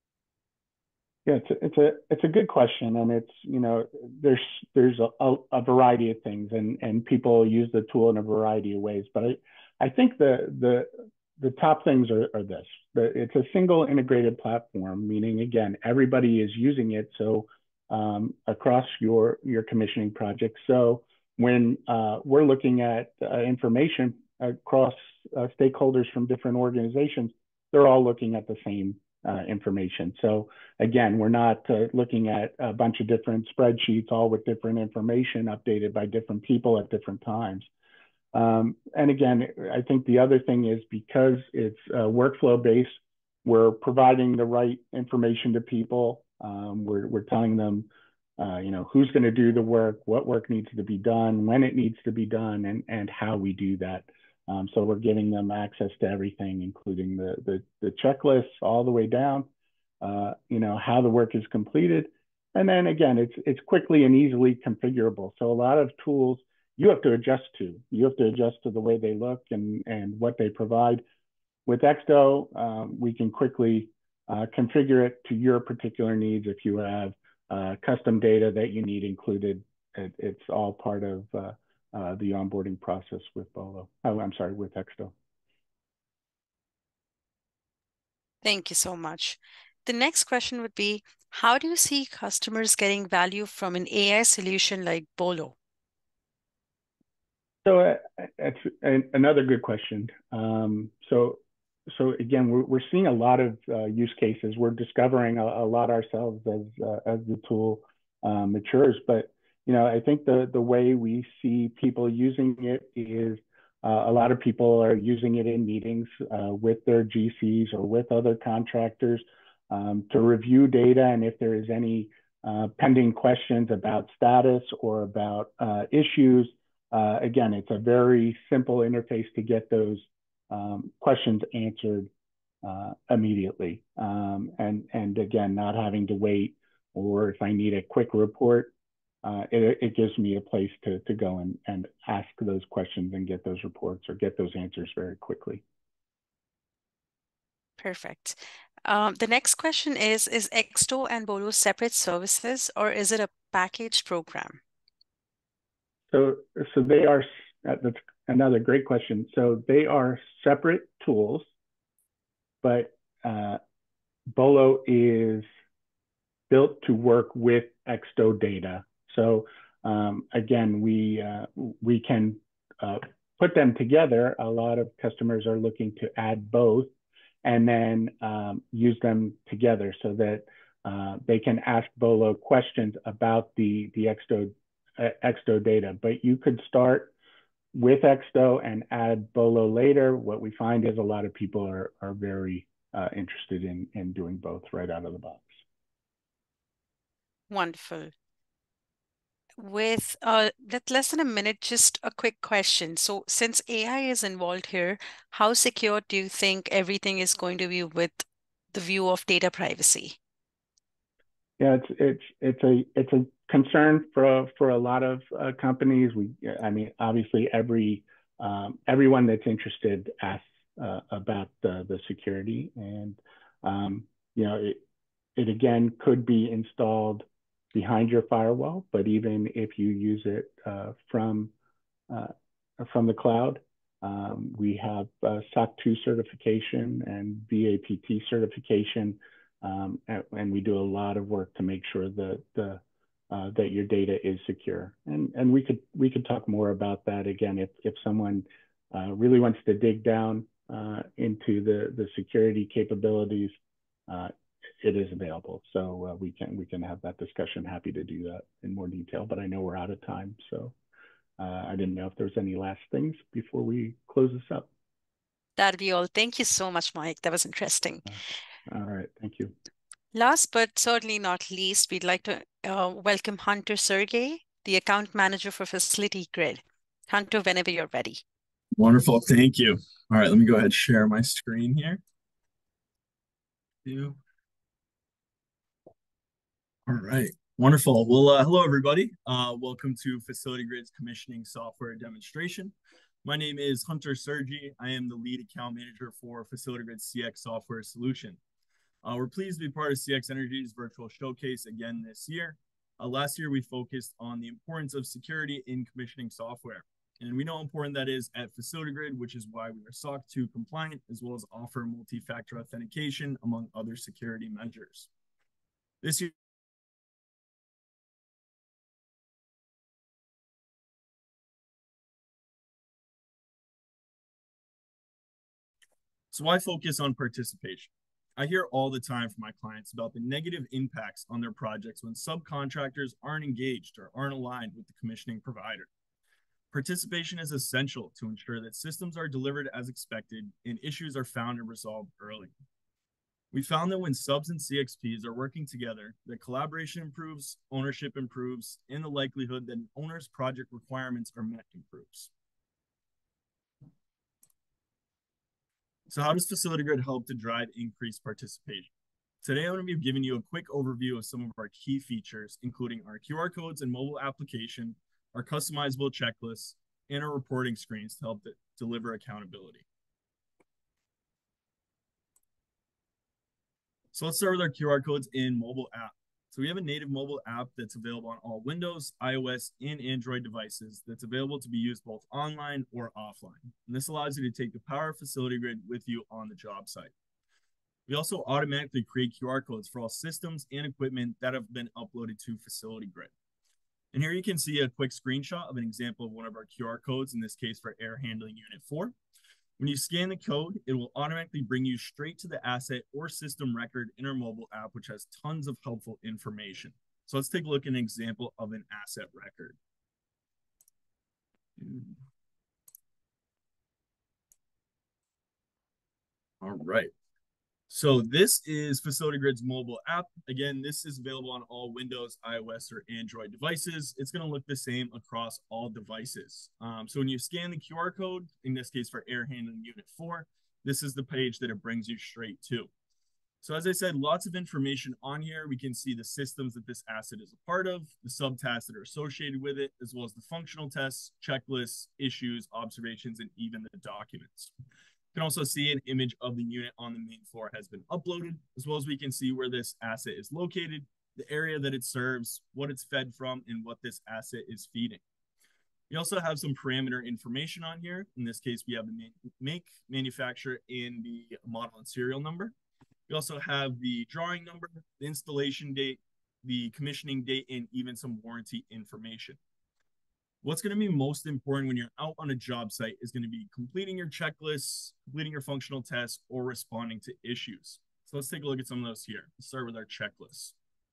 [SPEAKER 7] Yeah, it's a good question, and it's there's a variety of things, and people use the tool in a variety of ways. But I think the top things are this: it's a single integrated platform, meaning again everybody is using it. So across your commissioning project. So when we're looking at information across stakeholders from different organizations, they're all looking at the same information. So again, we're not looking at a bunch of different spreadsheets, all with different information updated by different people at different times. And again, I think the other thing is because it's workflow based, we're providing the right information to people. We're telling them, who's going to do the work, what work needs to be done, when it needs to be done, and how we do that. So we're giving them access to everything, including the checklists all the way down, how the work is completed. And then again, it's quickly and easily configurable. So a lot of tools you have to adjust to. You have to adjust to the way they look and what they provide. With Exto, we can quickly configure it to your particular needs. If you have custom data that you need included, it's all part of the onboarding process with Bolo. Oh, I'm sorry, with Exto.
[SPEAKER 1] Thank you so much. The next question would be, how do you see customers getting value from an AI solution like Bolo?
[SPEAKER 7] So that's another good question. So again, we're seeing a lot of use cases. We're discovering a lot ourselves as the tool matures. But I think the way we see people using it is a lot of people are using it in meetings with their GCs or with other contractors to review data, and if there is any pending questions about status or about issues. Again, it's a very simple interface to get those questions answered immediately. And again, not having to wait, or if I need a quick report, it gives me a place to go and ask those questions and get those reports or get those answers very quickly.
[SPEAKER 1] Perfect. The next question is Exto and Bolo separate services, or is it a packaged program?
[SPEAKER 7] So they are, that's another great question. So they are separate tools, but Bolo is built to work with Exto data. So again, we can put them together. A lot of customers are looking to add both and then use them together so that they can ask Bolo questions about the Exto data. But you could start with Exto and add Bolo later. What we find is a lot of people are very interested in doing both right out of the box.
[SPEAKER 1] Wonderful. With less than a minute, just a quick question. So since AI is involved here, how secure do you think everything is going to be with the view of data privacy?
[SPEAKER 7] Yeah, it's a concern for a lot of companies. I mean, obviously everyone that's interested asks about the security, and it again could be installed behind your firewall, but even if you use it from the cloud, we have SOC 2 certification and BAPT certification. And we do a lot of work to make sure that that your data is secure. And we could talk more about that again if someone really wants to dig down into the security capabilities. It is available, so we can have that discussion. Happy to do that in more detail, but I know we're out of time, so I didn't know if there's any last things before we close this up.
[SPEAKER 1] That'd be all. Thank you so much, Mike. That was interesting.
[SPEAKER 7] All right, thank you.
[SPEAKER 1] Last but certainly not least, we'd like to welcome Hunter Sergey, the account manager for Facility Grid. Hunter, whenever you're ready.
[SPEAKER 8] Wonderful, thank you. All right, let me go ahead and share my screen here. All right, wonderful. Well, hello everybody. Welcome to Facility Grid's commissioning software demonstration. My name is Hunter Sergey. I am the lead account manager for Facility Grid's CX software solution. We're pleased to be part of CX Energy's virtual showcase again this year. Last year, we focused on the importance of security in commissioning software. And we know how important that is at Facility Grid, which is why we are SOC 2 compliant, as well as offer multi-factor authentication, among other security measures. This year, so why focus on participation? I hear all the time from my clients about the negative impacts on their projects when subcontractors aren't engaged or aren't aligned with the commissioning provider. Participation is essential to ensure that systems are delivered as expected and issues are found and resolved early. We found that when subs and CXPs are working together, that collaboration improves, ownership improves, and the likelihood that an owner's project requirements are met improves. So how does Facility Grid help to drive increased participation? Today, I'm going to be giving you a quick overview of some of our key features, including our QR codes and mobile application, our customizable checklists, and our reporting screens to help deliver accountability. So let's start with our QR codes in mobile app. So we have a native mobile app that's available on all Windows, iOS, and Android devices that's available to be used both online or offline. And this allows you to take the power of Facility Grid with you on the job site. We also automatically create QR codes for all systems and equipment that have been uploaded to Facility Grid. And here you can see a quick screenshot of an example of one of our QR codes, in this case for Air Handling Unit 4. When you scan the code, it will automatically bring you straight to the asset or system record in our mobile app, which has tons of helpful information. So let's take a look at an example of an asset record. All right. So this is Facility Grid's mobile app. Again, this is available on all Windows, iOS, or Android devices. It's going to look the same across all devices. So when you scan the QR code, in this case for Air Handling Unit 4, this is the page that it brings you straight to. So as I said, lots of information on here. We can see the systems that this asset is a part of, the subtasks that are associated with it, as well as the functional tests, checklists, issues, observations, and even the documents. You can also see an image of the unit on the main floor has been uploaded, as well as we can see where this asset is located, the area that it serves, what it's fed from, and what this asset is feeding. We also have some parameter information on here. In this case, we have the make, manufacturer, and the model and serial number. We also have the drawing number, the installation date, the commissioning date, and even some warranty information. What's going to be most important when you're out on a job site is going to be completing your checklists, completing your functional tests, or responding to issues. So let's take a look at some of those here. Let's start with our checklists.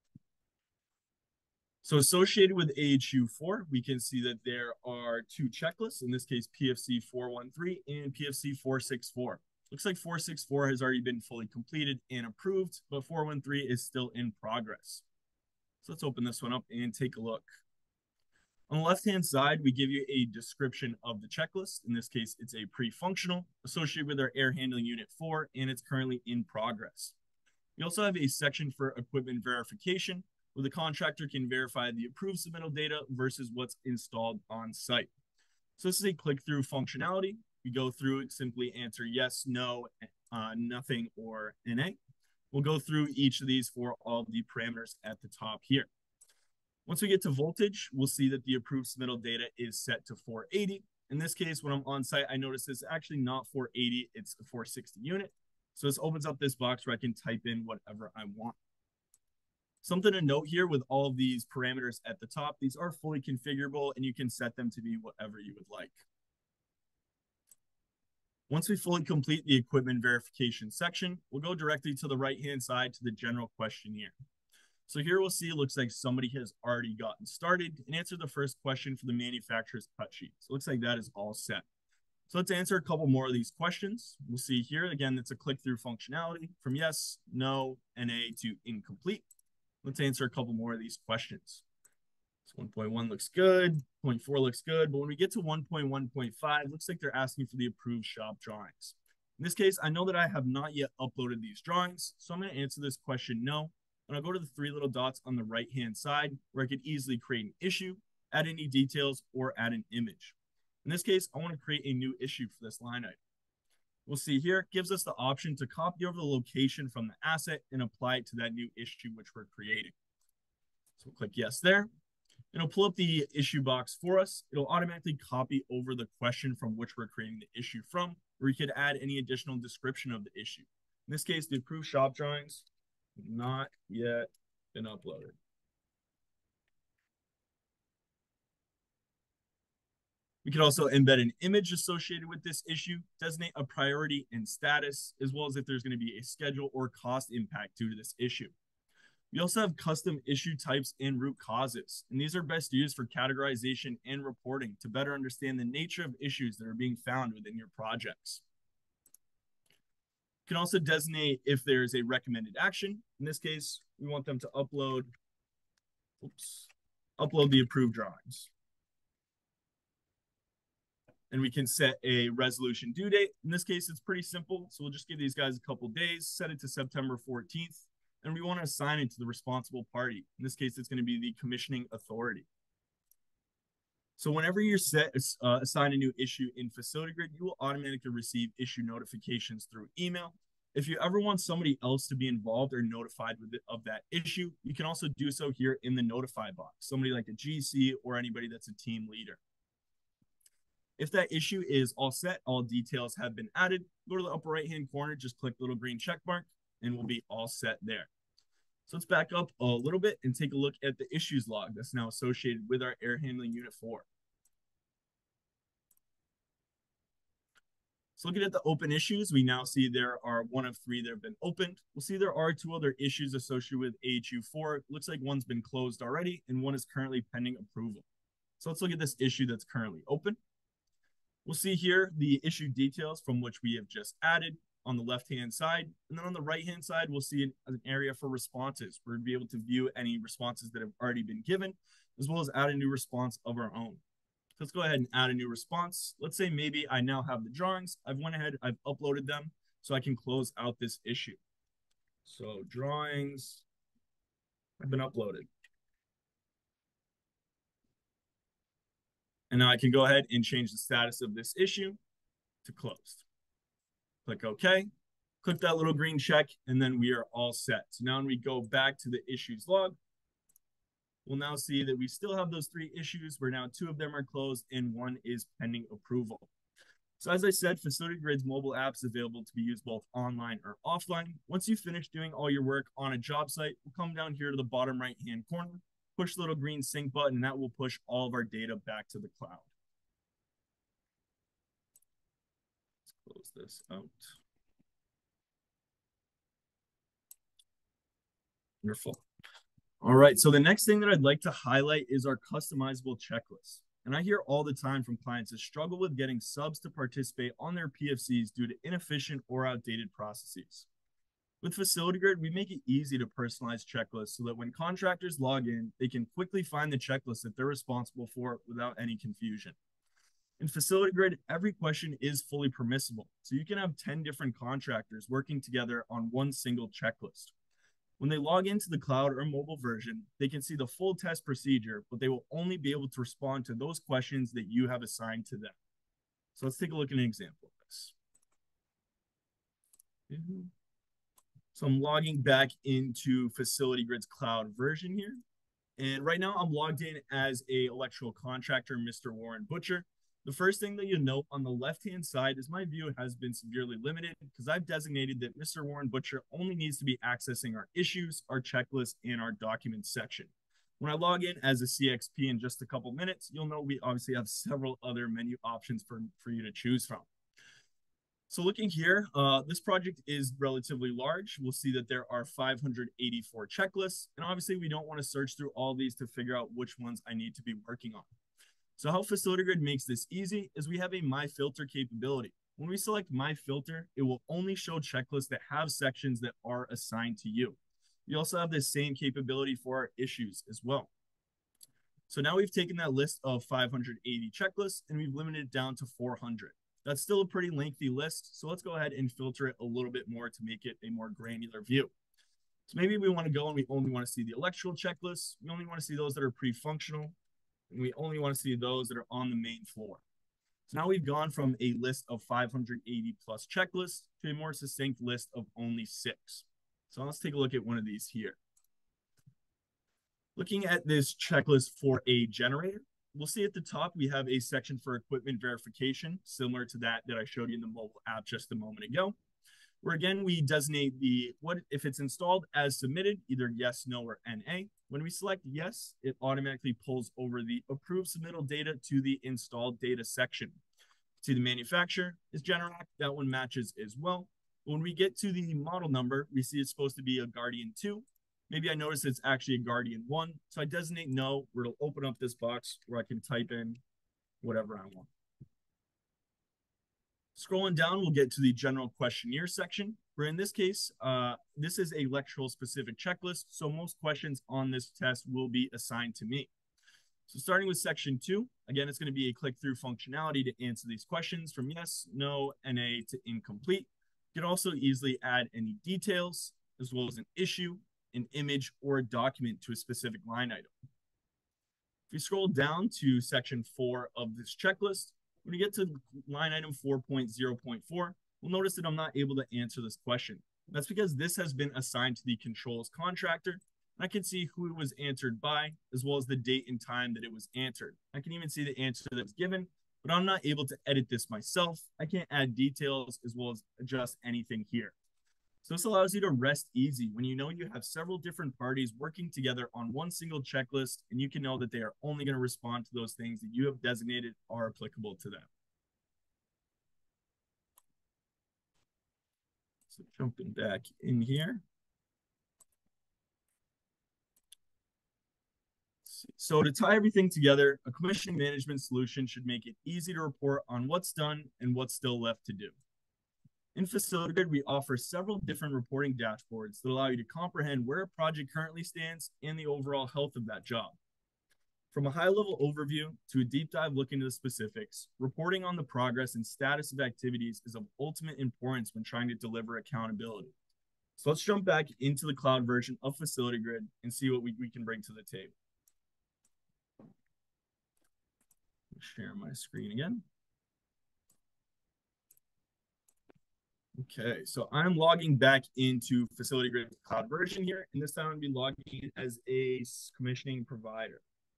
[SPEAKER 8] So associated with AHU4, we can see that there are two checklists, in this case, PFC 413 and PFC 464. Looks like 464 has already been fully completed and approved, but 413 is still in progress. So let's open this one up and take a look. On the left-hand side, we give you a description of the checklist. In this case, it's a pre-functional associated with our Air Handling Unit 4, and it's currently in progress. We also have a section for equipment verification, where the contractor can verify the approved submittal data versus what's installed on site. So this is a click-through functionality. We go through it, simply answer yes, no, nothing, or NA. We'll go through each of these for all the parameters at the top here. Once we get to voltage, we'll see that the approved submittal data is set to 480. In this case, when I'm on site, I notice it's actually not 480, it's a 460 unit. So this opens up this box where I can type in whatever I want. Something to note here with all of these parameters at the top, these are fully configurable and you can set them to be whatever you would like. Once we fully complete the equipment verification section, we'll go directly to the right-hand side to the general questionnaire. So here we'll see it looks like somebody has already gotten started and answered the first question for the manufacturer's cut sheet. So it looks like that is all set. So let's answer a couple more of these questions. We'll see here, again, it's a click-through functionality from yes, no, NA to incomplete. Let's answer a couple more of these questions. So 1.1 looks good, 0.4 looks good, but when we get to 1.1.5, looks like they're asking for the approved shop drawings. In this case, I know that I have not yet uploaded these drawings, so I'm going to answer this question no. And I'll go to the three little dots on the right-hand side where I could easily create an issue, add any details, or add an image. In this case, I want to create a new issue for this line item. We'll see here, it gives us the option to copy over the location from the asset and apply it to that new issue which we're creating. So we'll click yes there. It'll pull up the issue box for us. It'll automatically copy over the question from which we're creating the issue from, or you could add any additional description of the issue. In this case, the approved shop drawings not yet been uploaded. We can also embed an image associated with this issue, designate a priority and status, as well as if there's going to be a schedule or cost impact due to this issue. We also have custom issue types and root causes, and these are best used for categorization and reporting to better understand the nature of issues that are being found within your projects. You can also designate if there's a recommended action. In this case, we want them to upload the approved drawings. And we can set a resolution due date. In this case, it's pretty simple. So we'll just give these guys a couple days, set it to September 14th, and we want to assign it to the responsible party. In this case, it's going to be the commissioning authority. So whenever you're assign a new issue in Facility Grid, you will automatically receive issue notifications through email. If you ever want somebody else to be involved or notified of that issue, you can also do so here in the notify box, somebody like a GC or anybody that's a team leader. If that issue is all set, all details have been added, go to the upper right-hand corner, just click the little green check mark. and we'll be all set there. So let's back up a little bit and take a look at the issues log that's now associated with our air handling unit 4. So looking at the open issues, we now see there are 1 of 3 that have been opened. We'll see there are 2 other issues associated with AHU4. Looks like one's been closed already and one is currently pending approval. So let's look at this issue that's currently open. We'll see here the issue details from which we have just added on the left-hand side. And then on the right-hand side, we'll see an area for responses. We'll be able to view any responses that have already been given, as well as add a new response of our own. So let's go ahead and add a new response. Let's say maybe I now have the drawings. I've went ahead, I've uploaded them so I can close out this issue. So drawings have been uploaded. And now I can go ahead and change the status of this issue to closed. Click OK, click that little green check, and then we are all set. So now when we go back to the issues log, we'll now see that we still have those 3 issues where now 2 of them are closed and 1 is pending approval. So as I said, Facility Grid's mobile app is available to be used both online or offline. Once you finish doing all your work on a job site, we'll come down here to the bottom right-hand corner, push the little green sync button, and that will push all of our data back to the cloud. Let's close this out. Wonderful. All right, so the next thing that I'd like to highlight is our customizable checklist. And I hear all the time from clients that struggle with getting subs to participate on their PFCs due to inefficient or outdated processes. With Facility Grid, we make it easy to personalize checklists so that when contractors log in, they can quickly find the checklist that they're responsible for without any confusion. In Facility Grid, every question is fully permissible, so you can have 10 different contractors working together on one single checklist. When they log into the cloud or mobile version, they can see the full test procedure, but they will only be able to respond to those questions that you have assigned to them. So let's take a look at an example of this. So I'm logging back into Facility Grid's cloud version here. And right now I'm logged in as an electrical contractor, Mr. Warren Butcher. The first thing that you'll note on the left-hand side is my view has been severely limited because I've designated that Mr. Warren Butcher only needs to be accessing our issues, our checklists, and our documents section. When I log in as a CXP in just a couple minutes, you'll know we obviously have several other menu options for you to choose from. So looking here, this project is relatively large. We'll see that there are 584 checklists, and obviously we don't want to search through all these to figure out which ones I need to be working on. So how Facility Grid makes this easy is we have a My Filter capability. When we select My Filter, it will only show checklists that have sections that are assigned to you. We also have the same capability for our issues as well. So now we've taken that list of 580 checklists and we've limited it down to 400. That's still a pretty lengthy list, so let's go ahead and filter it a little bit more to make it a more granular view. So maybe we want to go and we only want to see the electrical checklists. We only want to see those that are pre-functional. And we only want to see those that are on the main floor. So now we've gone from a list of 580 plus checklists to a more succinct list of only 6. So let's take a look at one of these here. Looking at this checklist for a generator, we'll see at the top we have a section for equipment verification, similar to that I showed you in the mobile app just a moment ago, where again we designate what if it's installed as submitted, either yes, no, or NA. When we select yes, it automatically pulls over the approved submittal data to the installed data section. See the manufacturer is Generac, that one matches as well. When we get to the model number, we see it's supposed to be a Guardian 2. Maybe I notice it's actually a Guardian 1. So I designate no, where it'll open up this box where I can type in whatever I want. Scrolling down, we'll get to the general questionnaire section, where in this case, this is a electrical specific checklist. So most questions on this test will be assigned to me. So starting with section 2, again, it's going to be a click-through functionality to answer these questions from yes, no, NA to incomplete. You can also easily add any details, as well as an issue, an image, or a document to a specific line item. If you scroll down to section 4 of this checklist, when you get to line item 4.0.4, we'll notice that I'm not able to answer this question. That's because this has been assigned to the controls contractor. And I can see who it was answered by, as well as the date and time that it was answered. I can even see the answer that was given, but I'm not able to edit this myself. I can't add details as well as adjust anything here. So this allows you to rest easy when you know you have several different parties working together on one single checklist, and you can know that they are only going to respond to those things that you have designated are applicable to them. So jumping back in here. So to tie everything together, a commissioning management solution should make it easy to report on what's done and what's still left to do. In FacilityGrid, we offer several different reporting dashboards that allow you to comprehend where a project currently stands and the overall health of that job. From a high-level overview to a deep dive look into the specifics, reporting on the progress and status of activities is of ultimate importance when trying to deliver accountability. So let's jump back into the cloud version of FacilityGrid and see what we can bring to the table. Share my screen again. Okay, so I'm logging back into FacilityGrid cloud version here, and this time I'm going to be logging in as a commissioning provider.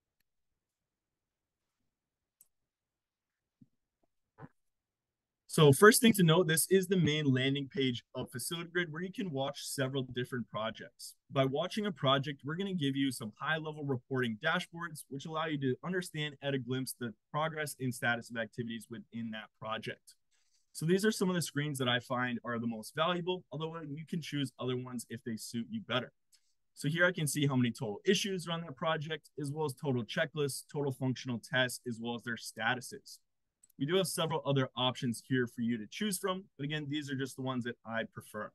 [SPEAKER 8] So first thing to note, this is the main landing page of FacilityGrid where you can watch several different projects. By watching a project, we're going to give you some high-level reporting dashboards, which allow you to understand at a glimpse the progress and status of activities within that project. So these are some of the screens that I find are the most valuable, although you can choose other ones if they suit you better. So here I can see how many total issues are on that project, as well as total checklists, total functional tests, as well as their statuses. We do have several other options here for you to choose from, but again, these are just the ones that I prefer.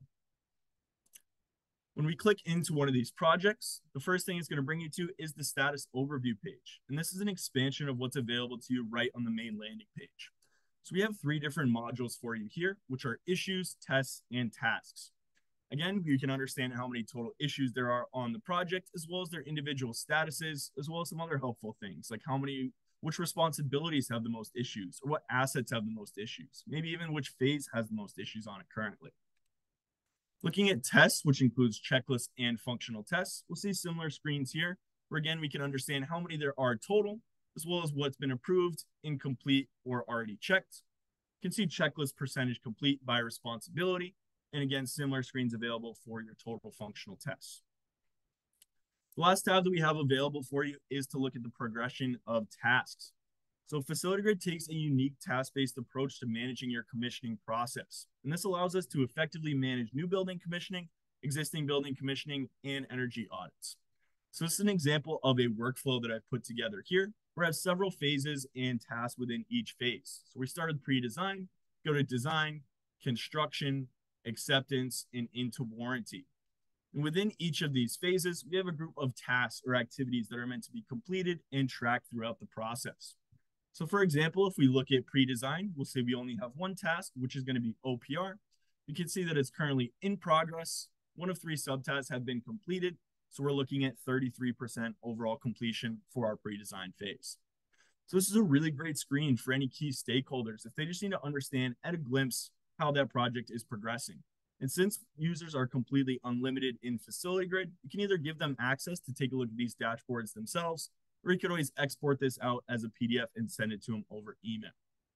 [SPEAKER 8] When we click into one of these projects, the first thing it's going to bring you to is the status overview page. And this is an expansion of what's available to you right on the main landing page. So we have 3 different modules for you here, which are issues, tests, and tasks. Again, you can understand how many total issues there are on the project, as well as their individual statuses, as well as some other helpful things, like which responsibilities have the most issues, or what assets have the most issues, maybe even which phase has the most issues on it currently. Looking at tests, which includes checklists and functional tests, we'll see similar screens here, where again, we can understand how many there are total, as well as what's been approved, incomplete, or already checked. You can see checklist percentage complete by responsibility, and again, similar screens available for your total functional tests. The last tab that we have available for you is to look at the progression of tasks. So FacilityGrid takes a unique task-based approach to managing your commissioning process. And this allows us to effectively manage new building commissioning, existing building commissioning, and energy audits. So this is an example of a workflow that I've put together here, where I have several phases and tasks within each phase. So we start with pre-design, go to design, construction, acceptance, and into warranty. And within each of these phases, we have a group of tasks or activities that are meant to be completed and tracked throughout the process. So for example, if we look at pre-design, we'll say we only have one task, which is going to be OPR. You can see that it's currently in progress. 1 of 3 subtasks have been completed. So we're looking at 33% overall completion for our pre-design phase. So this is a really great screen for any key stakeholders if they just need to understand at a glimpse how that project is progressing. And since users are completely unlimited in FacilityGrid, you can either give them access to take a look at these dashboards themselves, or you could always export this out as a PDF and send it to them over email.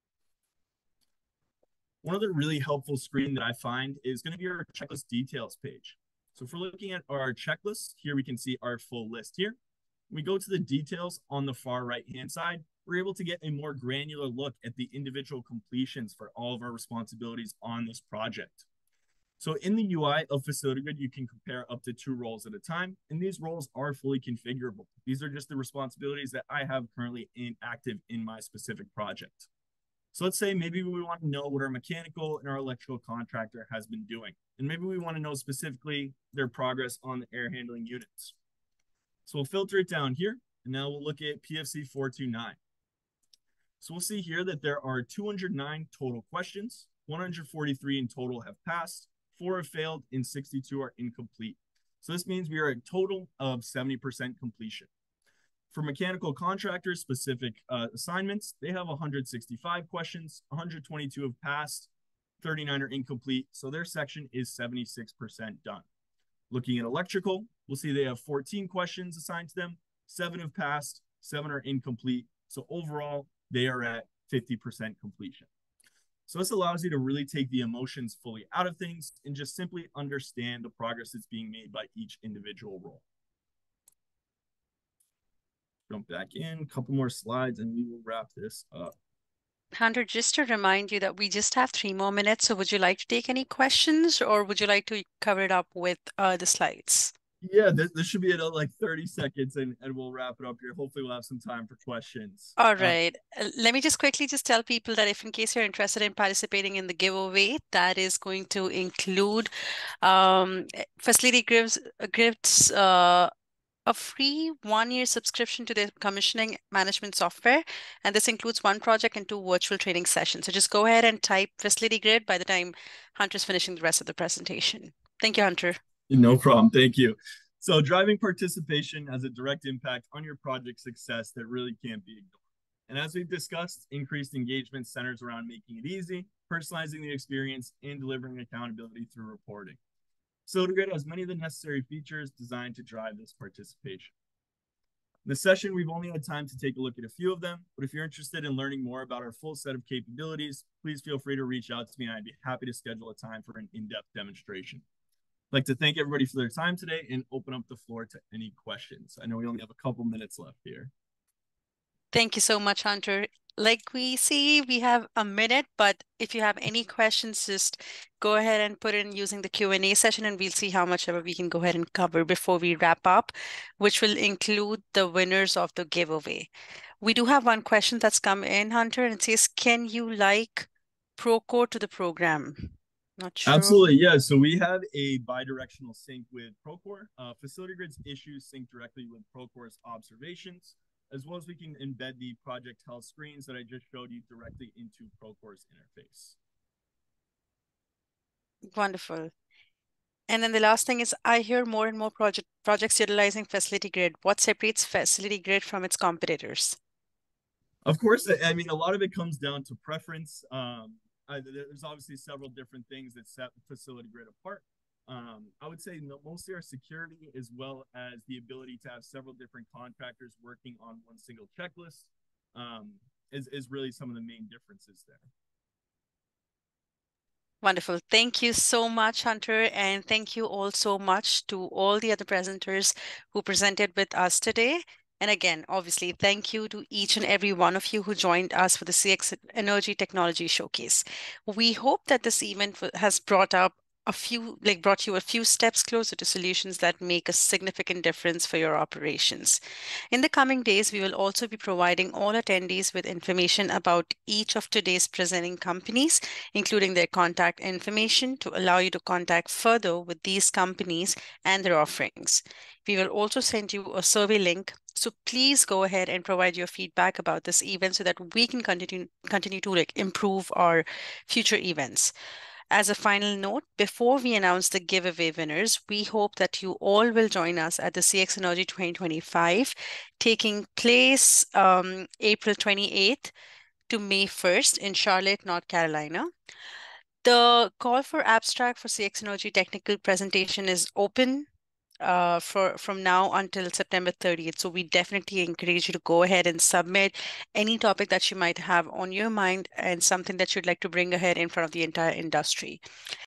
[SPEAKER 8] One other really helpful screen that I find is going to be our checklist details page. So if we're looking at our checklist, here we can see our full list here. When we go to the details on the far right-hand side, we're able to get a more granular look at the individual completions for all of our responsibilities on this project. So in the UI of FacilityGrid, you can compare up to 2 roles at a time, and these roles are fully configurable. These are just the responsibilities that I have currently active in my specific project. So let's say maybe we want to know what our mechanical and our electrical contractor has been doing, and maybe we want to know specifically their progress on the air handling units. So we'll filter it down here, and now we'll look at PFC 429. So we'll see here that there are 209 total questions, 143 in total have passed, 4 have failed, and 62 are incomplete. So this means we are a total of 70% completion. For mechanical contractors specific assignments, they have 165 questions, 122 have passed, 39 are incomplete. So their section is 76% done. Looking at electrical, we'll see they have 14 questions assigned to them, 7 have passed, 7 are incomplete. So overall, they are at 50% completion. So this allows you to really take the emotions fully out of things and just simply understand the progress that's being made by each individual role. Jump back in, a couple more slides, and we will wrap this up.
[SPEAKER 1] Hunter, just to remind you that we just have 3 more minutes. So would you like to take any questions, or would you like to cover it up with the slides?
[SPEAKER 8] Yeah, this should be at like 30 seconds and we'll wrap it up here. Hopefully we'll have some time for questions.
[SPEAKER 1] All right. Let me just quickly tell people that if in case you're interested in participating in the giveaway, that is going to include Facility Grids a free 1-year subscription to their commissioning management software. And this includes 1 project and 2 virtual training sessions. So just go ahead and type Facility Grid by the time Hunter's finishing the rest of the presentation. Thank you, Hunter.
[SPEAKER 8] No problem. Thank you. So driving participation has a direct impact on your project success that really can't be ignored. And as we've discussed, increased engagement centers around making it easy, personalizing the experience, and delivering accountability through reporting. FacilityGrid has many of the necessary features designed to drive this participation. In this session, we've only had time to take a look at a few of them, but if you're interested in learning more about our full set of capabilities, please feel free to reach out to me and I'd be happy to schedule a time for an in-depth demonstration. I'd like to thank everybody for their time today and open up the floor to any questions. I know we only have a couple minutes left here.
[SPEAKER 1] Thank you so much, Hunter. Like we see, we have a minute, but if you have any questions, just go ahead and put in using the Q&A session and we'll see how much ever we can go ahead and cover before we wrap up, which will include the winners of the giveaway. We do have one question that's come in, Hunter, and it says, can you like Procore to the program? Not sure.
[SPEAKER 8] Absolutely, yeah. So we have a bidirectional sync with Procore. FacilityGrid's issues sync directly with Procore's observations, as well as we can embed the project health screens that I just showed you directly into Procore's interface.
[SPEAKER 1] Wonderful. And then the last thing is, I hear more and more projects utilizing FacilityGrid. What separates FacilityGrid from its competitors?
[SPEAKER 8] Of course, I mean, a lot of it comes down to preference. There's obviously several different things that set FacilityGrid apart. I would say mostly our security, as well as the ability to have several different contractors working on one single checklist, is really some of the main differences there.
[SPEAKER 1] Wonderful. Thank you so much, Hunter. And thank you all so much to all the other presenters who presented with us today. And again, obviously, thank you to each and every one of you who joined us for the CX Energy Technology Showcase. We hope that this event has brought you a few steps closer to solutions that make a significant difference for your operations. In the coming days, we will also be providing all attendees with information about each of today's presenting companies, including their contact information to allow you to contact further with these companies and their offerings. We will also send you a survey link, so please go ahead and provide your feedback about this event so that we can continue to improve our future events. As a final note, before we announce the giveaway winners, we hope that you all will join us at the CX Energy 2025, taking place April 28th to May 1st in Charlotte, North Carolina. The call for abstract for CX Energy technical presentation is open from now until September 30th. So we definitely encourage you to go ahead and submit any topic that you might have on your mind and something that you'd like to bring ahead in front of the entire industry.